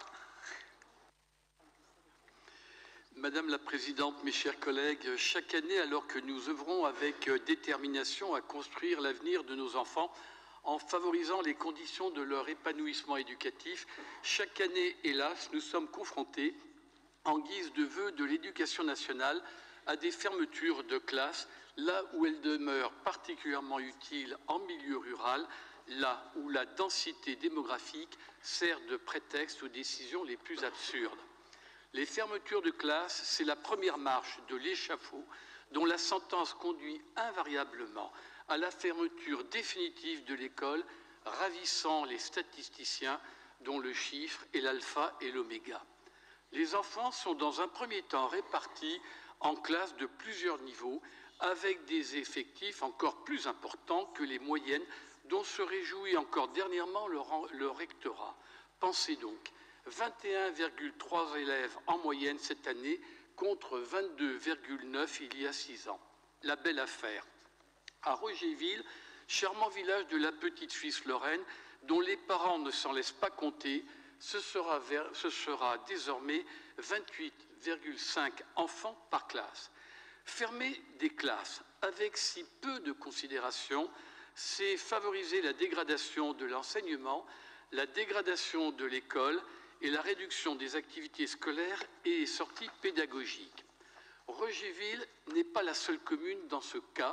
Madame la Présidente, mes chers collègues, chaque année, alors que nous œuvrons avec détermination à construire l'avenir de nos enfants en favorisant les conditions de leur épanouissement éducatif, chaque année, hélas, nous sommes confrontés, en guise de vœu de l'éducation nationale, à des fermetures de classes, là où elles demeurent particulièrement utiles en milieu rural, là où la densité démographique sert de prétexte aux décisions les plus absurdes. Les fermetures de classes, c'est la première marche de l'échafaud dont la sentence conduit invariablement à la fermeture définitive de l'école, ravissant les statisticiens dont le chiffre est l'alpha et l'oméga. Les enfants sont dans un premier temps répartis en classes de plusieurs niveaux, avec des effectifs encore plus importants que les moyennes dont se réjouit encore dernièrement le, le rectorat. Pensez donc, vingt et un virgule trois élèves en moyenne cette année contre vingt-deux virgule neuf il y a six ans. La belle affaire. À Rogéville, charmant village de la petite Suisse Lorraine, dont les parents ne s'en laissent pas compter, ce sera, vers, ce sera désormais vingt-huit virgule cinq enfants par classe. Fermer des classes avec si peu de considération, c'est favoriser la dégradation de l'enseignement, la dégradation de l'école et la réduction des activités scolaires et sorties pédagogiques. Rogéville n'est pas la seule commune dans ce cas,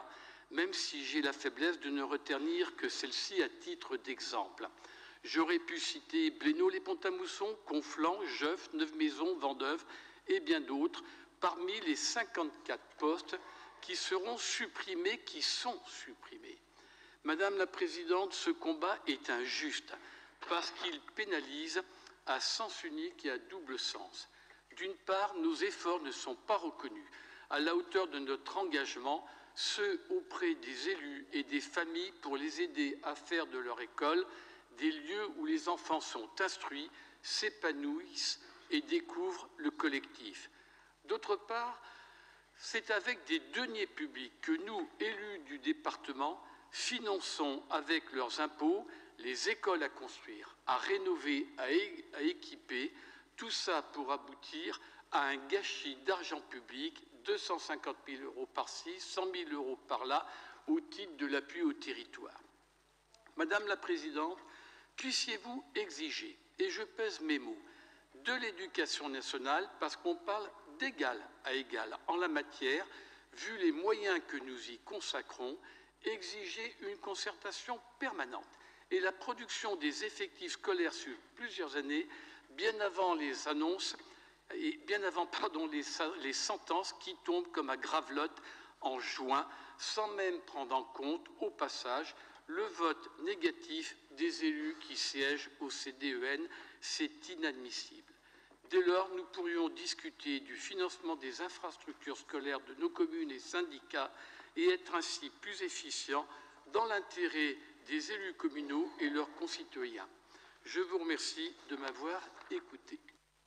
même si j'ai la faiblesse de ne retenir que celle-ci à titre d'exemple. J'aurais pu citer Blénaud-les-Pont-à-Mousson, Conflans, Jeuf, Neuve-Maisons, Vendœuvre et bien d'autres, parmi les cinquante-quatre postes qui seront supprimés, qui sont supprimés. Madame la Présidente, ce combat est injuste parce qu'il pénalise à sens unique et à double sens. D'une part, nos efforts ne sont pas reconnus à la hauteur de notre engagement, ceux auprès des élus et des familles pour les aider à faire de leur école des lieux où les enfants sont instruits, s'épanouissent et découvrent le collectif. D'autre part, c'est avec des deniers publics que nous, élus du département, finançons avec leurs impôts les écoles à construire, à rénover, à, é à équiper, tout ça pour aboutir à un gâchis d'argent public, deux cent cinquante mille euros par-ci, cent mille euros par-là, au titre de l'appui au territoire. Madame la Présidente, puissiez-vous exiger, et je pèse mes mots, de l'éducation nationale, parce qu'on parle d'égal à égal en la matière, vu les moyens que nous y consacrons, exiger une concertation permanente et la production des effectifs scolaires sur plusieurs années, bien avant les annonces et bien avant pardon, les, les sentences qui tombent comme à gravelotte en juin, sans même prendre en compte au passage le vote négatif des élus qui siègent au C D E N. C'est inadmissible. Dès lors, nous pourrions discuter du financement des infrastructures scolaires de nos communes et syndicats et être ainsi plus efficients dans l'intérêt des élus communaux et leurs concitoyens. Je vous remercie de m'avoir écouté.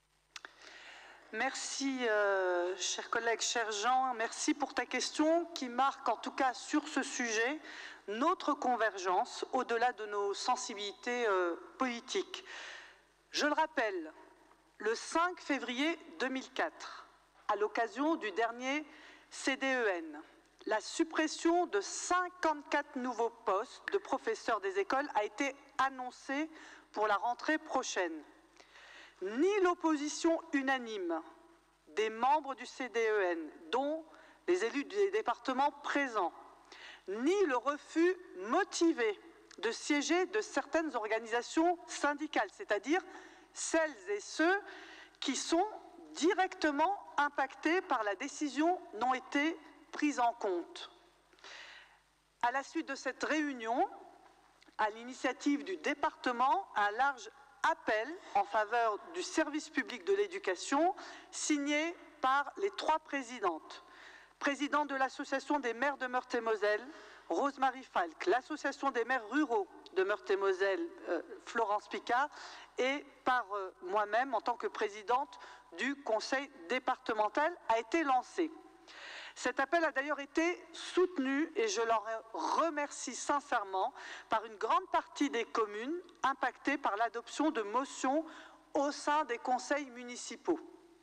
Merci, euh, cher collègue, cher Jean. Merci pour ta question qui marque, en tout cas sur ce sujet, notre convergence au-delà de nos sensibilités euh, politiques. Je le rappelle, le cinq février deux mille quatre, à l'occasion du dernier C D E N, la suppression de cinquante-quatre nouveaux postes de professeurs des écoles a été annoncée pour la rentrée prochaine. Ni l'opposition unanime des membres du C D E N, dont les élus des départements présents, ni le refus motivé de siéger de certaines organisations syndicales, c'est-à-dire celles et ceux qui sont directement impactés par la décision, n'ont été pris en compte. À la suite de cette réunion, à l'initiative du département, un large appel en faveur du service public de l'éducation, signé par les trois présidentes. Présidente de l'Association des maires de Meurthe-et-Moselle, Rosemarie Falk, l'Association des maires ruraux de Meurthe-et-Moselle, euh, Florence Picard, et par euh, moi-même, en tant que présidente du conseil départemental, a été lancé. Cet appel a d'ailleurs été soutenu, et je l'en remercie sincèrement, par une grande partie des communes impactées par l'adoption de motions au sein des conseils municipaux.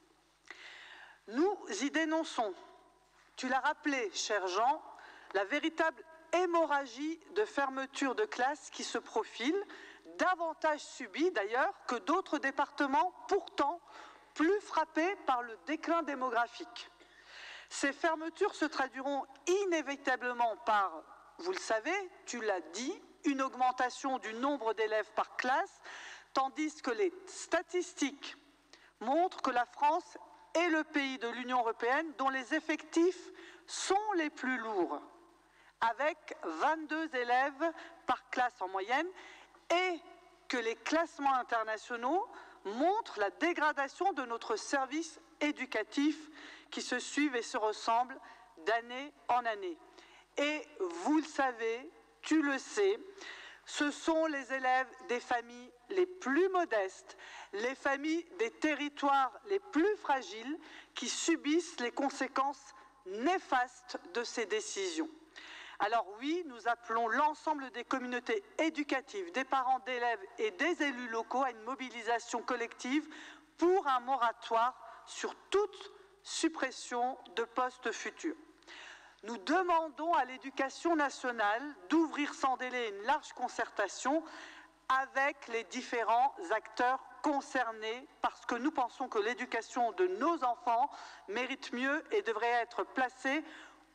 Nous y dénonçons, tu l'as rappelé, cher Jean, la véritable hémorragie de fermeture de classes qui se profile, davantage subie d'ailleurs que d'autres départements pourtant plus frappés par le déclin démographique. Ces fermetures se traduiront inévitablement par, vous le savez, tu l'as dit, une augmentation du nombre d'élèves par classe, tandis que les statistiques montrent que la France est le pays de l'Union européenne dont les effectifs sont les plus lourds, avec vingt-deux élèves par classe en moyenne, et que les classements internationaux montrent la dégradation de notre service éducatif qui se suivent et se ressemblent d'année en année. Et vous le savez, tu le sais, ce sont les élèves des familles les plus modestes, les familles des territoires les plus fragiles qui subissent les conséquences néfastes de ces décisions. Alors oui, nous appelons l'ensemble des communautés éducatives, des parents d'élèves et des élus locaux à une mobilisation collective pour un moratoire sur toute suppression de postes futurs. Nous demandons à l'Éducation nationale d'ouvrir sans délai une large concertation avec les différents acteurs concernés parce que nous pensons que l'éducation de nos enfants mérite mieux et devrait être placée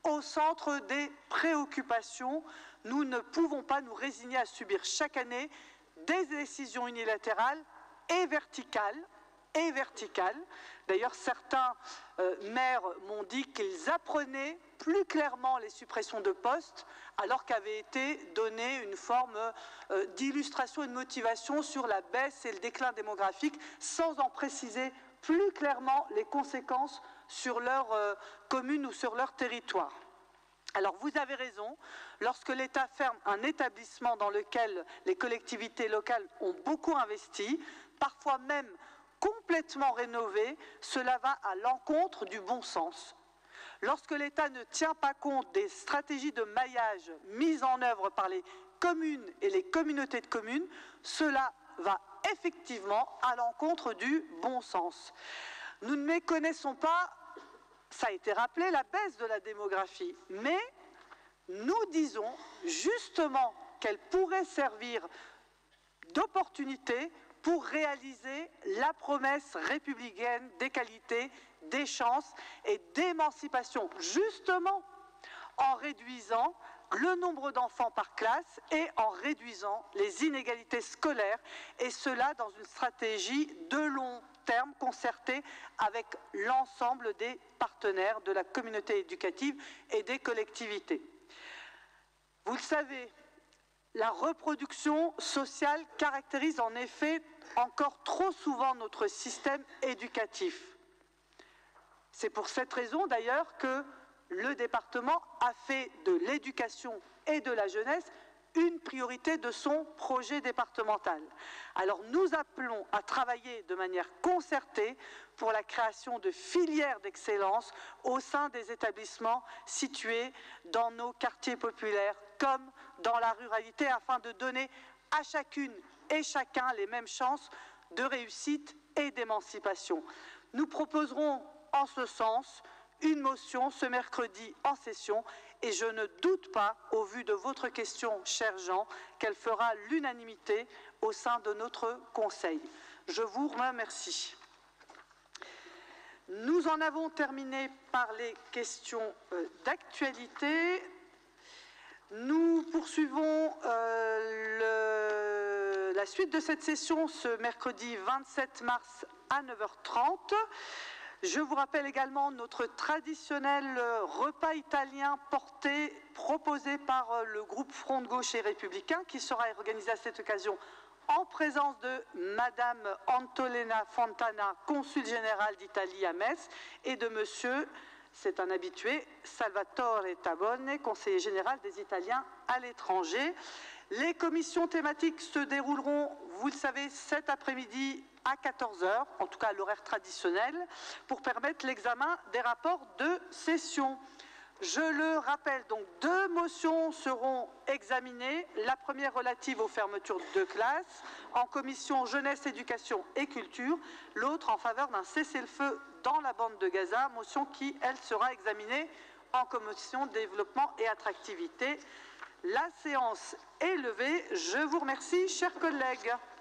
au centre des préoccupations. Nous ne pouvons pas nous résigner à subir chaque année des décisions unilatérales et verticales, et verticales. D'ailleurs, certains euh, maires m'ont dit qu'ils apprenaient plus clairement les suppressions de postes, alors qu'avait été donnée une forme euh, d'illustration et de motivation sur la baisse et le déclin démographique, sans en préciser plus clairement les conséquences sur leur euh, commune ou sur leur territoire. Alors vous avez raison, lorsque l'État ferme un établissement dans lequel les collectivités locales ont beaucoup investi, parfois même complètement rénové, cela va à l'encontre du bon sens. Lorsque l'État ne tient pas compte des stratégies de maillage mises en œuvre par les communes et les communautés de communes, cela va effectivement à l'encontre du bon sens. Nous ne méconnaissons pas, ça a été rappelé, la baisse de la démographie, mais nous disons justement qu'elle pourrait servir d'opportunité pour réaliser la promesse républicaine d'égalité, des chances et d'émancipation, justement en réduisant le nombre d'enfants par classe et en réduisant les inégalités scolaires, et cela dans une stratégie de long terme concertée avec l'ensemble des partenaires de la communauté éducative et des collectivités. Vous le savez, la reproduction sociale caractérise en effet encore trop souvent notre système éducatif. C'est pour cette raison d'ailleurs que le département a fait de l'éducation et de la jeunesse une priorité de son projet départemental. Alors nous appelons à travailler de manière concertée pour la création de filières d'excellence au sein des établissements situés dans nos quartiers populaires comme dans la ruralité, afin de donner à chacune et chacun les mêmes chances de réussite et d'émancipation. Nous proposerons en ce sens une motion ce mercredi en session, et je ne doute pas, au vu de votre question, cher Jean, qu'elle fera l'unanimité au sein de notre Conseil. Je vous remercie. Nous en avons terminé par les questions euh, d'actualité. Nous poursuivons euh, le, la suite de cette session ce mercredi vingt-sept mars à neuf heures trente. Je vous rappelle également notre traditionnel repas italien porté, proposé par le groupe Front de Gauche et Républicain, qui sera organisé à cette occasion en présence de Madame Antolena Fontana, consul général d'Italie à Metz, et de Monsieur, c'est un habitué, Salvatore Tabone, conseiller général des Italiens à l'étranger. Les commissions thématiques se dérouleront, vous le savez, cet après-midi à quatorze heures, en tout cas à l'horaire traditionnel, pour permettre l'examen des rapports de session. Je le rappelle, donc deux motions seront examinées. La première relative aux fermetures de classes en commission jeunesse, éducation et culture, l'autre en faveur d'un cessez-le-feu dans la bande de Gaza, motion qui, elle, sera examinée en commission développement et attractivité. La séance est levée. Je vous remercie, chers collègues.